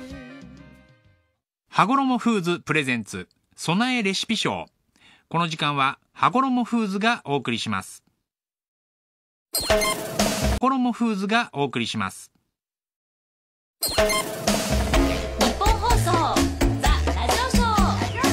Speaker 16: 羽衣フーズプレゼンツ備えレシピ賞。この時間は羽衣フーズがお送りします。羽衣フーズがお送りします。
Speaker 1: 日本放送ザ・ラジオショー。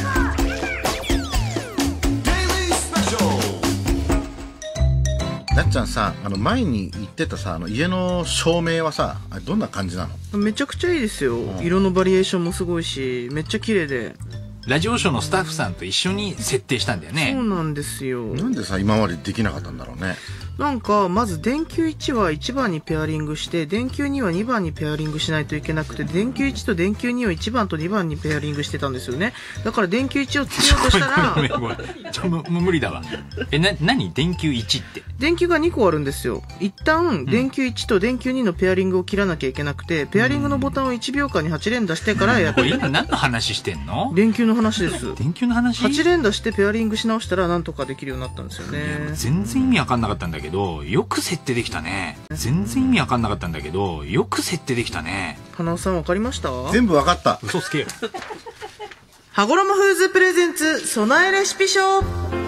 Speaker 3: なっちゃんさ、前に言ってたさ、家の照明はさ、あれどんな感じなの？
Speaker 4: めちゃくちゃいいですよ。色のバリエーションもすごいし、めっちゃ綺麗で。
Speaker 16: ラジオショーのスタッフさんと一緒に設定したんだよね。
Speaker 4: そうなんですよ。
Speaker 3: なんでさ、今までできなかったんだろうね。
Speaker 4: なんかまず電球1は1番にペアリングして、電球2は2番にペアリングしないといけなくて、電球1と電球2を1番と2番にペアリングしてたんですよね。だから電球1をつけようとしたら
Speaker 16: 無理だわ。何電球1って。
Speaker 4: 電球が2個あるんですよ。一旦電球1と電球2のペアリングを切らなきゃいけなくて、ペアリングのボタンを1秒間に8連打してからやって。
Speaker 16: 今何の話してんの？
Speaker 4: 電球の話です。
Speaker 16: 電球の話
Speaker 4: ？8連打してペアリングし直したらなんとかできるようになったんですよね。
Speaker 16: 全然意味わかんなかったんだけど、よく設定できたね。全然意味わかんなかったんだけど、よく設定できたね。
Speaker 4: 花尾さんわかりました？
Speaker 3: 全部わかった。
Speaker 16: 嘘つけよ。
Speaker 4: 羽衣フーズプレゼンツ備えレシピ賞。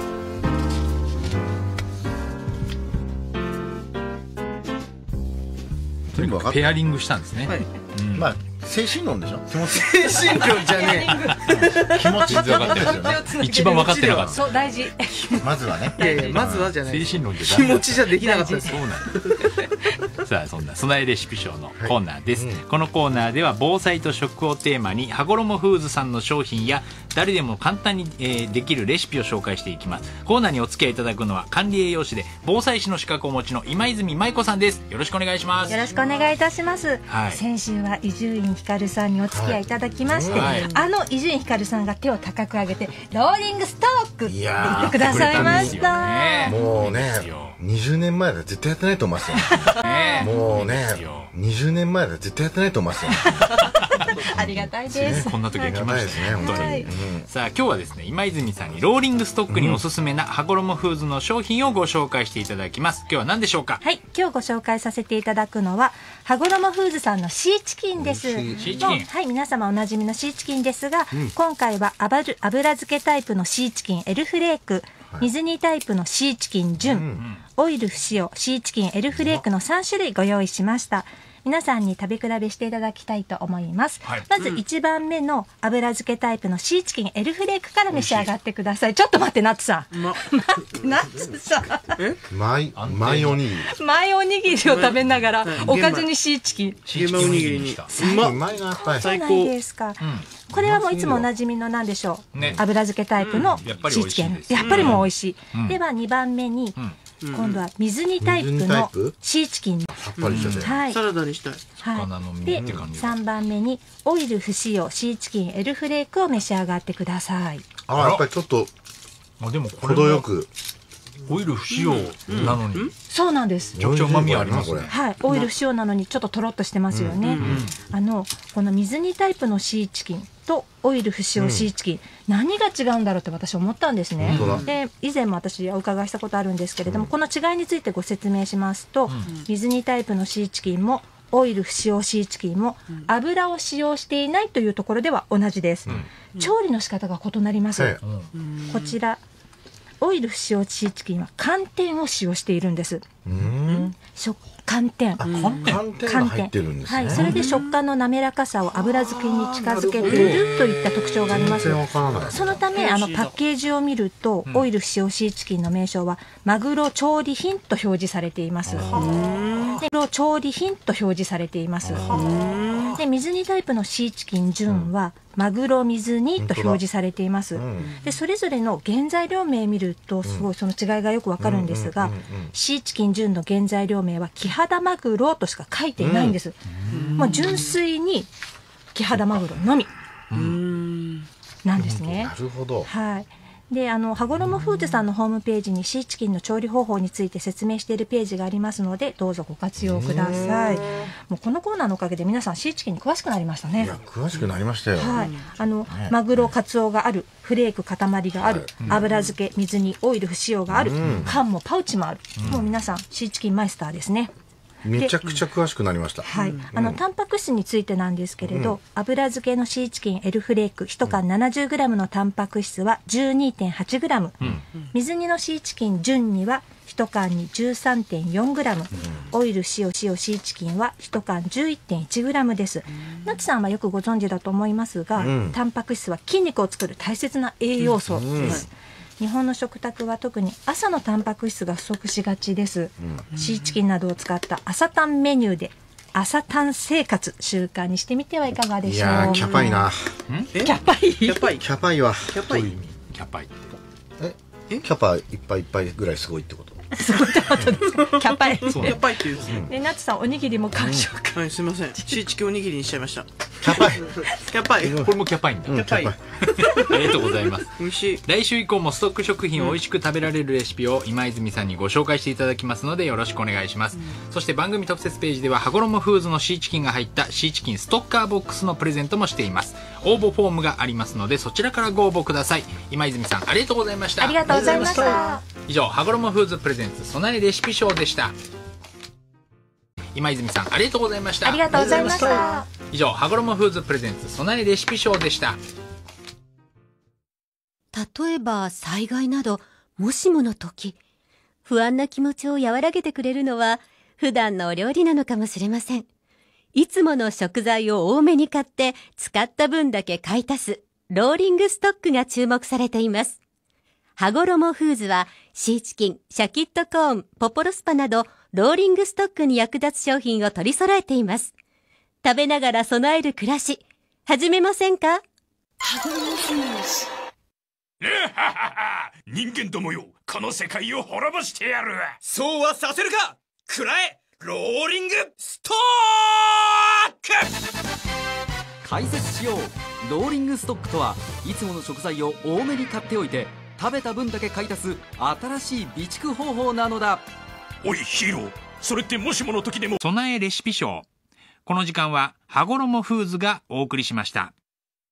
Speaker 3: 全部わかった。
Speaker 16: ペアリングしたんですね。
Speaker 4: はい。
Speaker 3: まあ精神論でしょ。
Speaker 4: 精神論じゃね
Speaker 3: え。気持ち
Speaker 16: 全然分かってないですよね。一番分かってなかった。
Speaker 9: そう、大事。
Speaker 3: まずはね。
Speaker 4: いやいや、まずはじゃない。
Speaker 16: 精神論で
Speaker 4: 気持ちじゃできなかったです。
Speaker 16: そうなんです。さあ、そんな備えレシピ賞のコーナーです。このコーナーでは防災と食をテーマに羽衣フーズさんの商品や誰でも簡単に、できるレシピを紹介していきます。コーナーにお付き合いいただくのは管理栄養士で防災士の資格をお持ちの今泉舞子さんです。よろしくお願いします。
Speaker 19: よろしくお願いいたします。
Speaker 16: はい、
Speaker 19: 先週は伊集院光さんにお付き合いいただきまして、
Speaker 16: はい、
Speaker 19: 伊集院光さんが手を高く上げてローリングストックって言ってくださいました。
Speaker 3: もうね、20年前だ絶対やってないと思いますよ。もうね、20年前だ絶対やってないと思いますよ。
Speaker 19: ありがたいです。
Speaker 16: こんな時が来ましたね、本当に。さあ、今日はですね、今泉さんにローリングストックにおすすめな羽衣フーズの商品をご紹介していただきます。今日は何でしょうか？
Speaker 19: はい、今日ご紹介させていただくのは羽衣フーズさんのシーチキンです。
Speaker 16: シーチキン。
Speaker 19: はい、皆様おなじみのシーチキンですが、今回は油漬けタイプのシーチキンエルフレーク、水煮タイプのシーチキン純、オイル不使用シーチキンエルフレークの3種類ご用意しました。皆さんに食べ比べしていただきたいと思います。はい、まず1番目の油漬けタイプのシーチキンエルフレークから召し上がってください。ちょっと待って、ナッツさん。待って、ナッツさん。
Speaker 3: マイおにぎり。
Speaker 19: マイおにぎりを食べながら、おかずにシーチキン。
Speaker 16: シーチキンおにぎりにした。
Speaker 3: うまいな、やっぱり。
Speaker 19: そうなんですか。これはもういつもおなじみの何でしょう。油漬けタイプのシーチキン。やっぱりもう美味しい。では2番目に、今度は水煮タイプのシーチキン。
Speaker 3: さっぱりしてて。
Speaker 4: はい。サラダにしたい。
Speaker 19: はい。で、3番目にオイル不使用シーチキンエルフレークを召し上がってください。
Speaker 3: やっぱりちょっと程よく。
Speaker 16: オイル不使用なのに。
Speaker 19: そうなんです。
Speaker 16: めちゃくちゃ旨味ありますね。
Speaker 19: はい。オイル不使用なのにちょっととろっとしてますよね。この水煮タイプのシーチキンとオイル不使用シーチキン、何が違うんだろうって私思ったんですね。で、以前も私お伺いしたことあるんですけれども、この違いについてご説明しますと、水煮タイプのシーチキンもオイル不使用シーチキンも油を使用していないというところでは同じです。調理の仕方が異なります。こちらオイル不使用シーチキンは寒天を使用しているんです。 寒天。
Speaker 3: 寒天が入ってるんですね。
Speaker 19: はい。それで食感の滑らかさを油漬けに近づけているといった特徴があります。そのため、パッケージを見ると、オイル不使用シーチキンの名称は、マグロ調理品と表示されています。マグロ調理品と表示されています。で、水煮タイプのシーチキン純は、マグロ水煮と表示されています。で、それぞれの原材料名見ると、すごいその違いがよくわかるんですが、シーチキン純の原材料名は、キハダマグロとしか書いていないんです。もう純粋に、キハダマグロのみ。なんですね。
Speaker 3: なるほど。
Speaker 19: はい。で、羽衣フーズさんのホームページにシーチキンの調理方法について説明しているページがありますので、どうぞご活用ください。もうこのコーナーのおかげで皆さんシーチキンに詳しくなりましたね。
Speaker 3: いや、詳しくなりましたよ。
Speaker 19: はい。マグロ、カツオがある、フレーク、塊がある、油漬け、水煮、オイル不使用がある、缶もパウチもある。もう皆さん、シーチキンマイスターですね。
Speaker 3: めちゃくちゃ詳しくなりました。
Speaker 19: はい。タンパク質についてなんですけれど、油漬けのシーチキン L フレーク1缶 70g のタンパク質は 12.8g。水煮のシーチキン純には1缶に 13.4g。オイル使用シーチキンは1缶 11.1g です。ナツさんはよくご存知だと思いますが、タンパク質は筋肉を作る大切な栄養素です。日本の食卓は特に朝のタンパク質が不足しがちです。シーチキンなどを使った朝タンメニューで朝タン生活習慣にしてみてはいかがでしょう。
Speaker 3: いやー、キャパイな。
Speaker 19: キャパイ
Speaker 3: キャパイは。
Speaker 16: キャパイキャパイ
Speaker 3: キャパいっぱいいっぱいぐらいすごいってこと。
Speaker 19: すごいってことですか。キャパイ。
Speaker 4: キャパイって言うんですね。
Speaker 19: で、ナツさんおにぎりも完食。
Speaker 4: はい、すみません。シーチキンおにぎりにしちゃいました。
Speaker 3: キャパイ。
Speaker 4: キャパイ。
Speaker 16: これもキャパイんだ。
Speaker 4: キャパイ。
Speaker 16: ありがとうございます。
Speaker 4: 美味しい。
Speaker 16: 来週以降もストック食品を美味しく食べられるレシピを今泉さんにご紹介していただきますのでよろしくお願いします。そして番組特設ページでは羽衣フーズのシーチキンが入ったシーチキンストッカーボックスのプレゼントもしています。応募フォームがありますのでそちらからご応募ください。今泉さんありがとうございました。
Speaker 19: ありがとうございました。
Speaker 16: 以上羽衣フーズプレゼンツ備えレシピショーでした。今泉さんありがとうございました。
Speaker 19: ありがとうございました。
Speaker 16: 以上羽衣フーズプレゼンツ備えレシピショーでした。
Speaker 15: 例えば災害などもしもの時、不安な気持ちを和らげてくれるのは普段のお料理なのかもしれません。いつもの食材を多めに買って使った分だけ買い足すローリングストックが注目されています。羽衣フーズはシーチキン、シャキッとコーン、ポポロスパなどローリングストックに役立つ商品を取り揃えています。食べながら備える暮らし、始めませんか？
Speaker 17: 人間どもよ、この世界を滅ぼしてやる。そうはさせるか。くらえ、ローリングストック。
Speaker 20: 解説しよう。ローリングストックとはいつもの食材を多めに買っておいて食べた分だけ買い足す新しい備蓄方法なのだ。
Speaker 17: おいヒーロー、それってもしもの時でも。
Speaker 16: 備えレシピショー。この時間は羽衣フーズがお送りしました。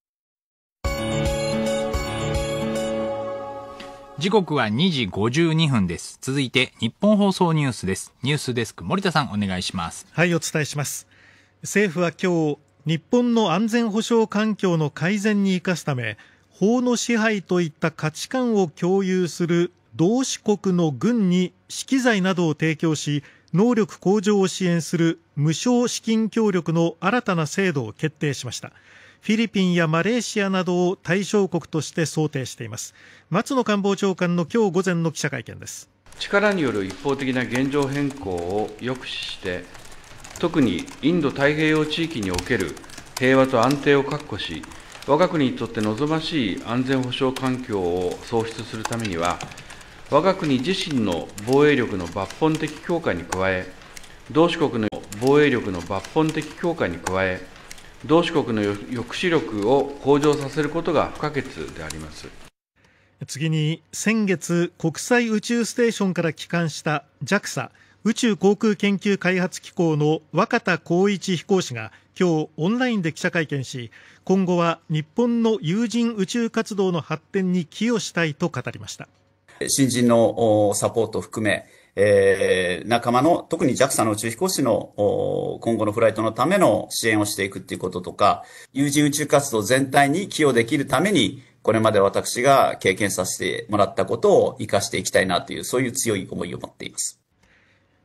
Speaker 16: 時刻は2時52分です。続いて日本放送ニュースです。ニュースデスク森田さんお願いします。
Speaker 21: はい、お伝えします。政府は今日日本の安全保障環境の改善に生かすため法の支配といった価値観を共有する同志国の軍に資機材などを提供し能力向上を支援する無償資金協力の新たな制度を決定しました。フィリピンやマレーシアなどを対象国として想定しています。松野官房長官の今日午前の記者会見です。
Speaker 22: 力による一方的な現状変更を抑止して特にインド太平洋地域における平和と安定を確保し我が国にとって望ましい安全保障環境を創出するためには我が国自身の防衛力の抜本的強化に加え同志国の防衛力の抜本的強化に加え同志国の抑止力を向上させることが不可欠であります。
Speaker 21: 次に先月国際宇宙ステーションから帰還した JAXA 宇宙航空研究開発機構の若田光一飛行士が今日オンラインで記者会見し今後は日本の有人宇宙活動の発展に寄与したいと語りました。
Speaker 24: 新人のサポートを含め仲間の特に JAXA の宇宙飛行士の今後のフライトのための支援をしていくということとか有人宇宙活動全体に寄与できるためにこれまで私が経験させてもらったことを生かしていきたいなというそういう強い思いを持っています。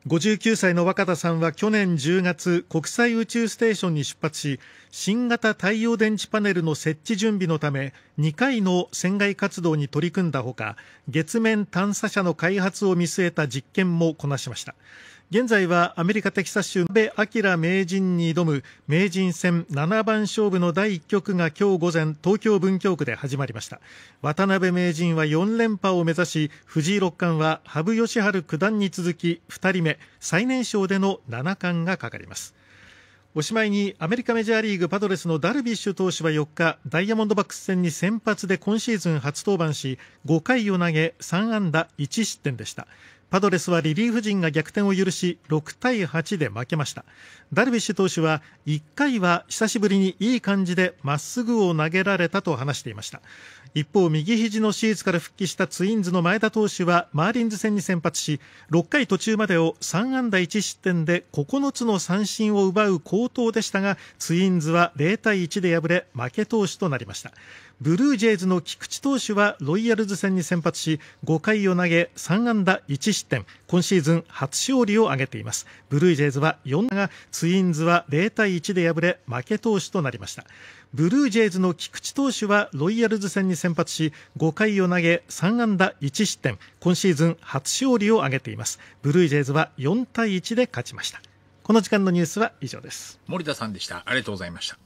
Speaker 21: 59歳の若田さんは去年10月、国際宇宙ステーションに出発し、新型太陽電池パネルの設置準備のため2回の船外活動に取り組んだほか、月面探査車の開発を見据えた実験もこなしました。現在はアメリカテキサス州の阿部明名人に挑む名人戦7番勝負の第1局が今日午前、東京文京区で始まりました。渡辺名人は4連覇を目指し、藤井六冠は羽生善治九段に続き2人目、最年少での七冠がかかります。おしまいにアメリカメジャーリーグパドレスのダルビッシュ投手は4日、ダイヤモンドバックス戦に先発で今シーズン初登板し、5回を投げ3安打1失点でした。パドレスはリリーフ陣が逆転を許し6対8で負けました。ダルビッシュ投手は1回は久しぶりにいい感じでまっすぐを投げられたと話していました。一方、右肘の手術から復帰したツインズの前田投手はマーリンズ戦に先発し、6回途中までを3安打1失点で9つの三振を奪う好投でしたが、ツインズは0対1で敗れ負け投手となりました。ブルージェイズの菊池投手はロイヤルズ戦に先発し、5回を投げ3安打1失点、今シーズン初勝利を挙げています。ブルージェイズは4が、ツインズは0対1で敗れ負け投手となりました。ブルージェイズの菊池投手はロイヤルズ戦に先発し、5回を投げ3安打1失点、今シーズン初勝利を挙げています。ブルージェイズは4対1で勝ちました。この時間のニュースは以上です。
Speaker 16: 森田さんでした。ありがとうございました。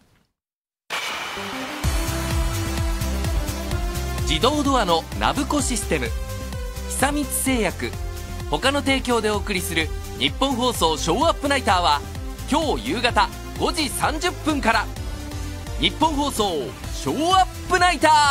Speaker 5: 自動ドアのナブコシステム、久光製薬、他の提供でお送りする日本放送ショーアップナイターは今日夕方5時30分から。日本放送ショーアップナイタ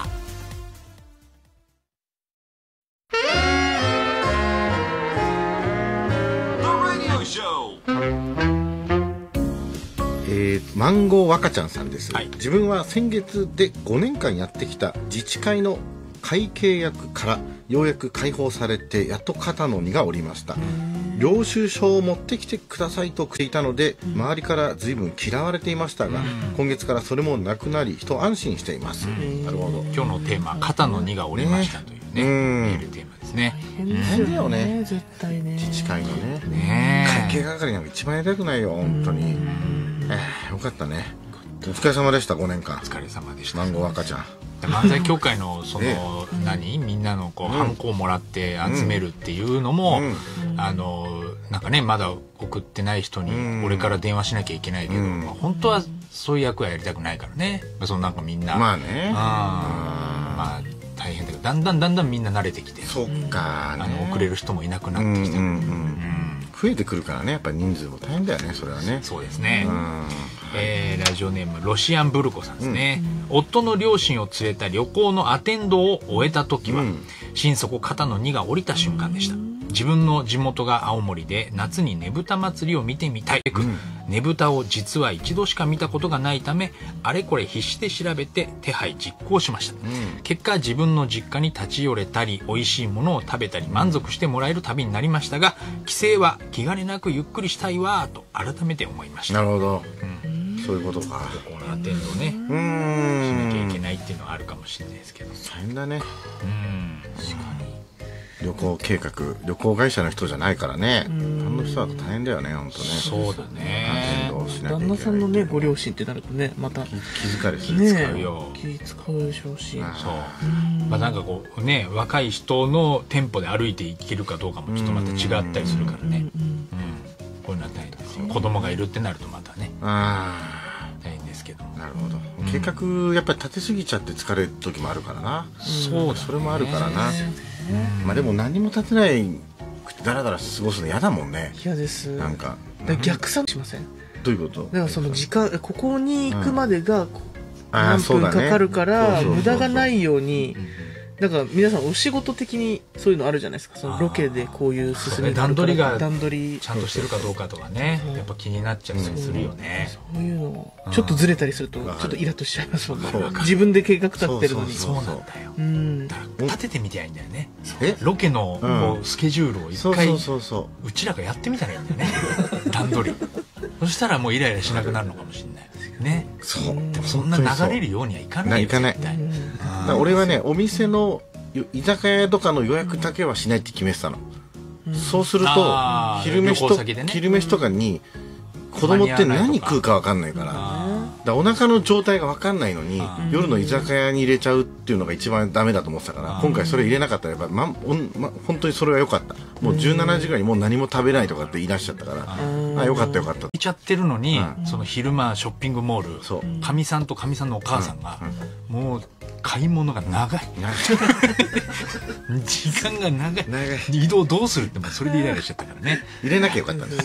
Speaker 3: マンゴー若ちゃんさんです、自分は先月で5年間やってきた自治会の会計役からようやく解放されて、やっと肩の荷が下りました。領収書を持ってきてくださいとしていたので、周りから随分嫌われていましたが、今月からそれもなくなり一安心しています。
Speaker 16: なるほど。今日のテーマ、肩の荷が下りましたというね、メールテーマですね。
Speaker 3: 変だよね、
Speaker 4: 絶対ね。
Speaker 3: 自治会のね、会計係なんか一番やりたくないよ、本当に。よかったね。お疲れ様でした。5年間お
Speaker 16: 疲れ様でした。
Speaker 3: マンゴー赤ちゃん
Speaker 16: 漫才協会のそのみんなのこうハンコをもらって集めるっていうのも、なんかね、まだ送ってない人に俺から電話しなきゃいけないけど、本当はそういう役はやりたくないからね。そのなんかみんな
Speaker 3: まあね、
Speaker 16: まあ大変だけど、だんだんみんな慣れてきて、
Speaker 3: そっかね、
Speaker 16: 送れる人もいなくなってきて、
Speaker 3: 増えてくるからね、やっぱり人数も大変だよね、それはね。
Speaker 16: そうですね。ラジオネームロシアンブルコさんですね。夫の両親を連れた旅行のアテンドを終えた時は、心底肩の荷が下りた瞬間でした。自分の地元が青森で夏にねぶた祭りを見てみたい。ねぶたを実は一度しか見たことがないため、あれこれ必死で調べて手配実行しました。結果自分の実家に立ち寄れたり、美味しいものを食べたり満足してもらえる旅になりましたが、帰省は気兼ねなくゆっくりしたいわと改めて思いました。
Speaker 3: なるほど、そういうことか。
Speaker 16: 旅行のアテンドをね、しなきゃいけないっていうのはあるかもしれないですけど、
Speaker 3: 大変だね。確かに旅行計画、旅行会社の人じゃないからね、の人は大変だよね、本当ね。
Speaker 16: そうだね。
Speaker 4: 旦那さんのね、ご両親ってなるとね、また
Speaker 3: 気遣いです
Speaker 16: ね。気使うよ。
Speaker 4: 気使うでしょうし。
Speaker 16: そう。まあなんかこうね、若い人のテンポで歩いていけるかどうかもちょっとまた違ったりするからね。こういうのは大変ですよ。子供がいるってなるとまたね。大変ですけど。
Speaker 3: なるほど。計画やっぱり立てすぎちゃって疲れる時もあるからな。
Speaker 16: そう、
Speaker 3: それもあるからな。まあでも何も立てないだらだら過ごすの嫌だもんね。
Speaker 4: 嫌です。
Speaker 3: なんか
Speaker 4: 逆算しません？
Speaker 3: どういうこと？
Speaker 4: だからその時間、ここに行くまでが何分かかるから無駄がないように。だから皆さんお仕事的にそういうのあるじゃないですか。そのロケでこういう進め方、
Speaker 16: 段取りがちゃんとしてるかどうかとかね、やっぱ気になっちゃったりするよね。
Speaker 4: そういうのちょっとずれたりするとちょっとイラッとしちゃいますもんね。自分で計画立ってるのに。
Speaker 16: そうなんだよ。立ててみてゃいいんだよね。ロケのスケジュールを一回うちらがやってみたらいいんだよね。段取り。そしたらもうイライラしなくなるのかもしれないね。
Speaker 3: そう。
Speaker 16: でもそんな流れるようにはいかない。
Speaker 3: いかない。俺はね、お店の居酒屋とかの予約だけはしないって決めてたの。 そうすると昼飯とかに子供って何食うか分かんないから、お腹の状態が分かんないのに夜の居酒屋に入れちゃうっていうのが一番ダメだと思ってたから、今回それ入れなかったらやっぱ、本当にそれは良かった。もう17時ぐらいにもう何も食べないとかって言い出しちゃったから、よかったよかった。
Speaker 16: いちゃってるのに、その昼間ショッピングモール、かみさんとかみさんのお母さんが、もう買い物が長い。時間が長い。移動どうするってもうそれでイライラしちゃったからね。
Speaker 3: 入れなきゃよかったんです。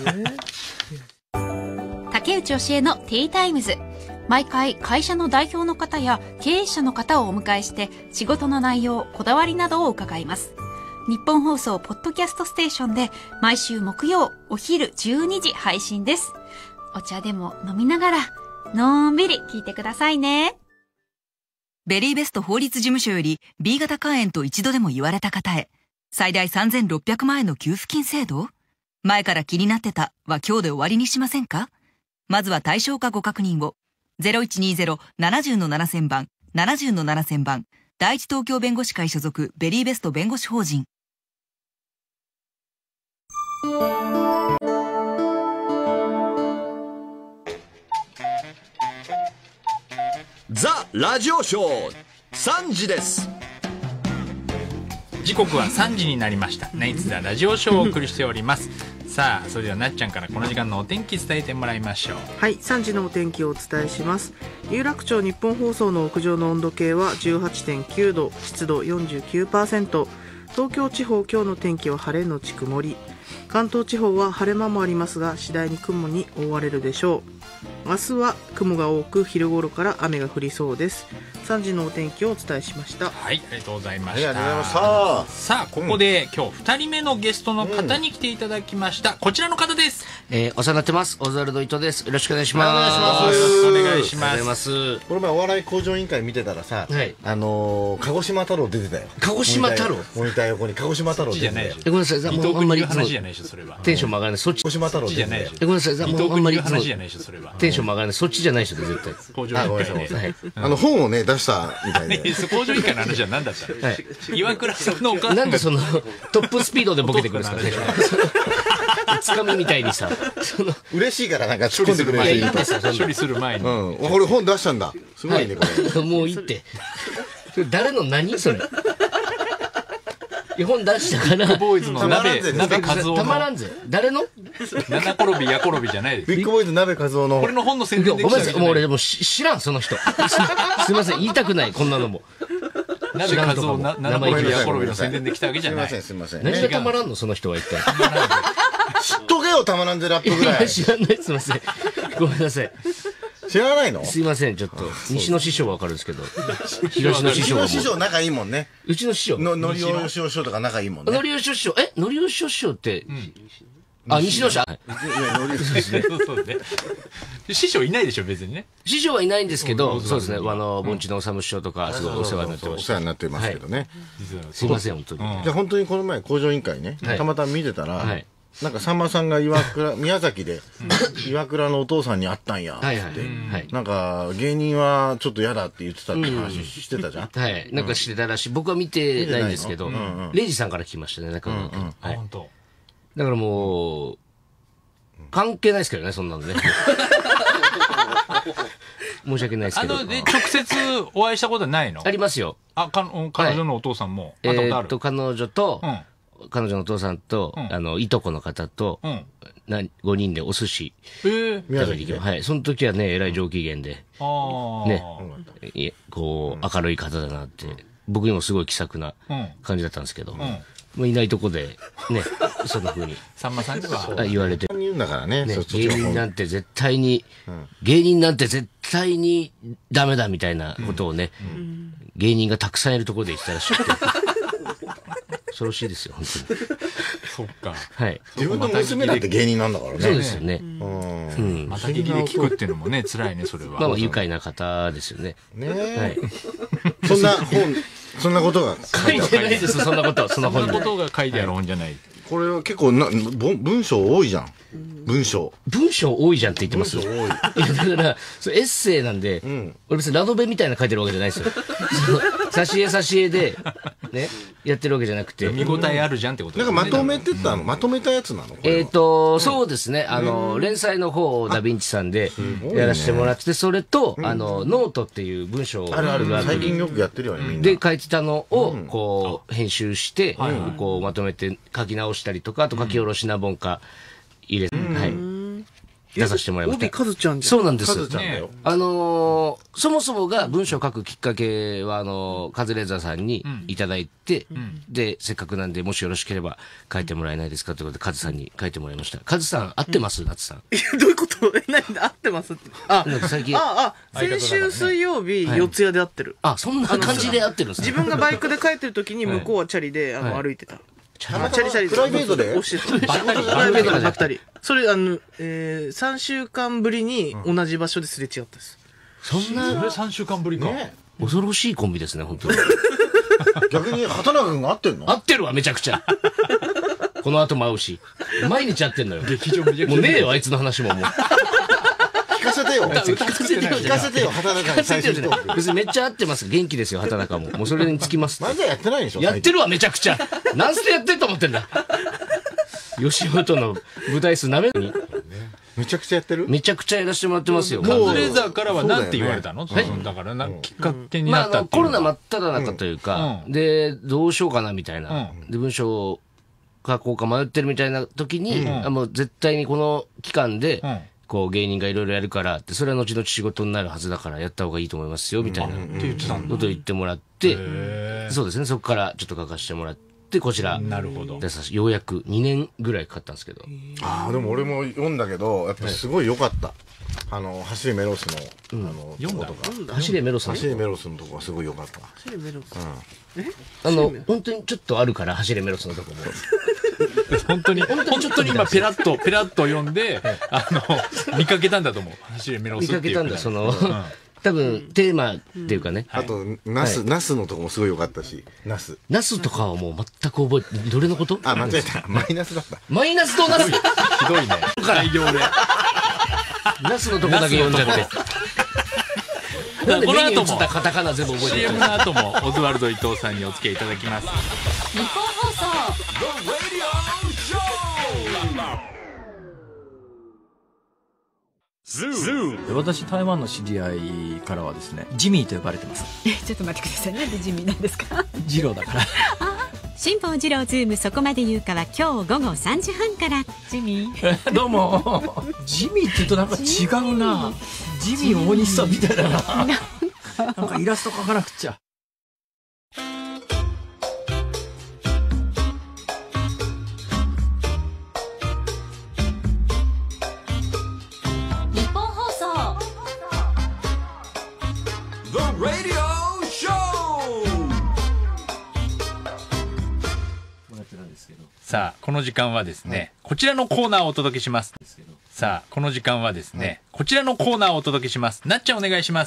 Speaker 2: 竹内教えのティータイムズ。毎回会社の代表の方や経営者の方をお迎えして仕事の内容、こだわりなどを伺います。日本放送ポッドキャストステーションで毎週木曜お昼12時配信です。お茶でも飲みながらのんびり聞いてくださいね。
Speaker 10: ベリーベスト法律事務所より B 型肝炎と一度でも言われた方へ最大3600万円の給付金制度。前から気になってたは今日で終わりにしませんか。まずは対象かご確認を。0120-70-7000番70-7000番第一東京弁護士会所属ベリーベスト弁護士法人。
Speaker 11: ザ・ラジオショー3時です。
Speaker 16: 時刻は3時になりました。ナイツザラジオショーをお送りしております。さあ、それではなっちゃんからこの時間のお天気伝えてもらいましょう。
Speaker 4: はい、3時のお天気をお伝えします。有楽町日本放送の屋上の温度計は 18.9 度、湿度 49%。東京地方、今日の天気は晴れのち曇り。関東地方は晴れ間もありますが次第に雲に覆われるでしょう。明日は雲が多く昼頃から雨が降りそうです。3時のお天気をお伝えしました。
Speaker 16: はい、ありがとうございました。
Speaker 3: ありがとうございました。
Speaker 16: さあ、ここで、今日2人目のゲストの方に来ていただきました。こちらの方です。
Speaker 13: お世話になってます。オズワルド伊藤です。よろしくお願いします。
Speaker 16: お願いします。
Speaker 3: お願いします。この前お笑い向上委員会見てたらさ、鹿児島太郎出てたよ。
Speaker 13: 鹿児島太郎
Speaker 3: モニター横に鹿児島太郎出てたよ。
Speaker 16: ごめんなさい、伊藤君に言う話じゃないでしょ、それは。
Speaker 13: テンションも上がらない。そっち。
Speaker 3: 鹿児島太郎出てたよ。
Speaker 13: ごめんなさい、
Speaker 16: 伊藤君に言う話じゃないでしょ、それは。
Speaker 13: テンションも上がらない。そっちじゃないでしょ、絶対。
Speaker 16: 向上委員会ね。
Speaker 3: 本をね、出したみたいで。
Speaker 16: 向上委員会の話は何だったの？岩倉さんのお母さん。
Speaker 13: なんでそのトップスピードでボケてくるんですかね。つかみみたいにさ、
Speaker 3: 嬉しいからなんか突っ込んでくれる。
Speaker 16: 処理する前に。
Speaker 3: 俺本出したんだ。すごいね、こ
Speaker 13: れ。もういいって。誰の何それ。本出したから。
Speaker 16: ビッグボーイズの鍋和夫の。
Speaker 13: たまらんぜ。誰の
Speaker 16: 七転び八転びじゃないです。
Speaker 3: ビッグボーイズ鍋和夫の。
Speaker 16: これの本の宣伝できたわけじゃない。
Speaker 13: ごめんなさい、もう俺でも知らん、その人。すいません、言いたくない、こんなのも。
Speaker 16: 鍋和夫、七転び八転びの宣伝できたわけじゃない。
Speaker 3: すいません。
Speaker 13: 何がたまらんの、その人は一体。
Speaker 3: 知っとけよ、たまらんぜラップぐらい。
Speaker 13: 知らない、すいません。ごめんなさい。
Speaker 3: 知らないの？
Speaker 13: すいません、ちょっと。西の師匠はわかるんですけど。東の師匠は。
Speaker 3: 西の師匠仲いいもんね。
Speaker 13: うちの師匠。
Speaker 3: のりおよしお師匠とか仲いいもんね。
Speaker 13: のりおよしお師匠、のりおよしお師匠って、西野師匠。
Speaker 16: 師匠いないでしょ、別にね。
Speaker 13: 師匠はいないんですけど、そうですね、盆地の治師匠とか、すごいお世話になってます。
Speaker 3: お世話になってますけどね。
Speaker 13: すいません、本当に。
Speaker 3: じゃあ本当にこの前、向上委員会ね、たまたま見てたら、なんかさんまさんが宮崎で岩倉のお父さんに会ったんやってなんか芸人はちょっと嫌だって言ってたって話してたじゃん。
Speaker 13: はい、なんかしてたらしい。僕は見てないんですけど、レイジさんから聞きましたね、なんか。
Speaker 16: 本当。
Speaker 13: だからもう関係ないですけどね、そんなのね。申し訳ないですけど。
Speaker 16: 直接お会いしたことはないの？
Speaker 13: ありますよ。
Speaker 16: 彼女のお父さんも会ったことある？
Speaker 13: 彼女と彼女のお父さんと、いとこの方と、5人でお寿司食べに行きます。はい。その時はね、えらい上機嫌で、ね、こう、明るい方だなって、僕にもすごい気さくな感じだったんですけど、いないとこで、ね、そんな風に。
Speaker 16: さんまさんには
Speaker 13: 言われて。
Speaker 3: 言うんだからね。
Speaker 13: 芸人なんて絶対に、芸人なんて絶対にダメだみたいなことをね、芸人がたくさんいるところで言ってたらしくて。恐ろしいですよ、本当に。
Speaker 16: そっか。
Speaker 13: はい。
Speaker 3: 自分の娘だって芸人なんだからね。
Speaker 13: そうですよね。
Speaker 16: また聞きで聞くっていうのもね、辛いね、それは。
Speaker 13: まあ、愉快な方ですよね。
Speaker 3: ねえ。そんな本、そんなことが
Speaker 13: 書いてないです、そんなことは。
Speaker 16: そんなことが書いてある本じゃない。
Speaker 3: これは結構文章多いじゃん。文章
Speaker 13: 多いじゃんって言ってます。
Speaker 3: 文章多い。
Speaker 13: いや、だから、エッセイなんで、俺別にラノベみたいな書いてるわけじゃないですよ。挿絵で、 ね、やってるわけじゃなくて。
Speaker 16: 見応えあるじゃんってこと
Speaker 3: なんかまとめてたの、まとめたやつなの？
Speaker 13: そうですね。連載の方をダヴィンチさんでやらせてもらってて、それと、ノートっていう文章
Speaker 3: あるある、最近よくやってるよね、みんな。
Speaker 13: で、書いてたのを、こう、編集して、こう、まとめて書き直したりとか、あと書き下ろし何本か入れて、はい。出させてもらいました。
Speaker 4: 帯カズちゃんじゃん。
Speaker 13: そうなんです。
Speaker 3: カズちゃんだよ。
Speaker 13: そもそもが文章を書くきっかけは、カズレーザーさんにいただいて、で、せっかくなんで、もしよろしければ書いてもらえないですかということで、カズさんに書いてもらいました。カズさん、合ってます夏さん。
Speaker 4: どういうこと何で合ってますって。
Speaker 13: 最近。
Speaker 4: 先週水曜日、四谷で会ってる。
Speaker 13: そんな感じで会ってるんですね。
Speaker 4: 自分がバイクで帰ってる時に、向こうはチャリで、歩いてた。チャリチャリ。
Speaker 3: プライベートで
Speaker 4: 押してた。プライベートでばったり。それ、3週間ぶりに同じ場所ですれ違ったです。
Speaker 13: そんな、
Speaker 16: それ3週間ぶりか。
Speaker 13: 恐ろしいコンビですね、本当に。
Speaker 3: 逆に、畑中君が合ってんの？
Speaker 13: 合ってるわ、めちゃくちゃ。この後も会うし。毎日会ってんのよ。
Speaker 16: 劇場めちゃくちゃ。
Speaker 13: もうねえよ、あいつの話ももう。
Speaker 3: 聞かせてよ。
Speaker 13: 聞
Speaker 3: かせてよ、畑中に最初に。
Speaker 13: 別にめっちゃ合ってます。元気ですよ、畑中も。もうそれにつきます。
Speaker 3: 漫才やってないでしょ？
Speaker 13: やってるわ、めちゃくちゃ。何ステやってんと思ってんだ。吉本の舞台数なめに。
Speaker 3: めちゃくちゃやってる？
Speaker 13: めちゃくちゃやらせてもらってますよ。
Speaker 16: カズレーザーからは何て言われたの？だから、きっかけになったっていう。
Speaker 13: コロナ真っ只中というか、で、どうしようかなみたいな。で、文章を書こうか迷ってるみたいな時に、もう絶対にこの期間で、こう芸人がいろいろやるからって、それは後々仕事になるはずだからやった方がいいと思いますよ、みたいなことを言ってもらって、そうですね、そこからちょっと書かせてもらって、こちら、ようやく2年ぐらいかかったんですけど。
Speaker 3: でも俺も読んだけど、やっぱすごい良かった。走れメロスの、
Speaker 13: 読んだとか。走れメロス
Speaker 3: のとこがすごい良かった。
Speaker 4: 走れメロス。
Speaker 13: 本当にちょっとあるから、走れメロスのとこも。
Speaker 16: 本当に今ペラッと読んで、見かけたんだと思う。走れメロスっていう。
Speaker 13: 見かけたんだ、多分、テーマっていうかね。
Speaker 3: あと、ナスのとこもすごい良かったし、ナス
Speaker 13: とかはもう全く覚えて、どれのこと？
Speaker 3: 間違えた。マイナスだった。
Speaker 13: マイナスとナス？ひ
Speaker 16: どいね。開業で。
Speaker 13: ナスのとこだけ読んじゃって。なんで目に映ったカタカナ全部覚えてる。
Speaker 16: CM の後もオズワルド伊藤さんにお付き合いいただきます。
Speaker 1: 日本放送
Speaker 6: 私台湾の知り合いからはですね、ジミーと呼ばれてます。
Speaker 7: ちょっと待ってください。なんでジミーなんですか？
Speaker 6: ジローだから。
Speaker 7: 辛坊治郎ズームそこまで言うかは今日午後3時半から。ジミー
Speaker 6: どうも。ジミーって言うとなんか違うな。ジミー大西さんみたいだな。なんかイラスト描かなくちゃ。
Speaker 1: 日本放送
Speaker 11: The Radio Show。
Speaker 16: さあ、この時間はですね、こちらのコーナーをお届けします。さあ、この時間はですね、こちらのコーナーをお届けします。なっちゃんお願いします。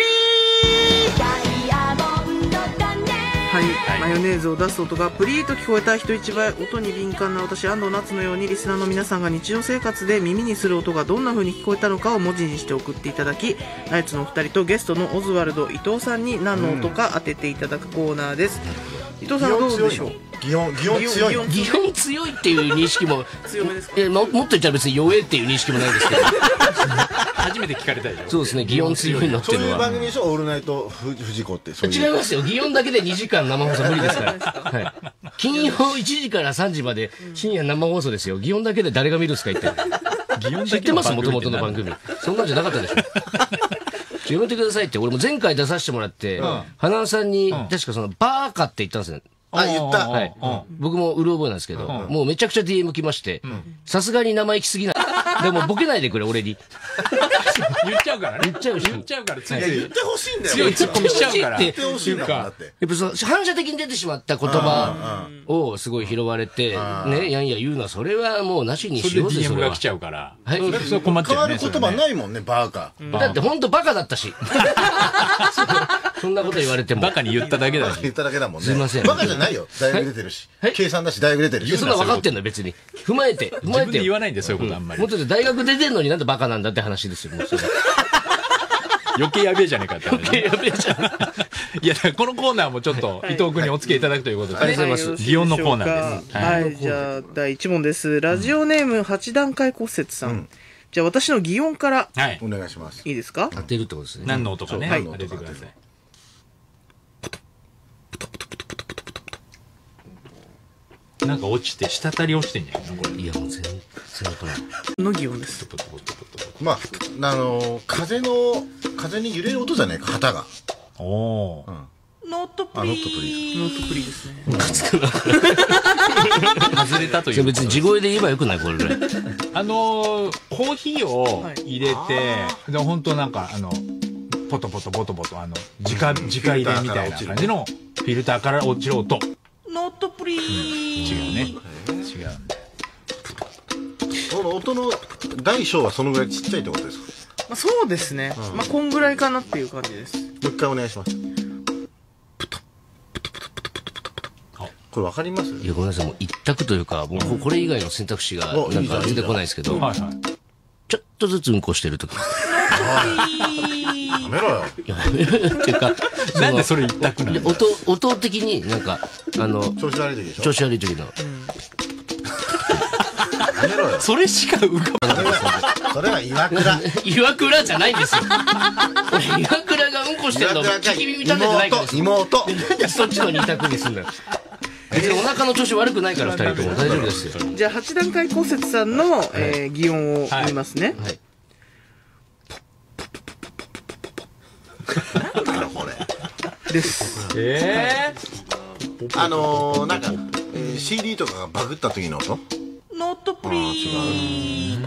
Speaker 4: はい、マヨネーズを出す音がプリーと聞こえた人一倍、音に敏感な私安藤夏のようにリスナーの皆さんが日常生活で耳にする音がどんな風に聞こえたのかを文字にして送っていただき、ナイツのお二人とゲストのオズワルド伊藤さんに何の音か当てていただくコーナーです。伊藤さんはどうでしょう？
Speaker 3: 擬音強
Speaker 13: いっていう認識も
Speaker 4: 強めですか？
Speaker 13: もっと言ったら別に弱えっていう認識もないですけど。
Speaker 16: 初めて聞かれたでしょ。
Speaker 13: そうですね、擬音強いのっていうのは。
Speaker 3: そういう番組でしょ、オールナイトフジコって。
Speaker 13: 違いますよ、擬音だけで2時間生放送無理ですから。はい。金曜1時から3時まで深夜生放送ですよ。擬音だけで誰が見るんですか、言って。擬音知ってます、元々の番組。そんなんじゃなかったでしょ。やめてくださいって、俺も前回出させてもらって、花さんに確かそのバーカって言ったんですよ。
Speaker 3: 言った。
Speaker 13: はい。僕もうる覚えなんですけど、もうめちゃくちゃ DM 来まして、さすがに生意気すぎない。でもボケないでくれ、俺に。
Speaker 16: 言っちゃうからね。
Speaker 13: 言っちゃうし。
Speaker 16: 言っちゃうから、
Speaker 3: 言ってほしいんだよ。
Speaker 16: 強いツッコミしちゃうから。
Speaker 3: 言ってほしいんだもんだって。
Speaker 13: やっぱその反射的に出てしまった言葉をすごい拾われて、ね、やんや言うのは、それはもうなしにしようぜ、
Speaker 16: それは。DM が来ちゃうから。
Speaker 13: はい。
Speaker 16: それ困っちゃうね。
Speaker 3: 変わる言葉ないもんね、バーカ。
Speaker 13: だってほんとバカだったし。そんなこと言われても。
Speaker 16: バカに言っただけだし。
Speaker 3: 言っただけだもんね。
Speaker 13: すいません。
Speaker 3: バカじゃないよ。大学出てるし。計算だし、大学出てるし。
Speaker 13: そんな分かってんの別に。踏まえて。
Speaker 16: 自分で言わないんで、そういうことあんまり。
Speaker 13: もっと大学出てんのになんでバカなんだって話ですよ、もうそれ。
Speaker 16: 余計やべえじゃねえかって。
Speaker 13: 余計やべえじゃね
Speaker 16: いや、だからこのコーナーもちょっと伊藤君にお付き合いいただくということで、
Speaker 4: ありがとうございます。
Speaker 16: 擬音のコーナーです。
Speaker 4: はい、じゃあ第1問です。ラジオネーム8段階骨折さん。じゃあ私の擬音から
Speaker 3: お願いします。
Speaker 4: いいですか？
Speaker 13: 当てるってことですね。
Speaker 16: 何の音かね、
Speaker 4: はい
Speaker 16: 当ててください。なんか落ちて、滴り落ちてんじゃないのこれ。
Speaker 13: いや、もう全然わからん。
Speaker 4: の擬音です。
Speaker 3: まあ、風に揺れる音じゃないか、旗が。
Speaker 16: おお。
Speaker 4: ノットプリー。ノットプリーですね。
Speaker 16: 外れたという。
Speaker 13: 別に地声で言えばよくないこれぐらい。
Speaker 16: コーヒーを入れて、で本当なんかポトポトボトボト直入れみたいな感じのフィルターから落ちる音。
Speaker 4: ノットプリー。
Speaker 16: 違うね。違う。
Speaker 3: この音の大小はそのぐらいちっちゃいってことですか？
Speaker 4: まあそうですね。まあこんぐらいかなっていう感じです。
Speaker 3: もう一回お願いします。これわかります？
Speaker 13: いや、ごめんなさい、もう一択というか、もうこれ以外の選択肢がなんか出てこないですけど、ちょっとずつうんこしてるとき。
Speaker 3: やめろよ。
Speaker 13: やめろよっていうか、
Speaker 16: なんでそれ一択なの？
Speaker 13: 音的になんか、
Speaker 3: 調子悪い時でしょ？
Speaker 13: 調子悪い時の。
Speaker 3: やめろよ。
Speaker 16: それしか浮かばない。
Speaker 3: それは岩倉。
Speaker 13: 岩倉じゃないんですよ。俺、岩倉がうんこしてるの聞き耳立ててないからですよ。
Speaker 3: 妹。
Speaker 13: なんでそっちの二択にすんだよ。別にお腹の調子悪くないから二人とも大丈夫ですよ。
Speaker 4: じゃあ8段階骨折さんの擬音を言いますね。
Speaker 13: はい。
Speaker 3: なんだろこれ。
Speaker 4: です。
Speaker 3: なんか CD とかがバグった時の音？
Speaker 4: ノットプリー。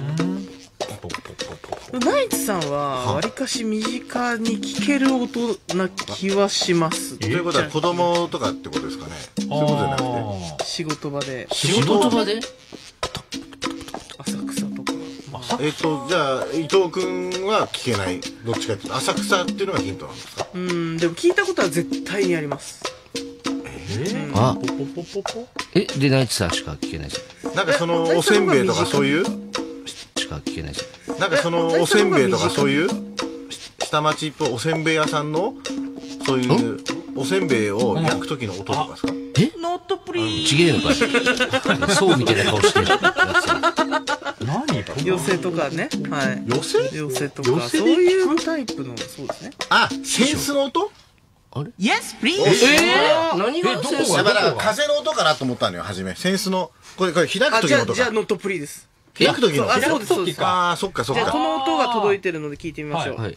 Speaker 4: ナイツさんはわりかし身近に聞ける音な気はします。
Speaker 3: ということは子供とかってことですかね？そういうことじゃなくて
Speaker 4: 仕事場で。
Speaker 13: 仕事場で？
Speaker 4: 浅草とか。
Speaker 3: じゃあ伊藤君は聞けない。どっちかっていうと浅草っていうのがヒントなんですか？
Speaker 4: でも聞いたことは絶対にあります。
Speaker 13: あ、でナイツさんしか聞けないです。
Speaker 3: なんかそのおせんべいとかそういう
Speaker 13: しか聞けないです。
Speaker 3: なんかそのおせんべいとかそういう下町っぽいおせんべい屋さんのそういうおせんべいを焼く時の音とかですか？
Speaker 4: ノットプリー。
Speaker 13: ちげえのかい。そうみたいな顔してる。
Speaker 16: 何？
Speaker 4: 妖精とかね。はい。
Speaker 3: 妖
Speaker 4: 精とかそういうタイプのそうですね。
Speaker 3: あ、センスの音？
Speaker 13: あれ？
Speaker 4: Yes, please。
Speaker 13: 何が
Speaker 3: どこが？だから風の音かなと思ったのよ初め。センスのこれ開く時の音か。
Speaker 4: じゃあノットプリーです。
Speaker 3: 開く時の音。
Speaker 4: そうですそうです。
Speaker 3: ああ、そっかそっか。
Speaker 4: この音が届いてるので聞いてみましょう。
Speaker 13: はい。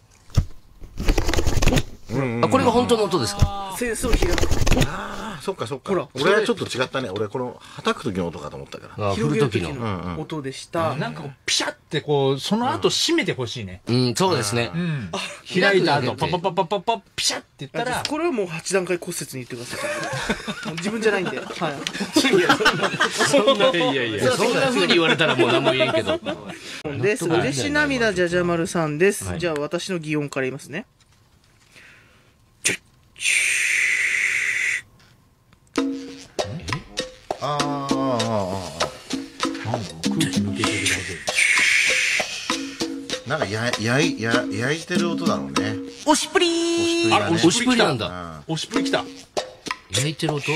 Speaker 13: あ、これが本当の音ですか？
Speaker 4: センスを開く。
Speaker 3: ああ、そっかそっか。
Speaker 4: ほら、
Speaker 3: 俺はちょっと違ったね。俺この叩く時の音かと思ったから。
Speaker 4: 広げる時の音でした。
Speaker 16: なんかピシャってこうその後閉めてほしいね。
Speaker 13: そうですね。
Speaker 16: 開いた後パパパパパパピシャって言ったら、
Speaker 4: これはもう8段階骨折に言ってください。自分じゃないんで。はい。
Speaker 16: そんな
Speaker 13: 風に言われたらもう何も言えんけど。
Speaker 4: です。嬉し涙じゃじゃ丸さんです。じゃあ私の擬音から言いますね。
Speaker 3: なんか焼いてる音だろうね。
Speaker 4: おしプリ
Speaker 13: ー。おしプリなんだ。
Speaker 16: おしプリきた。
Speaker 13: 焼いてる音？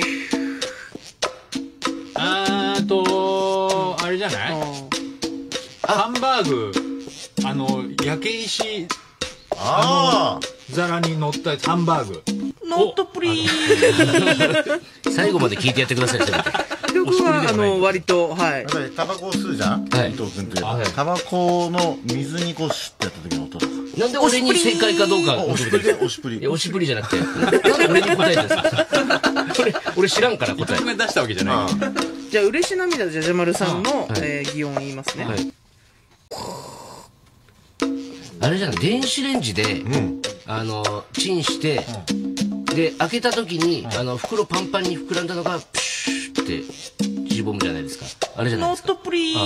Speaker 16: あれじゃない？ハンバーグ焼け石皿に乗ったハンバーグ。
Speaker 4: ノットプリー。
Speaker 13: 最後まで聞いてやってください。
Speaker 4: 僕は割とはい。
Speaker 3: タバコを吸うじゃん。伊藤君といえばタバコの水にこうシュッてやった時の音とか。
Speaker 13: なんで俺に正解かどうか
Speaker 3: おしプリ。おしプリ。
Speaker 13: おしプリじゃなくて。なんで俺に答えてるんですか？俺知らんから答え。
Speaker 16: 伊藤君が出したわけじゃない。
Speaker 4: じゃあ嬉し涙じゃじゃ丸さんの擬音言いますね。
Speaker 13: あれじゃない、電子レンジでチンしてで開けた時に袋パンパンに膨らんだのがプシューって縮むじゃないですか。あれじゃないですか。
Speaker 4: ノットプリー。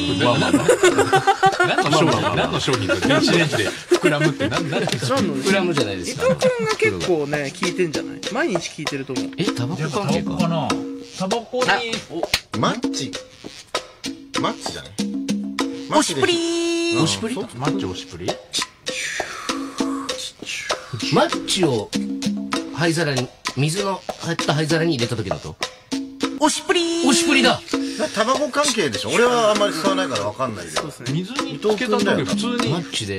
Speaker 16: 何の商品だ？電子レンジで膨らむって何
Speaker 13: 膨らむじゃないですか。
Speaker 4: 伊藤君が結構ね聞いてんじゃない？毎日聞いてると思う。
Speaker 13: タバコ関係か
Speaker 16: な？タバコに
Speaker 3: マッチじゃない？
Speaker 4: おしプリー。
Speaker 13: おしプリ？
Speaker 16: マッチおしプリ？
Speaker 13: マッチを灰皿に、水の入った灰皿に入れた時の音。
Speaker 12: おしプリー。
Speaker 13: おしプリだ。
Speaker 3: タバコ関係でしょ。俺はあんまり使わないからわかんないけど。
Speaker 16: 水につけた時普通に。
Speaker 13: マッチで。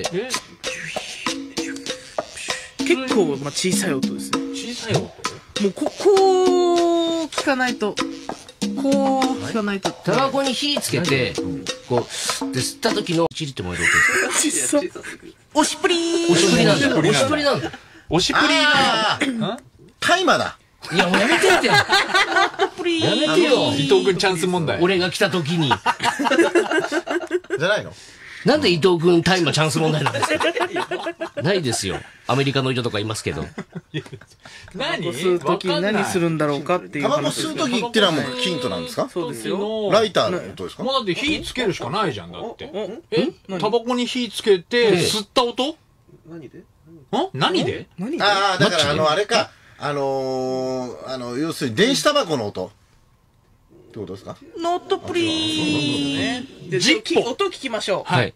Speaker 4: 結構、まあ、小さい音ですね。
Speaker 16: 小さい音？も
Speaker 4: う、こう、聞かないと。こう、聞かないと。
Speaker 13: タバコに火つけて、こう、で、吸った時の、チリって燃える音ですか？
Speaker 12: おしプリー。
Speaker 13: おしプリなんだ。おしプリなんだ。
Speaker 16: おしプリだ。
Speaker 3: 大麻だ。
Speaker 13: いや、もうやめてって。やめてよ。
Speaker 16: 伊藤君チャンス問題。
Speaker 13: 俺が来た時に。
Speaker 3: じゃないの？
Speaker 13: なんで伊藤君大麻チャンス問題なんですか？ないですよ。アメリカの人とかいますけど。
Speaker 16: 何？
Speaker 4: 吸う時に何するんだろうかっていう
Speaker 3: タバコ吸う時ってのはもうヒントなんですか？
Speaker 4: そうですよ。
Speaker 3: ライターの音ですか？
Speaker 16: もうだって火つけるしかないじゃん、だって。タバコに火つけて、吸った音？
Speaker 4: 何で？
Speaker 16: 何で？
Speaker 3: ああ、だからあれか。要するに電子タバコの音。ってことですか？
Speaker 4: ノットプリー。で、音聞きましょう。
Speaker 13: はい。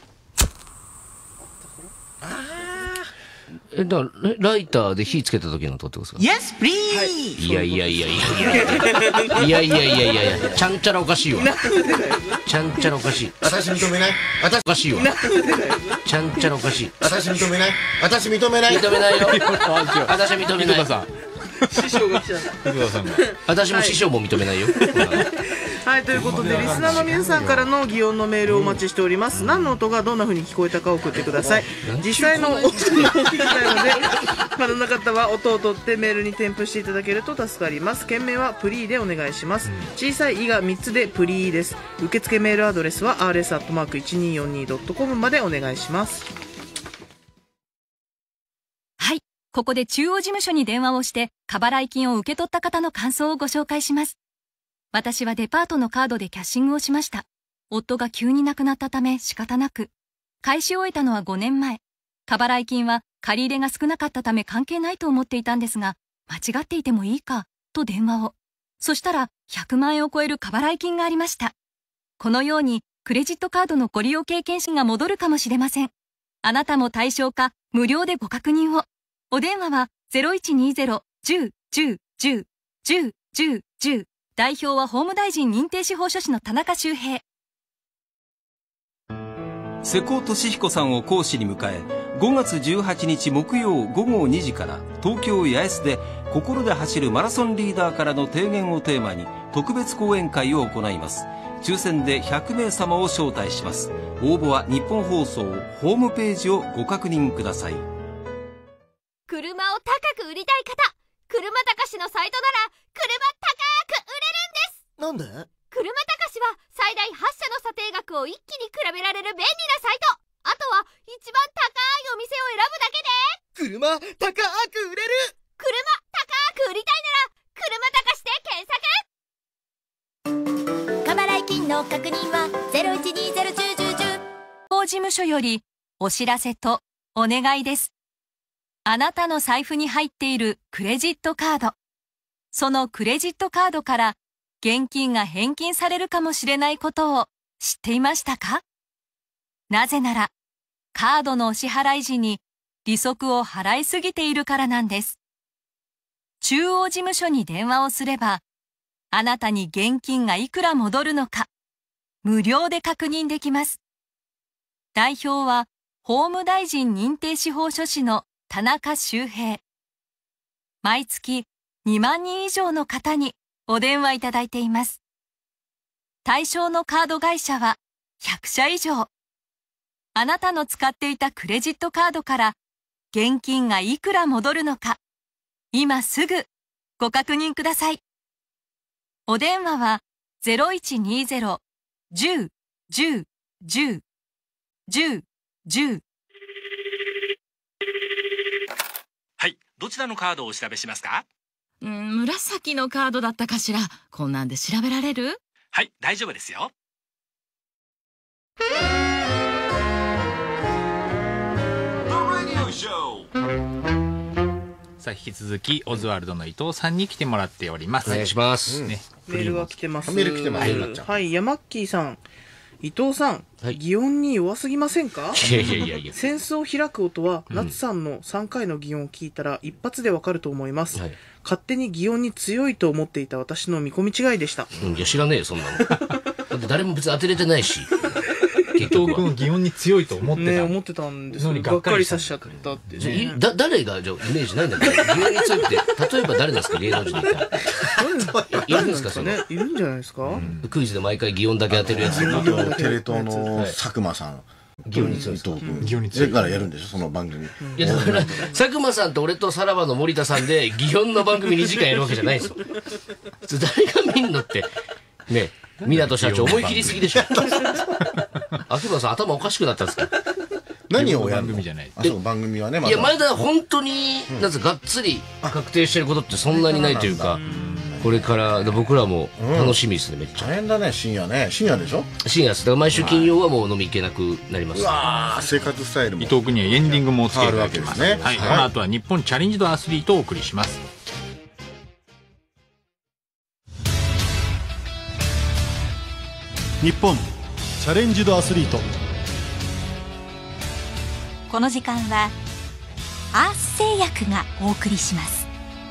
Speaker 13: だからライターで火つけた時の音ってことですか？
Speaker 12: Yes, please!
Speaker 13: いやいやいやいやいやいやいやいやいや、ちゃんちゃらおかしいわ。ちゃんちゃらおかしい。
Speaker 3: 私認めない。
Speaker 13: おかしいわ。ちゃんちゃらおかしい。
Speaker 3: 私認めない。私認めない。
Speaker 13: 認めないよ。私は認めない。
Speaker 4: 師匠が来ちゃった。
Speaker 13: 私も師匠も認めないよ。
Speaker 4: はい、ということでリスナーの皆さんからの擬音のメールをお待ちしております。何の音がどんな風に聞こえたか送ってください。実際の音も聞きたいので、まだなかったは音を取ってメールに添付していただけると助かります。件名はプリーでお願いします。小さい「い」が3つでプリーです。受付メールアドレスは rs@1242.com までお願いします。
Speaker 8: はい、ここで中央事務所に電話をして過払い金を受け取った方の感想をご紹介します。私はデパートのカードでキャッシングをしました。夫が急に亡くなったため仕方なく。返し終えたのは5年前。過払い金は借り入れが少なかったため関係ないと思っていたんですが、間違っていてもいいか、と電話を。そしたら100万円を超える過払い金がありました。このようにクレジットカードのご利用経験者が戻るかもしれません。あなたも対象か無料でご確認を。お電話は 0120-10-10-10-10-10-10。代表は法務大臣認定司法書士の田中修平。
Speaker 20: 瀬古利彦さんを講師に迎え、5月18日木曜午後2時から東京八重洲で心で走るマラソンリーダーからの提言をテーマに特別講演会を行います。抽選で100名様を招待します。応募は日本放送ホームページをご確認ください。
Speaker 14: 車を高く売りたい方、車高しのサイトなら車高く売れるんです。
Speaker 12: なんで？
Speaker 14: 車高しは最大8社の査定額を一気に比べられる便利なサイト。あとは一番高いお店を選ぶだけで
Speaker 12: 車高く売れる。
Speaker 14: 車高く売りたいなら車高して検索。
Speaker 15: 過払い金の確認は0120101010。
Speaker 8: 法事務所よりお知らせとお願いです。あなたの財布に入っているクレジットカード。そのクレジットカードから現金が返金されるかもしれないことを知っていましたか？なぜなら、カードのお支払い時に利息を払いすぎているからなんです。中央事務所に電話をすれば、あなたに現金がいくら戻るのか、無料で確認できます。代表は、法務大臣認定司法書士の田中修平。毎月2万人以上の方にお電話いただいています。対象のカード会社は100社以上。あなたの使っていたクレジットカードから現金がいくら戻るのか、今すぐご確認ください。お電話は 0120-10-10-10-10-10。
Speaker 17: はい、どちらのカードをお調べしますか？
Speaker 18: 紫のカードだったかしら。こんなんで調べられる？
Speaker 17: はい、大丈夫ですよ。
Speaker 16: さあ引き続きオズワルドの伊藤さんに来てもらっております。
Speaker 13: お願いします。
Speaker 4: メールが来てます。
Speaker 3: メール来てます。
Speaker 4: はい、ヤマッキーさん。 伊藤さん、擬音に弱すぎませんか？
Speaker 13: いやいやいやいや。
Speaker 4: 扇子を開く音は、夏さんの3回の擬音を聞いたら一発でわかると思います。勝手に擬音に強いと思っていた私の見込み違いでした。
Speaker 13: いや、知らねえよ、そんなの。だって誰も別に当てれてないし。
Speaker 16: 伊藤君は擬音に強いと思ってた。
Speaker 4: ね、思ってたんですけど、がっかりさせちゃったってね。
Speaker 13: 誰が、じゃイメージないんだけど、擬音に強いって、例えば誰なんですか、芸能人でいたら。いるんですか、それ。
Speaker 4: いるんじゃないですか？
Speaker 13: クイズで毎回擬音だけ当てるやつ。
Speaker 3: テレ東の佐久間さん。
Speaker 13: 擬音に強い。
Speaker 3: 擬音に強い。だからやるんでしょ、その番組。
Speaker 13: いや、だから、佐久間さんと俺とさらばの森田さんで、擬音の番組2時間やるわけじゃないんですよ。誰が見んのって、ね、港社長思い切りすぎでしょ。秋葉さん頭おかしくなったんですか？
Speaker 3: 何をやるの？
Speaker 16: 番組じゃない。
Speaker 3: 番組はね、
Speaker 13: いや、前田本当に、なんかがっつり確定してることってそんなにないというか、これから僕らも楽しみですね、めっちゃ。
Speaker 3: 大変だね、深夜ね。深夜でしょ？
Speaker 13: 深夜です。だから毎週金曜はもう飲み行けなくなります。
Speaker 3: うわー、生活スタイルも。
Speaker 16: 伊藤君にはエンディングもお付き合いいただきます。
Speaker 3: ね。
Speaker 16: はい。この後は日本チャレンジドアスリートをお送りします。
Speaker 21: 日本チャレンジドアスリート。
Speaker 8: この時間はアース製薬がお送りします。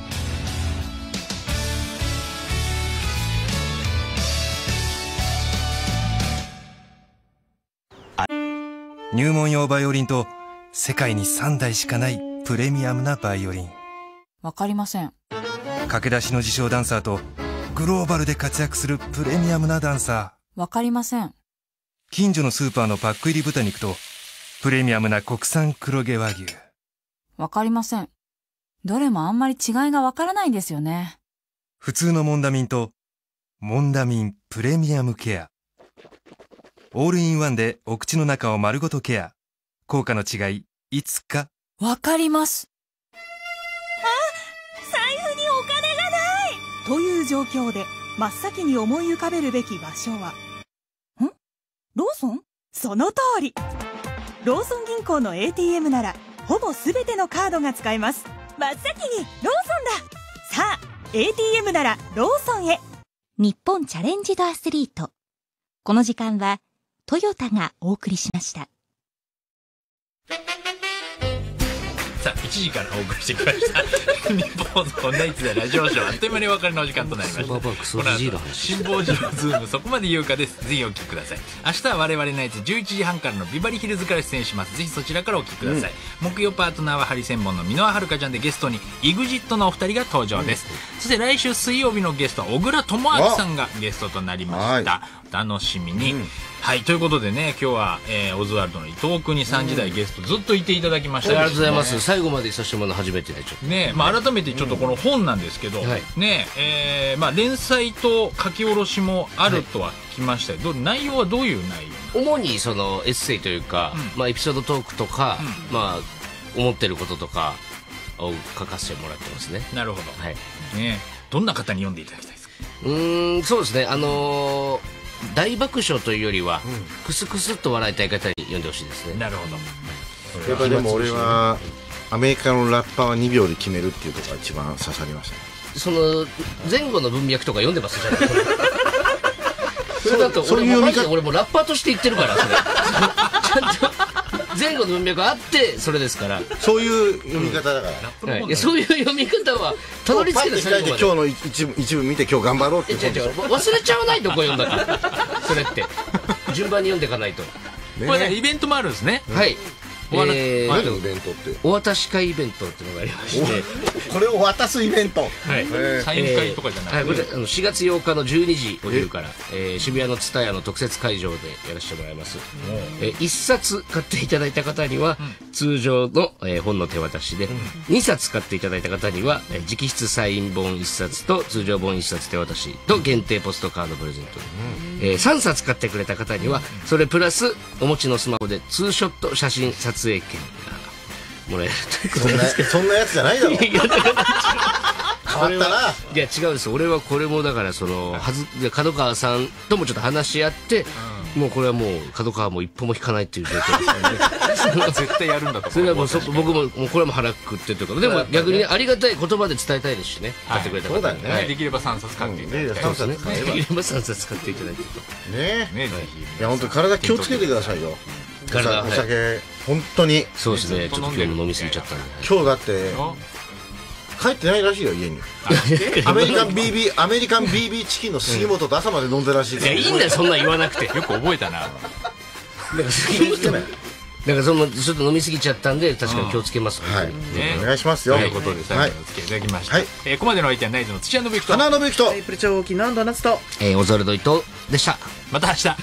Speaker 9: 入門用バイオリンと世界に3台しかないプレミアムなバイオリン。
Speaker 18: わかりません。
Speaker 9: 駆け出しの自称ダンサーとグローバルで活躍するプレミアムなダンサー。
Speaker 18: わかりません。
Speaker 9: 近所のスーパーのパック入り豚肉とプレミアムな国産黒毛和牛。
Speaker 18: わかりません。どれもあんまり違いがわからないんですよね。
Speaker 9: 普通のモンダミンとモンダミンプレミアムケア。オールインワンでお口の中を丸ごとケア。効果の違い、いつか
Speaker 18: わかります。
Speaker 19: 財布にお金がないという状況で真っ先に思い浮かべるべき場所はローソン？その通り。ローソン銀行の ATM ならほぼ全てのカードが使えます。真っ先にローソンだ。さあ ATM ならローソンへ。
Speaker 15: 日本チャレンジドアスリート。この時間はトヨタがお送りしました。
Speaker 16: さあ1時からお送りしてきました日本放送ナイツでラジオショー、あっという間にお別れのお時間となりました。この後辛坊治郎ズームそこまで言うかです。ぜひお聞きください。明日は我々ナイツ11時半からのビバリヒルズから出演します。ぜひそちらからお聞きください。木曜パートナーはハリセンボンの箕輪遥ちゃんで、ゲストに EXIT のお二人が登場です。そして来週水曜日のゲストは小倉智昭さんがゲストとなりました。お楽しみに。はい、ということでね、今日は、オズワルドの伊藤君に3時台ゲストずっといていただきました。
Speaker 13: ありがとうございます。最後までいさせてもらうの初めてでちょっと
Speaker 16: ね、まあ改めてちょっとこの本なんですけど、ね、まあ連載と書き下ろしもあるとは聞きましたけど、内容はどういう内容？
Speaker 13: 主にそのエッセイというか、まあエピソードトークとか、まあ思ってることとかを書かせてもらってますね。
Speaker 16: なるほど。はい。ね、どんな方に読んでいただきたいですか？
Speaker 13: そうですね。大爆笑というよりは、クスクスっと笑いたい方に読んでほしいですね。
Speaker 16: なるほど。
Speaker 3: やっぱりでも俺はアメリカのラッパーは2秒で決めるっていうところが一番刺さりましたね。
Speaker 13: その前後の文脈とか読んでますじゃないそれだと俺もラッパーとして言ってるからそれちゃんと前後の文脈あってそれですから、
Speaker 3: そういう読み方だから、
Speaker 13: いやそういう読み方はたどり着けて最後まで
Speaker 3: 今日の一部見て今日頑張ろうって
Speaker 13: 忘れちゃわないとこ読んだからそれって順番に読んでいかないと。
Speaker 16: これイベントもあるんですね。
Speaker 13: はい。
Speaker 3: 何のイベントって？
Speaker 13: お渡し会イベントっていうのがありまして
Speaker 3: これを渡すイベント、
Speaker 16: サイン会とかじゃない、
Speaker 13: 4月8日の12時お昼から、渋谷の蔦屋の特設会場でやらせてもらいます。1冊買っていただいた方には通常の、本の手渡しで、2冊買っていただいた方には、直筆サイン本1冊と通常本1冊手渡しと限定ポストカードプレゼント、3冊買ってくれた方にはそれプラスお持ちのスマホでツーショット写真撮影券がもらえるということですけど、
Speaker 3: そんなやつじゃないだろ変わったな。
Speaker 13: いや違うんです。俺はこれもだからその角川さんともちょっと話し合って、 もうこれはもう角川も一歩も引かないっていう状況ですよね。
Speaker 16: 絶対やるんだと。
Speaker 13: それはもう僕もこれはもう腹くってというか、でも逆にね、ありがたい言葉で伝えたいですしね。買ってくれた方にね。
Speaker 16: できれば3冊買っていただきたい。
Speaker 13: そうですね。できれば3冊買っていただいてと。
Speaker 3: ね
Speaker 16: ね、ぜひ。
Speaker 3: いや本当に体気をつけてくださいよ。
Speaker 13: 体
Speaker 3: お酒本当に。
Speaker 13: そうですね。ちょっと今日も飲みすぎちゃったんで。
Speaker 3: 今日だって帰ってないらしいよ家に。アメリカン BB チキンの杉本と朝まで飲んでるらしいから。
Speaker 13: いやいいんだよそんなん言わなくて。
Speaker 16: よく覚えたな。
Speaker 13: なんかそのちょっと飲みすぎちゃったんで確かに気をつけます。
Speaker 3: はい。お願いしますよ。
Speaker 16: ということで最後までお付き合いいただきました。ここまでの相手はナイツの土屋信之と
Speaker 3: 花信之と
Speaker 4: プレチャー大きなドーナツと
Speaker 13: オズワルド伊藤でした。
Speaker 16: また明日。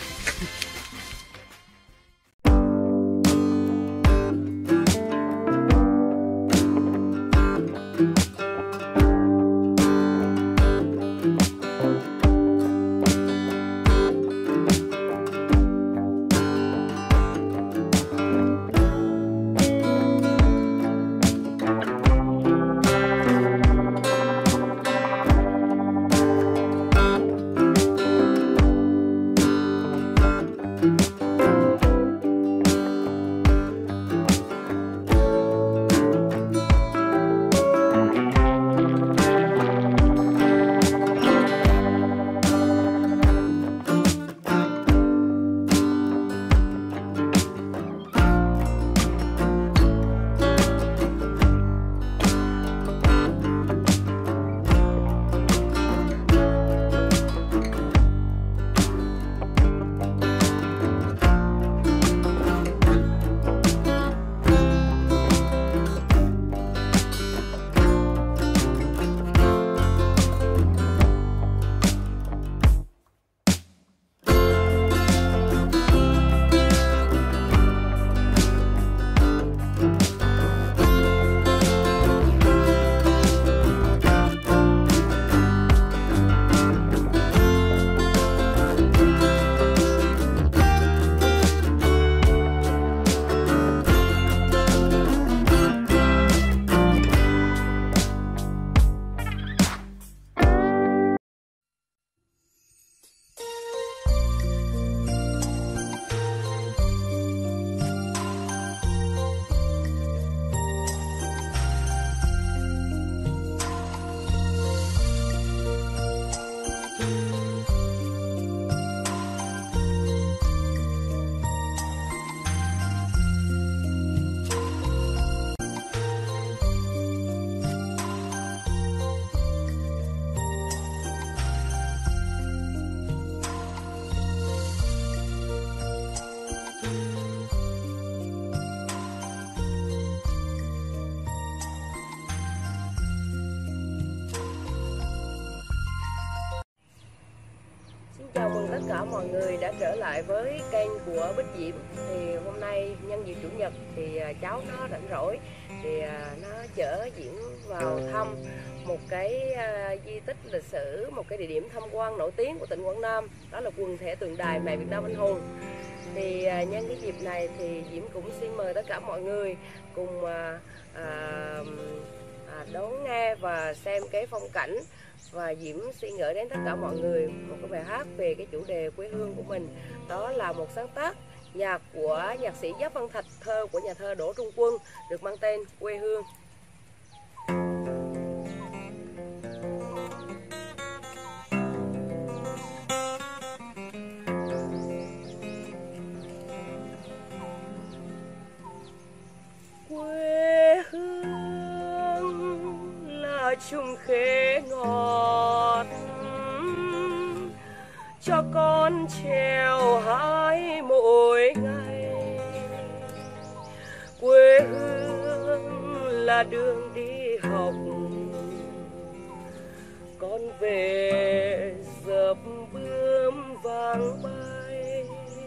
Speaker 5: Chào mừng tất cả mọi người đã trở lại với kênh của Bích Diễm. Thì hôm nay nhân dịp Chủ nhật thì cháu nó rảnh rỗi thì nó chở Diễm vào thăm một cái di tích lịch sử, một cái địa điểm tham quan nổi tiếng của tỉnh Quảng Nam, đó là quần thể tượng đài Mẹ Việt Nam Anh Hùng. Thì nhân cái dịp này thì Diễm cũng xin mời tất cả mọi người cùng đón nghe và xem cái phong cảnh. Và Diễm xin gửi đến tất cả mọi người một cái bài hát về cái chủ đề quê hương của mình. Đó là một sáng tác nhạc của nhạc sĩ Giáp Văn Thạch, thơ của nhà thơ Đỗ Trung Quân, được mang tên Quê Hương. Quê hương là chung khế ngọt cho con trèo hái mỗi ngày. Quê hương là đường đi học, con về dập bướm vàng bay.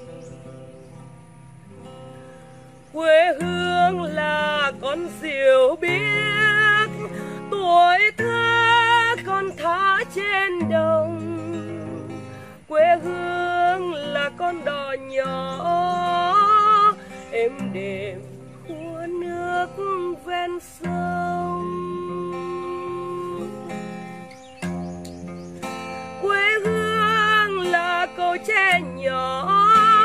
Speaker 5: Quê hương là con diều biếc, tuổi thơ con thả trên đồng. Quê hương là con đò nhỏ êm đềm khua nước ven sông. Quê hương là cầu tre nhỏ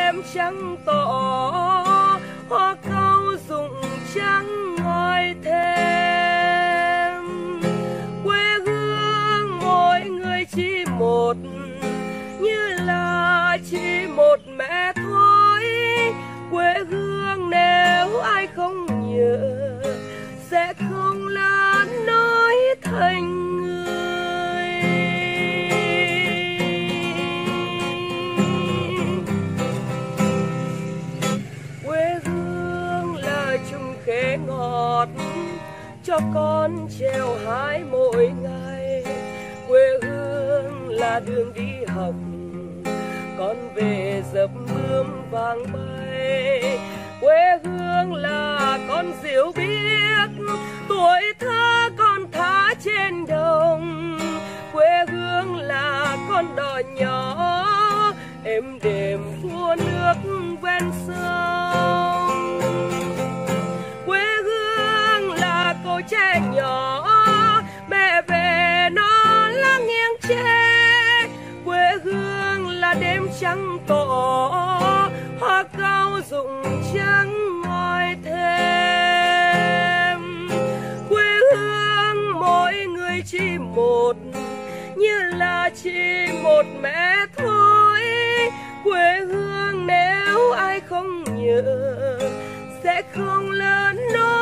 Speaker 5: đêm trắng tỏ, hoa cau rụng trắng ngòi thêm. Quê hương mỗi người chỉ một, như là chỉ một mẹ thôi. Quê hương nếu ai không nhớ sẽ không lớn nổi thành người. Quê hương là chung khế ngọt cho con trèo hái mỗi ngày. Quê hương là đường đi học, con về dập bướm vàng bay. Quê hương là con diều biếc, tuổi thơ con thả trên đồng. Quê hương là con đò nhỏ, êm đềm vua nước ven sông. Quê hương là cô trẻ nhỏ, mẹ về nó lắng nghiêng tre. Quê hương là đêm trắng tỏ, hoa cau rụng trắng ngòi thêm. Quê hương mỗi người chỉ một, như là chỉ một mẹ thôi. Quê hương nếu ai không nhớ sẽ không lớn nổi